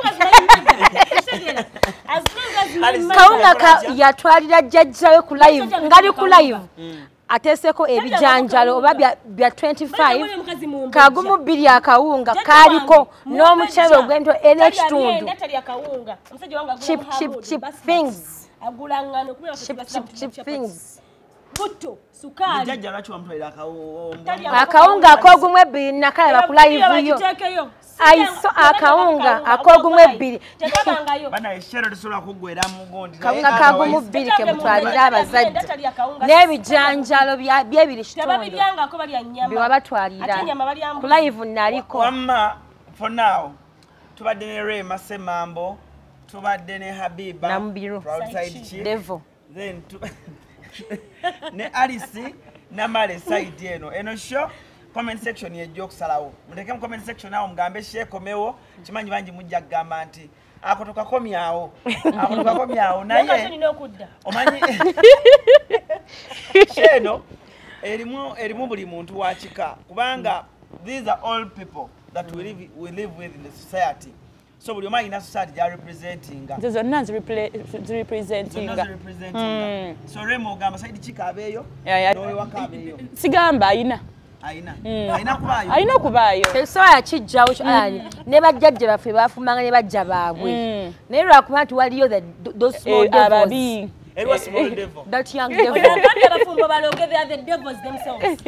kawunga yatwalira jjajjawe ku live ngali ku live ateseko ebijanjalo oba bya twenty-five kagumu bbiri akawunga kaliko n'omukyebe ogwento n'ekitundu chip chip chip things agulangano kubera chip chip chip things buto sukali jjajja lwaki wamutwalira akawunga akawunga akogumu ebbiri nakalaba ku live yo aiso akawunga akogumu ebbiri bana eshero tusobola kuggwera mugondi kawunga kagumu bbiri ke mutwalira abazadde n'ebijanjalo byebiri kitundu biwa batwalira ku live naliko wamma for now tubadde ne Rema Semambo tubadde ne Habiba Namubiru Devo then ne Alice namale side eno eno show comment section ye joke salawo muteke mu comment section awo mugambe share komewo kimanyi banji mujja gamba nti akotoka komyawo akotoka komyawo naye omanyi sheno erimu erimu buli muntu wachika kubanga these are all people that we live we live with in the society. So buli omanyi na society ja representing zo nanzi representing representing so Remo gamba side chika abeyo nowe wakabeyo sigamba ayina Aina. Aina kubayo. Aina kubayo. So ya kijjawo kyani ne bajjajja bafe bafumanga ne bajja baabwe. Ne lwakuba nti waliyo the those small devils. Ababi. It was small devil. That young devil. Abafumbo baloge they are the devils themselves.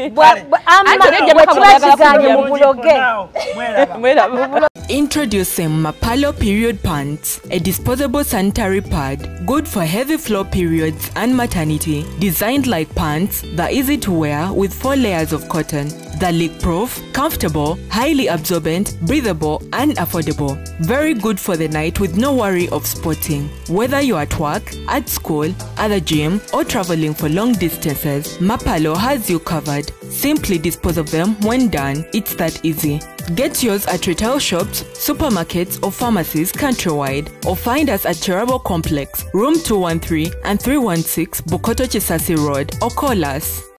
Introducing Mapalo Period Pants, a disposable sanitary pad, good for heavy flow periods and maternity, designed like pants that are easy to wear with four layers of cotton. They're leak-proof, comfortable, highly absorbent, breathable, and affordable. Very good for the night with no worry of spotting. Whether you're at work, at school, at the gym, or traveling for long distances, Mapalo has you covered. Simply dispose of them when done. It's that easy. Get yours at retail shops, supermarkets, or pharmacies countrywide, or find us at Cherabo Complex, room two one three and three one six, Bukoto Chisasi Road, or call us